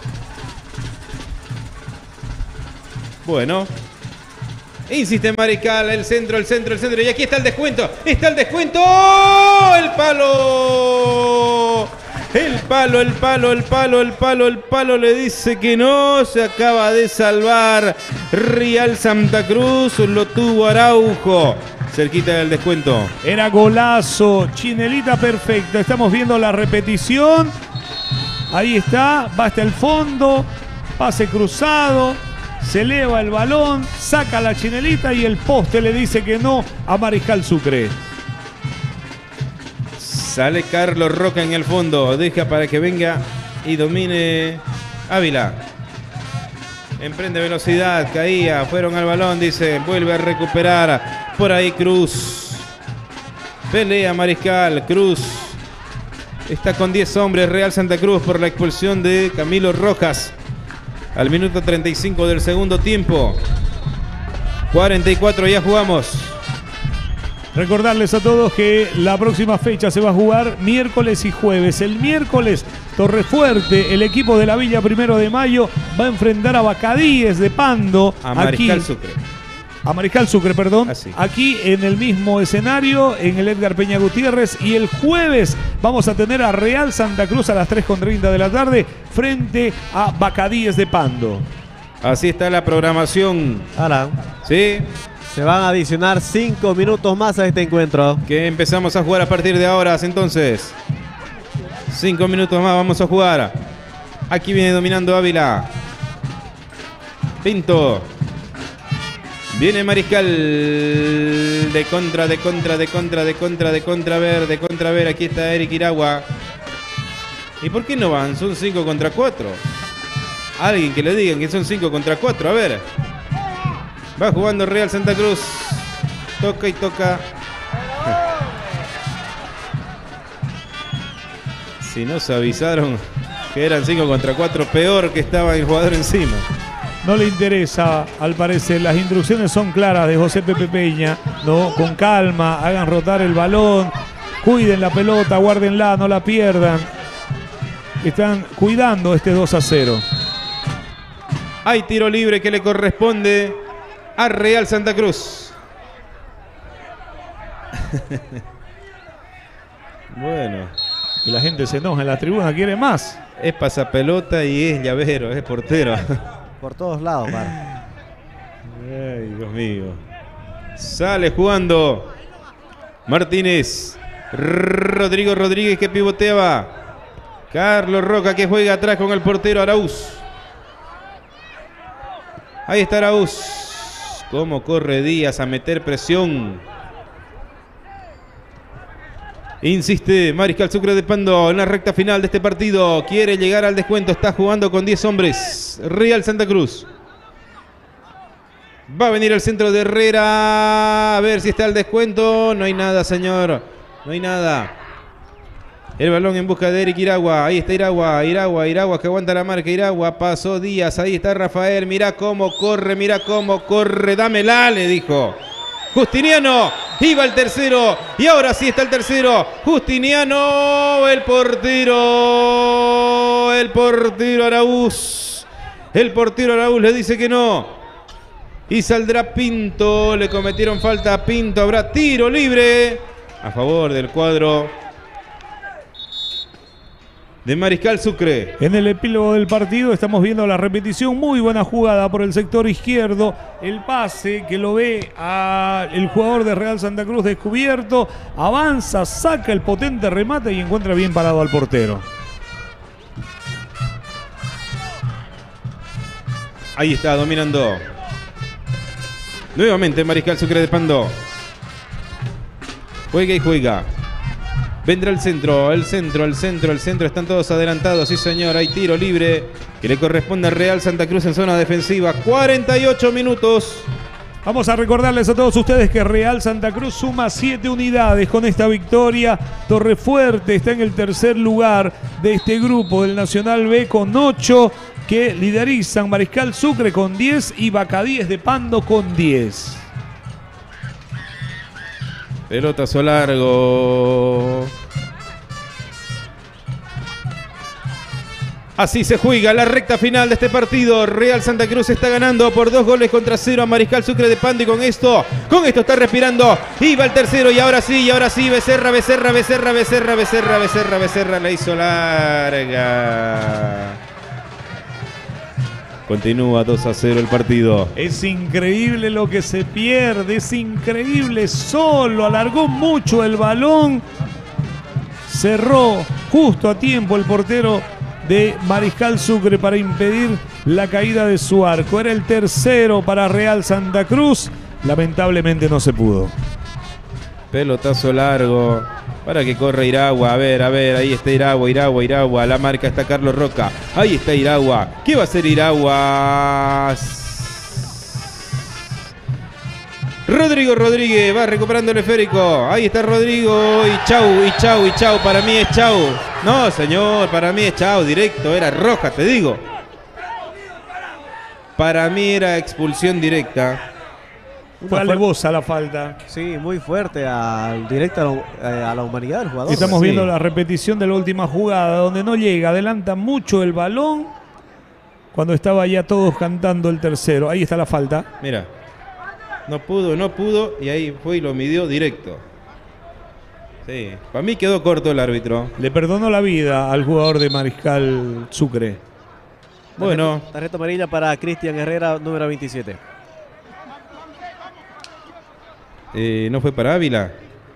Bueno. Insiste Mariscal. El centro. Y aquí está el descuento. El palo. El palo le dice que no. Se acaba de salvar Real Santa Cruz. Lo tuvo Araujo. Cerquita del descuento. Era golazo. Chinelita perfecta. Estamos viendo la repetición. Ahí está. Va hasta el fondo. Pase cruzado. Se eleva el balón. Saca la chinelita y el poste le dice que no a Mariscal Sucre. Sale Carlos Roca en el fondo. Deja para que venga y domine Ávila. Emprende velocidad. Caía. Fueron al balón. Dice. Vuelve a recuperar. Por ahí Cruz. Pelea Mariscal. Cruz. Está con 10 hombres Real Santa Cruz por la expulsión de Camilo Rojas. Al minuto 35 del segundo tiempo. 44 ya jugamos. Recordarles a todos que la próxima fecha se va a jugar miércoles y jueves. El miércoles, Torrefuerte, el equipo de la Villa 1 de Mayo, va a enfrentar a Bacadíes de Pando. A Mariscal Sucre. A Mariscal Sucre, perdón. Así. Aquí en el mismo escenario, en el Edgar Peña Gutiérrez. Y el jueves vamos a tener a Real Santa Cruz a las 3:30 de la tarde frente a Bacadíes de Pando. Así está la programación. Ahora, ¿Sí? se van a adicionar 5 minutos más a este encuentro. Que empezamos a jugar a partir de ahora, entonces. 5 minutos más vamos a jugar. Aquí viene dominando Ávila. Pinto. Viene Mariscal. De contra. A ver, aquí está Eric Iragua. ¿Y por qué no van? Son 5 contra 4. Alguien que le digan que son 5 contra 4. A ver. Va jugando Real Santa Cruz. Toca y toca. Si no se avisaron. que eran 5 contra 4, peor que estaba el jugador encima. No le interesa, al parecer. Las instrucciones son claras de José Pepe Peña, ¿no? Con calma, hagan rotar el balón, cuiden la pelota, guárdenla, no la pierdan. Están cuidando este 2-0. Hay tiro libre que le corresponde a Real Santa Cruz. Bueno. Y la gente se enoja en la tribuna, quiere más. Es pasapelota y es llavero, es portero. Por todos lados, para. Ay, Dios mío. Sale jugando Martínez. Rodrigo Rodríguez que pivoteaba. Carlos Roca que juega atrás con el portero Araúz. Ahí está Araúz. Cómo corre Díaz a meter presión. Insiste Mariscal Sucre de Pando en la recta final de este partido. Quiere llegar al descuento. Está jugando con 10 hombres. Real Santa Cruz. Va a venir al centro de Herrera. A ver si está el descuento. No hay nada, señor. No hay nada. El balón en busca de Eric Iragua. Ahí está Iragua que aguanta la marca. Iragua pasó Díaz. Ahí está Rafael. Mirá cómo corre. Dámela, le dijo Justiniano. Iba el tercero. Y ahora sí está el tercero. Justiniano. El portero Araúz. El portero Araúz le dice que no. Y saldrá Pinto. Le cometieron falta a Pinto. Habrá tiro libre a favor del cuadro de Mariscal Sucre. En el epílogo del partido estamos viendo la repetición. Muy buena jugada por el sector izquierdo. El pase que lo ve el jugador de Real Santa Cruz descubierto. Avanza, saca el potente remate y encuentra bien parado al portero. Ahí está dominando nuevamente Mariscal Sucre de Pando. Juega y juega. Vendrá el centro. Están todos adelantados. Sí, señor. Hay tiro libre que le corresponde a Real Santa Cruz en zona defensiva. 48 minutos. Vamos a recordarles a todos ustedes que Real Santa Cruz suma 7 unidades con esta victoria. Torrefuerte está en el tercer lugar de este grupo del Nacional B con 8, que liderizan Mariscal Sucre con 10 y Bacadíes de Pando con 10. Pelotazo largo. Así se juega la recta final de este partido. Real Santa Cruz está ganando por 2-0 a Mariscal Sucre de Pando y con esto está respirando. Iba el tercero y ahora sí, Becerra la hizo larga. Continúa 2-0 el partido. Es increíble lo que se pierde, es increíble. Solo alargó mucho el balón. Cerró justo a tiempo el portero de Mariscal Sucre para impedir la caída de su arco. Era el tercero para Real Santa Cruz. Lamentablemente no se pudo. Pelotazo largo para que corra Iragua. A ver, ahí está Iragua. La marca está Carlos Roca. Ahí está Iragua. ¿Qué va a hacer Iragua? Rodrigo Rodríguez va recuperando el esférico. Ahí está Rodrigo. Y chau. Para mí es chau. No, señor, para mí es chau. Directo, era roja, te digo. Para mí era expulsión directa. Fue alevosa la falta. Sí, muy fuerte, directa a la humanidad del jugador. Estamos viendo la repetición de la última jugada, donde no llega, adelanta mucho el balón cuando estaba ya todos cantando el tercero. Ahí está la falta. Mira, no pudo y ahí fue y lo midió directo. Sí, para mí quedó corto el árbitro. Le perdonó la vida al jugador de Mariscal Sucre. Bueno. Tarjeta amarilla para Cristian Herrera, número 27. ¿No fue para Ávila?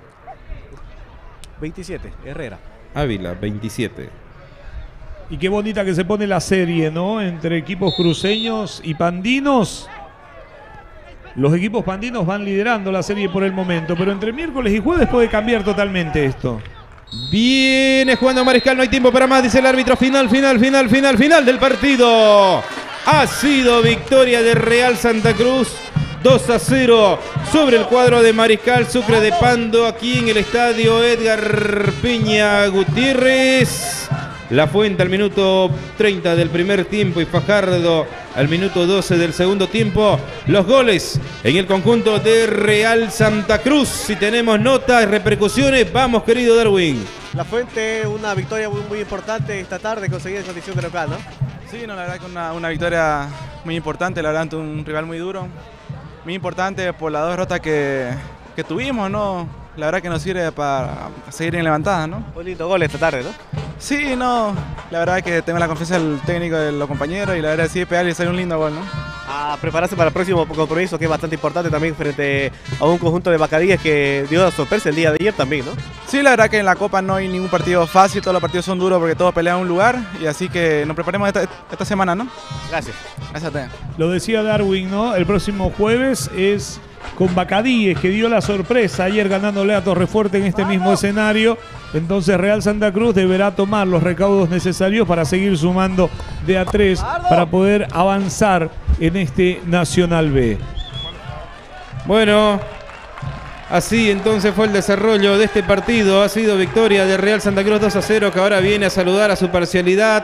27, Herrera. Ávila, 27. Y qué bonita que se pone la serie, ¿no? Entre equipos cruceños y pandinos. Los equipos pandinos van liderando la serie por el momento, pero entre miércoles y jueves puede cambiar totalmente esto. Viene jugando Mariscal, no hay tiempo para más, dice el árbitro. Final del partido. Ha sido victoria de Real Santa Cruz. 2-0 sobre el cuadro de Mariscal Sucre de Pando aquí en el estadio Edgar Piña Gutiérrez. La Fuente al minuto 30 del primer tiempo y Fajardo al minuto 12 del segundo tiempo. Los goles en el conjunto de Real Santa Cruz. Si tenemos notas y repercusiones, vamos, querido Darwin. La Fuente, una victoria muy importante esta tarde, conseguida en condición de local, ¿no? Sí, no, la verdad que una victoria muy importante, la verdad ante un rival muy duro, muy importante por las dos derrotas que tuvimos, ¿no? La verdad que nos sirve para seguir en levantada, ¿no? Un lindo gol esta tarde, ¿no? Sí, no, la verdad que tengo la confianza del técnico, de los compañeros y la verdad sí pegar y salir un lindo gol, ¿no? A prepararse para el próximo compromiso, que es bastante importante también frente a un conjunto de Bacadíes que dio la sorpresa el día de ayer también, ¿no? Sí, la verdad que en la Copa no hay ningún partido fácil, todos los partidos son duros porque todos pelean un lugar y así que nos preparemos esta semana, ¿no? Gracias. Gracias a ti. Lo decía Darwin, ¿no? El próximo jueves es con Bacadíes, que dio la sorpresa ayer ganándole a Torrefuerte en este mismo escenario. Entonces Real Santa Cruz deberá tomar los recaudos necesarios para seguir sumando de a 3 para poder avanzar en este Nacional B. Bueno, así entonces fue el desarrollo de este partido. Ha sido victoria de Real Santa Cruz 2-0, que ahora viene a saludar a su parcialidad.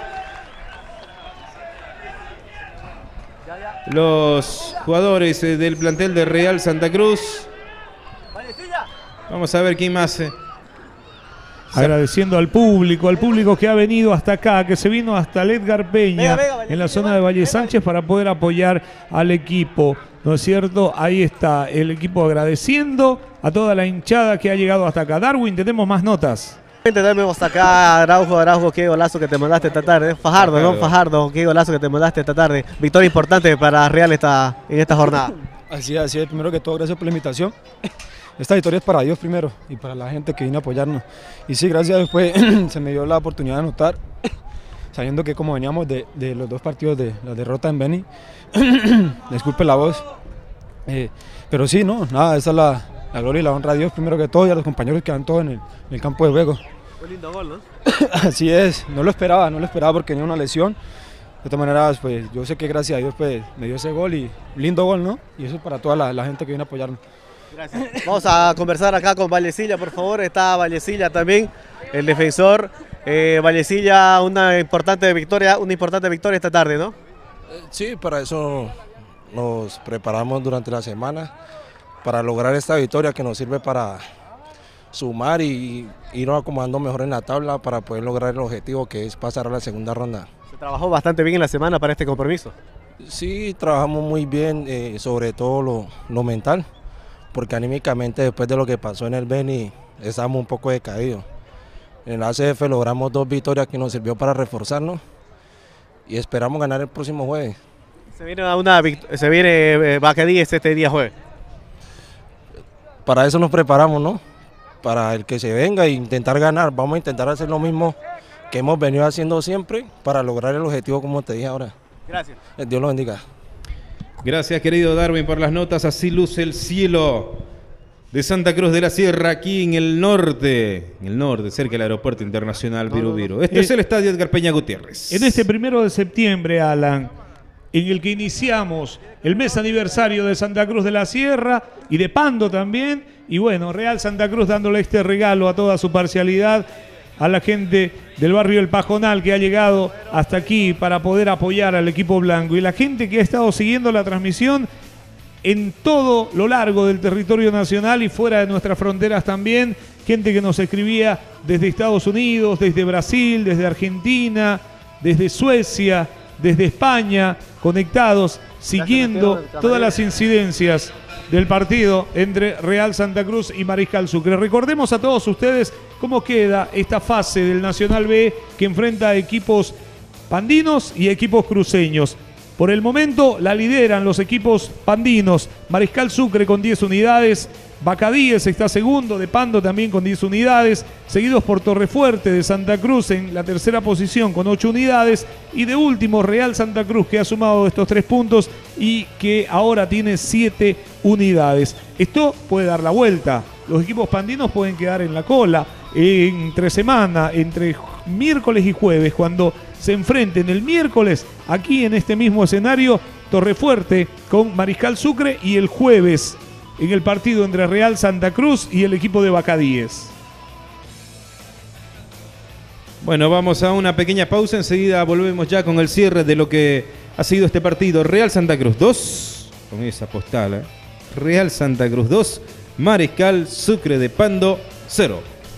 Los jugadores del plantel de Real Santa Cruz. Vamos a ver quién más. Agradeciendo al público que ha venido hasta acá, que se vino hasta el Edgar Peña, en la zona de Valle Sánchez para poder apoyar al equipo, ¿no es cierto? Ahí está el equipo agradeciendo a toda la hinchada que ha llegado hasta acá. Darwin, tenemos más notas. Tenemos acá Araujo, qué golazo que te mandaste esta tarde. Fajardo, ¿no? Fajardo, qué golazo que te mandaste esta tarde. Victoria importante para Real en esta jornada. Así es, primero que todo, gracias por la invitación. Esta victoria es para Dios primero y para la gente que vino a apoyarnos. Y sí, gracias a Dios pues, se me dio la oportunidad de anotar, sabiendo que como veníamos de los dos partidos de la derrota en Beni, disculpe la voz, pero sí, no, nada, esa es la gloria y la honra a Dios primero que todo y a los compañeros que van todos en el campo de juego. Un lindo gol, ¿no? Así es, no lo esperaba porque tenía una lesión. De todas maneras, pues yo sé que gracias a Dios pues, me dio ese gol y lindo gol, ¿no? Y eso es para toda la gente que viene a apoyarnos. Gracias. Vamos a conversar acá con Vallecilla, por favor. Está Vallecilla también, el defensor. Vallecilla, una importante victoria esta tarde, ¿no? Sí, para eso nos preparamos durante la semana, para lograr esta victoria que nos sirve para sumar y irnos acomodando mejor en la tabla para poder lograr el objetivo que es pasar a la segunda ronda. Se trabajó bastante bien en la semana para este compromiso. Sí, trabajamos muy bien, sobre todo lo mental, porque anímicamente después de lo que pasó en el Beni estábamos un poco decaídos. En el ACF logramos 2 victorias que nos sirvió para reforzarnos y esperamos ganar el próximo jueves. Se viene Bacadíes este día jueves. Para eso nos preparamos, ¿no? Para el que se venga e intentar ganar. Vamos a intentar hacer lo mismo que hemos venido haciendo siempre para lograr el objetivo como te dije ahora. Gracias. Dios los bendiga. Gracias, querido Darwin, por las notas. Así luce el cielo de Santa Cruz de la Sierra, aquí en el norte, cerca del Aeropuerto Internacional Viru. Este es el estadio Edgar Peña Gutiérrez. En este 1 de septiembre, Alan, en el que iniciamos el mes aniversario de Santa Cruz de la Sierra y de Pando también, y bueno, Real Santa Cruz dándole este regalo a toda su parcialidad, a la gente del barrio El Pajonal que ha llegado hasta aquí para poder apoyar al equipo blanco, y la gente que ha estado siguiendo la transmisión en todo lo largo del territorio nacional y fuera de nuestras fronteras también, gente que nos escribía desde Estados Unidos, desde Brasil, desde Argentina, desde Suecia, desde España, conectados, siguiendo todas las incidencias del partido entre Real Santa Cruz y Mariscal Sucre. Recordemos a todos ustedes cómo queda esta fase del Nacional B que enfrenta a equipos pandinos y equipos cruceños. Por el momento la lideran los equipos pandinos, Mariscal Sucre con 10 unidades, Bacadíes está segundo, de Pando también con 10 unidades, seguidos por Torrefuerte de Santa Cruz en la tercera posición con 8 unidades, y de último Real Santa Cruz, que ha sumado estos 3 puntos y que ahora tiene 7 unidades. Esto puede dar la vuelta, los equipos pandinos pueden quedar en la cola entre semana, entre miércoles y jueves, cuando se enfrenten el miércoles aquí en este mismo escenario Torrefuerte con Mariscal Sucre, y el jueves en el partido entre Real Santa Cruz y el equipo de Bacadíes. Bueno, vamos a una pequeña pausa. Enseguida volvemos ya con el cierre de lo que ha sido este partido. Real Santa Cruz 2, con esa postal, Real Santa Cruz 2, Mariscal Sucre de Pando 0.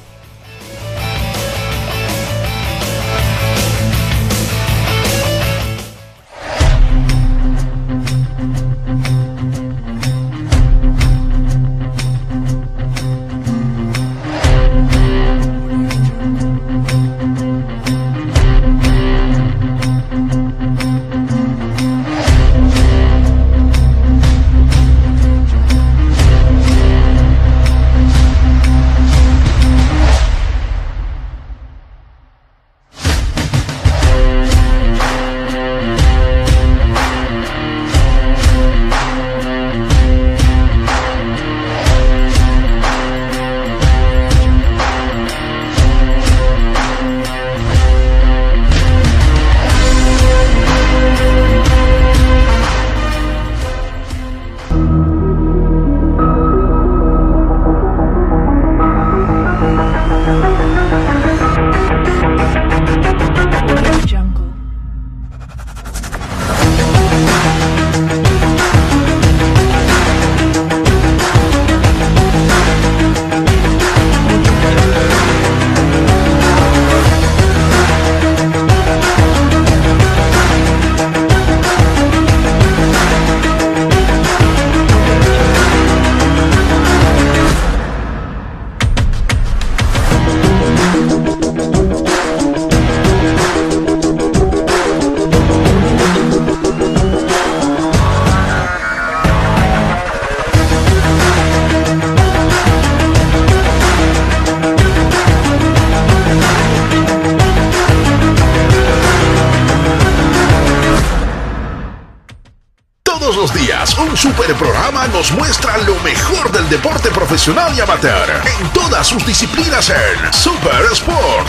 Un super programa nos muestra lo mejor del deporte profesional y amateur en todas sus disciplinas en Super Sport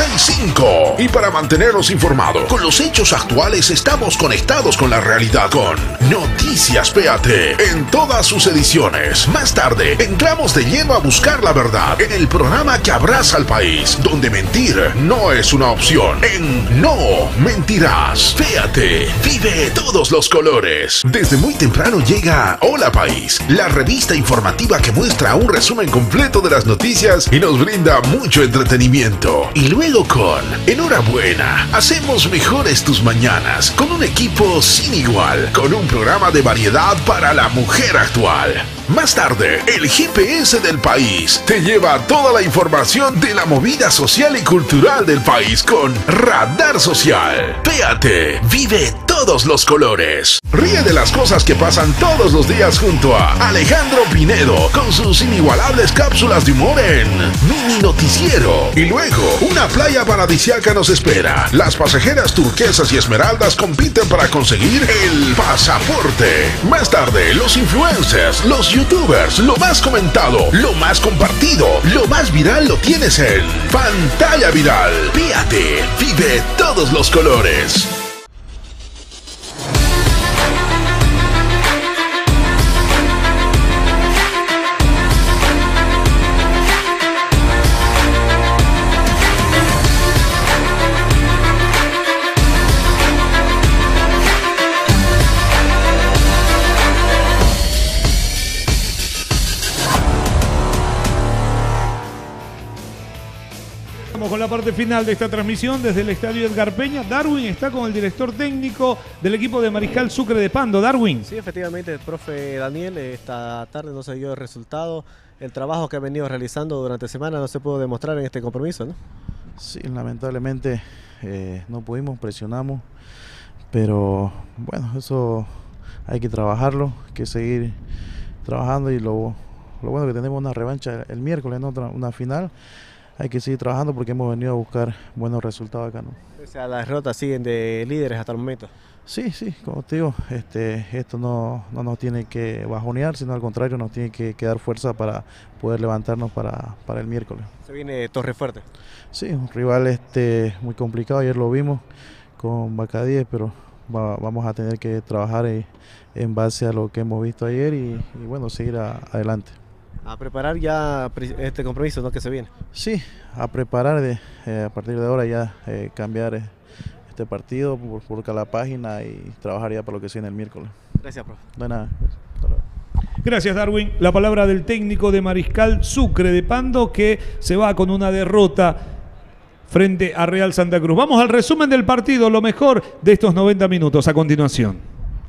365. Y para mantenernos informados con los hechos actuales, estamos conectados con la realidad con Noticias PAT en todas sus ediciones. Más tarde, entramos de lleno a buscar la verdad en el programa que abraza al país, donde mentir no es una opción. En No Mentirás, PAT vive todos los colores. Desde muy temprano llega Hola País, la revista informativa que muestra un resumen completo de las noticias y nos brinda mucho entretenimiento. Y luego con Enhorabuena, hacemos mejores tus mañanas, con un equipo sin igual, con un programa de variedad para la mujer actual. Más tarde, el GPS del país te lleva toda la información de la movida social y cultural del país con Radar Social. PAT vive todos los colores. Ríe de las cosas que pasan todos los días junto a Alejandro Pinedo con sus inigualables cápsulas de humor en Mini Noticiero. Y luego, una playa paradisíaca nos espera. Las pasajeras turquesas y esmeraldas compiten para conseguir el pasaporte. Más tarde, los influencers, los youtubers, lo más comentado, lo más compartido, lo más viral lo tienes en Pantalla Viral. PAT vive todos los colores. Con la parte final de esta transmisión desde el estadio Edgar Peña. Darwin está con el director técnico del equipo de Mariscal Sucre de Pando. Darwin. Sí, efectivamente, el profe Daniel esta tarde no se dio el resultado. El trabajo que ha venido realizando durante semana no se pudo demostrar en este compromiso, ¿no? Sí, lamentablemente no pudimos, presionamos, pero bueno, eso hay que trabajarlo, hay que seguir trabajando y lo bueno que tenemos una revancha el miércoles, ¿no? Una final. Hay que seguir trabajando porque hemos venido a buscar buenos resultados acá, ¿no? O sea, las derrotas siguen de líderes hasta el momento. Sí, como te digo, esto no nos tiene que bajonear, sino al contrario, nos tiene que dar fuerza para poder levantarnos para el miércoles. Se viene Torrefuerte. Sí, un rival muy complicado, ayer lo vimos con Bacadíes, pero vamos a tener que trabajar en base a lo que hemos visto ayer y bueno, seguir adelante. A preparar ya este compromiso, ¿no?, que se viene. Sí, a preparar a partir de ahora ya cambiar este partido por cada página y trabajar ya para lo que viene el miércoles. Gracias, profe. De nada. Hasta luego. Gracias, Darwin. La palabra del técnico de Mariscal Sucre de Pando, que se va con una derrota frente a Real Santa Cruz. Vamos al resumen del partido, lo mejor de estos 90 minutos a continuación.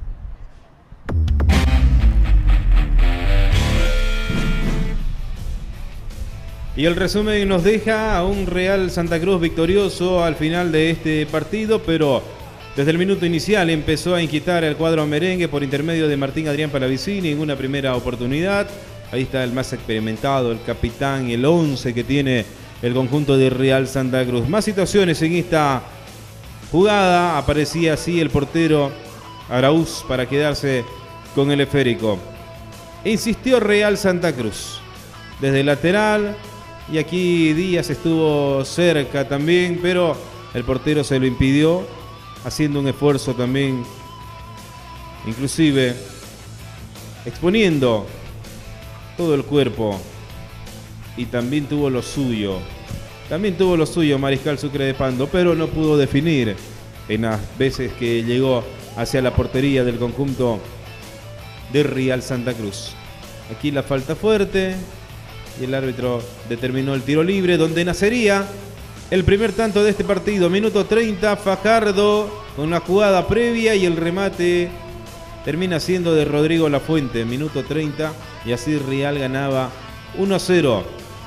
Y el resumen nos deja a un Real Santa Cruz victorioso al final de este partido, pero desde el minuto inicial empezó a inquietar el cuadro merengue por intermedio de Martín Adrián Palavicini en una primera oportunidad. Ahí está el más experimentado, el capitán, el 11 que tiene el conjunto de Real Santa Cruz. Más situaciones en esta jugada. Aparecía así el portero Araúz para quedarse con el esférico. Insistió Real Santa Cruz desde el lateral. Y aquí Díaz estuvo cerca también, pero el portero se lo impidió, haciendo un esfuerzo también, inclusive exponiendo todo el cuerpo. Y también tuvo lo suyo. Mariscal Sucre de Pando, pero no pudo definir en las veces que llegó hacia la portería del conjunto de Real Santa Cruz. Aquí la falta fuerte. Y el árbitro determinó el tiro libre, donde nacería el primer tanto de este partido. Minuto 30, Fajardo con una jugada previa y el remate termina siendo de Rodrigo Lafuente. Minuto 30 y así Real ganaba 1-0.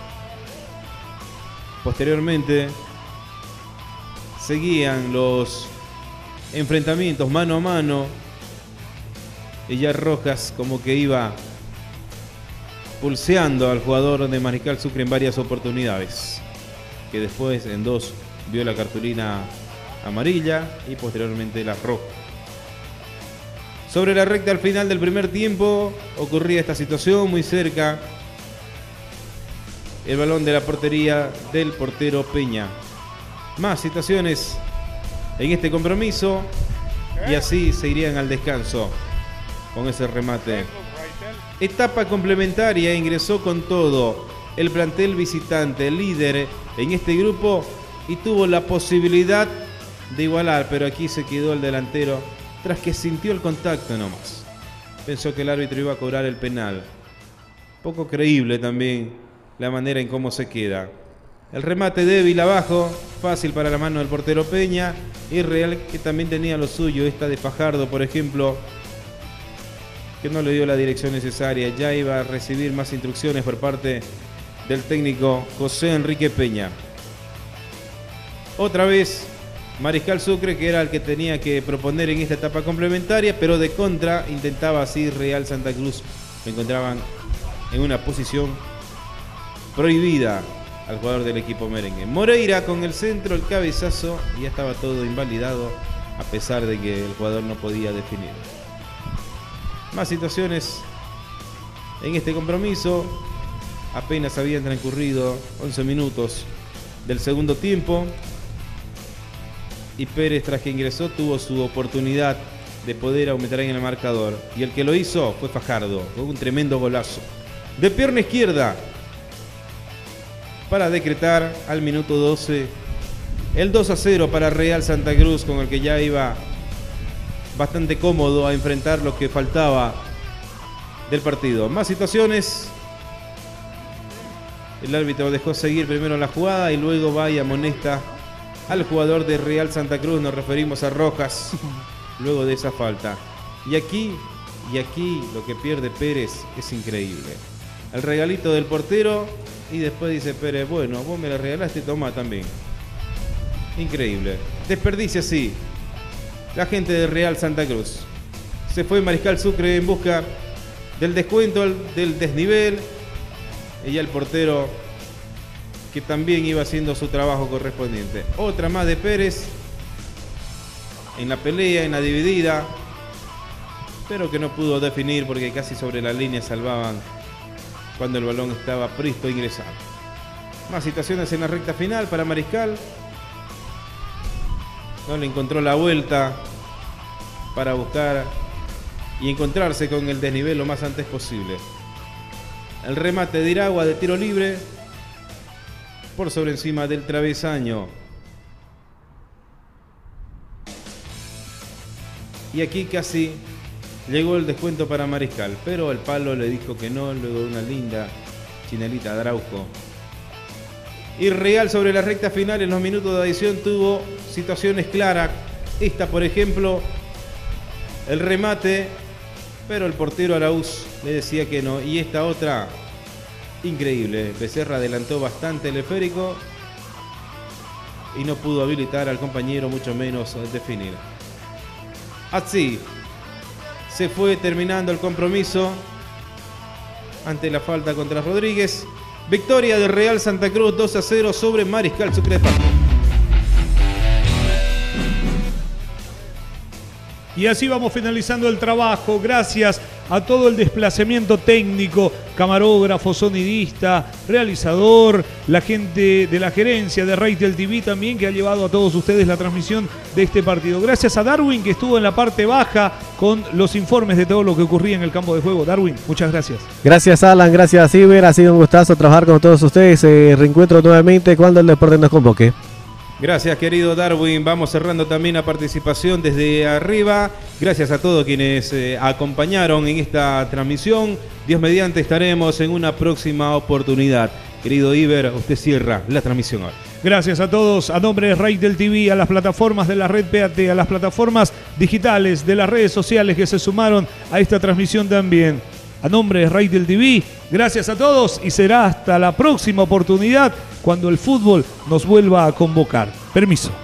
Posteriormente seguían los enfrentamientos mano a mano. Y ya Rojas como que iba pulseando al jugador de Mariscal Sucre en varias oportunidades, que después en dos vio la cartulina amarilla y posteriormente la roja. Sobre la recta al final del primer tiempo ocurría esta situación muy cerca. El balón de la portería del portero Peña. Más situaciones en este compromiso y así se irían al descanso con ese remate. Etapa complementaria, ingresó con todo el plantel visitante, el líder en este grupo, y tuvo la posibilidad de igualar, pero aquí se quedó el delantero tras que sintió el contacto nomás. Pensó que el árbitro iba a cobrar el penal. Poco creíble también la manera en cómo se queda. El remate débil abajo, fácil para la mano del portero Peña, y Real que también tenía lo suyo, esta de Fajardo, por ejemplo, que no le dio la dirección necesaria. Ya iba a recibir más instrucciones por parte del técnico José Enrique Peña. Otra vez Mariscal Sucre, que era el que tenía que proponer en esta etapa complementaria, pero de contra intentaba así Real Santa Cruz. Lo encontraban en una posición prohibida al jugador del equipo merengue. Moreira con el centro, el cabezazo, y ya estaba todo invalidado a pesar de que el jugador no podía definir. Más situaciones en este compromiso. Apenas habían transcurrido 11 minutos del segundo tiempo. Y Pérez, tras que ingresó, tuvo su oportunidad de poder aumentar en el marcador. Y el que lo hizo fue Fajardo, con un tremendo golazo de pierna izquierda para decretar al minuto 12 el 2-0 para Real Santa Cruz, con el que ya iba bastante cómodo a enfrentar lo que faltaba del partido. Más situaciones. El árbitro dejó seguir primero la jugada y luego va y amonesta al jugador de Real Santa Cruz. Nos referimos a Rojas luego de esa falta. Y aquí lo que pierde Pérez es increíble. El regalito del portero y después dice Pérez, bueno, vos me la regalaste, toma también. Increíble. Desperdicia así la gente de Real Santa Cruz. Se fue Mariscal Sucre en busca del descuento, del desnivel. Y ya el portero, que también iba haciendo su trabajo correspondiente. Otra más de Pérez en la pelea, en la dividida, pero que no pudo definir porque casi sobre la línea salvaban cuando el balón estaba presto a ingresar. Más situaciones en la recta final para Mariscal. No le encontró la vuelta para buscar y encontrarse con el desnivel lo más antes posible. El remate de Iragua de tiro libre por sobre encima del travesaño. Y aquí casi llegó el descuento para Mariscal, pero el palo le dijo que no, luego de una linda chinelita de Araujo. Y Real sobre la recta final en los minutos de adición tuvo situaciones claras. Esta, por ejemplo, el remate, pero el portero Araúz le decía que no. Y esta otra, increíble. Becerra adelantó bastante el esférico y no pudo habilitar al compañero, mucho menos definir. Así se fue terminando el compromiso ante la falta contra Rodríguez. Victoria de Real Santa Cruz 2-0 sobre Mariscal Sucre de Pasto. Y así vamos finalizando el trabajo. Gracias a todo el desplazamiento técnico, camarógrafo, sonidista, realizador, la gente de la gerencia de Raytel TV también, que ha llevado a todos ustedes la transmisión de este partido. Gracias a Darwin, que estuvo en la parte baja con los informes de todo lo que ocurría en el campo de juego. Darwin, muchas gracias. Gracias, Alan, gracias, Iber. Ha sido un gustazo trabajar con todos ustedes. Reencuentro nuevamente cuando el deporte nos convoque. Gracias, querido Darwin. Vamos cerrando también la participación desde arriba. Gracias a todos quienes acompañaron en esta transmisión. Dios mediante estaremos en una próxima oportunidad. Querido Iber, usted cierra la transmisión ahora. Gracias a todos, a nombre de Raytel TV, a las plataformas de la red PAT, a las plataformas digitales de las redes sociales que se sumaron a esta transmisión también. A nombre de Raytel TV, gracias a todos y será hasta la próxima oportunidad cuando el fútbol nos vuelva a convocar. Permiso.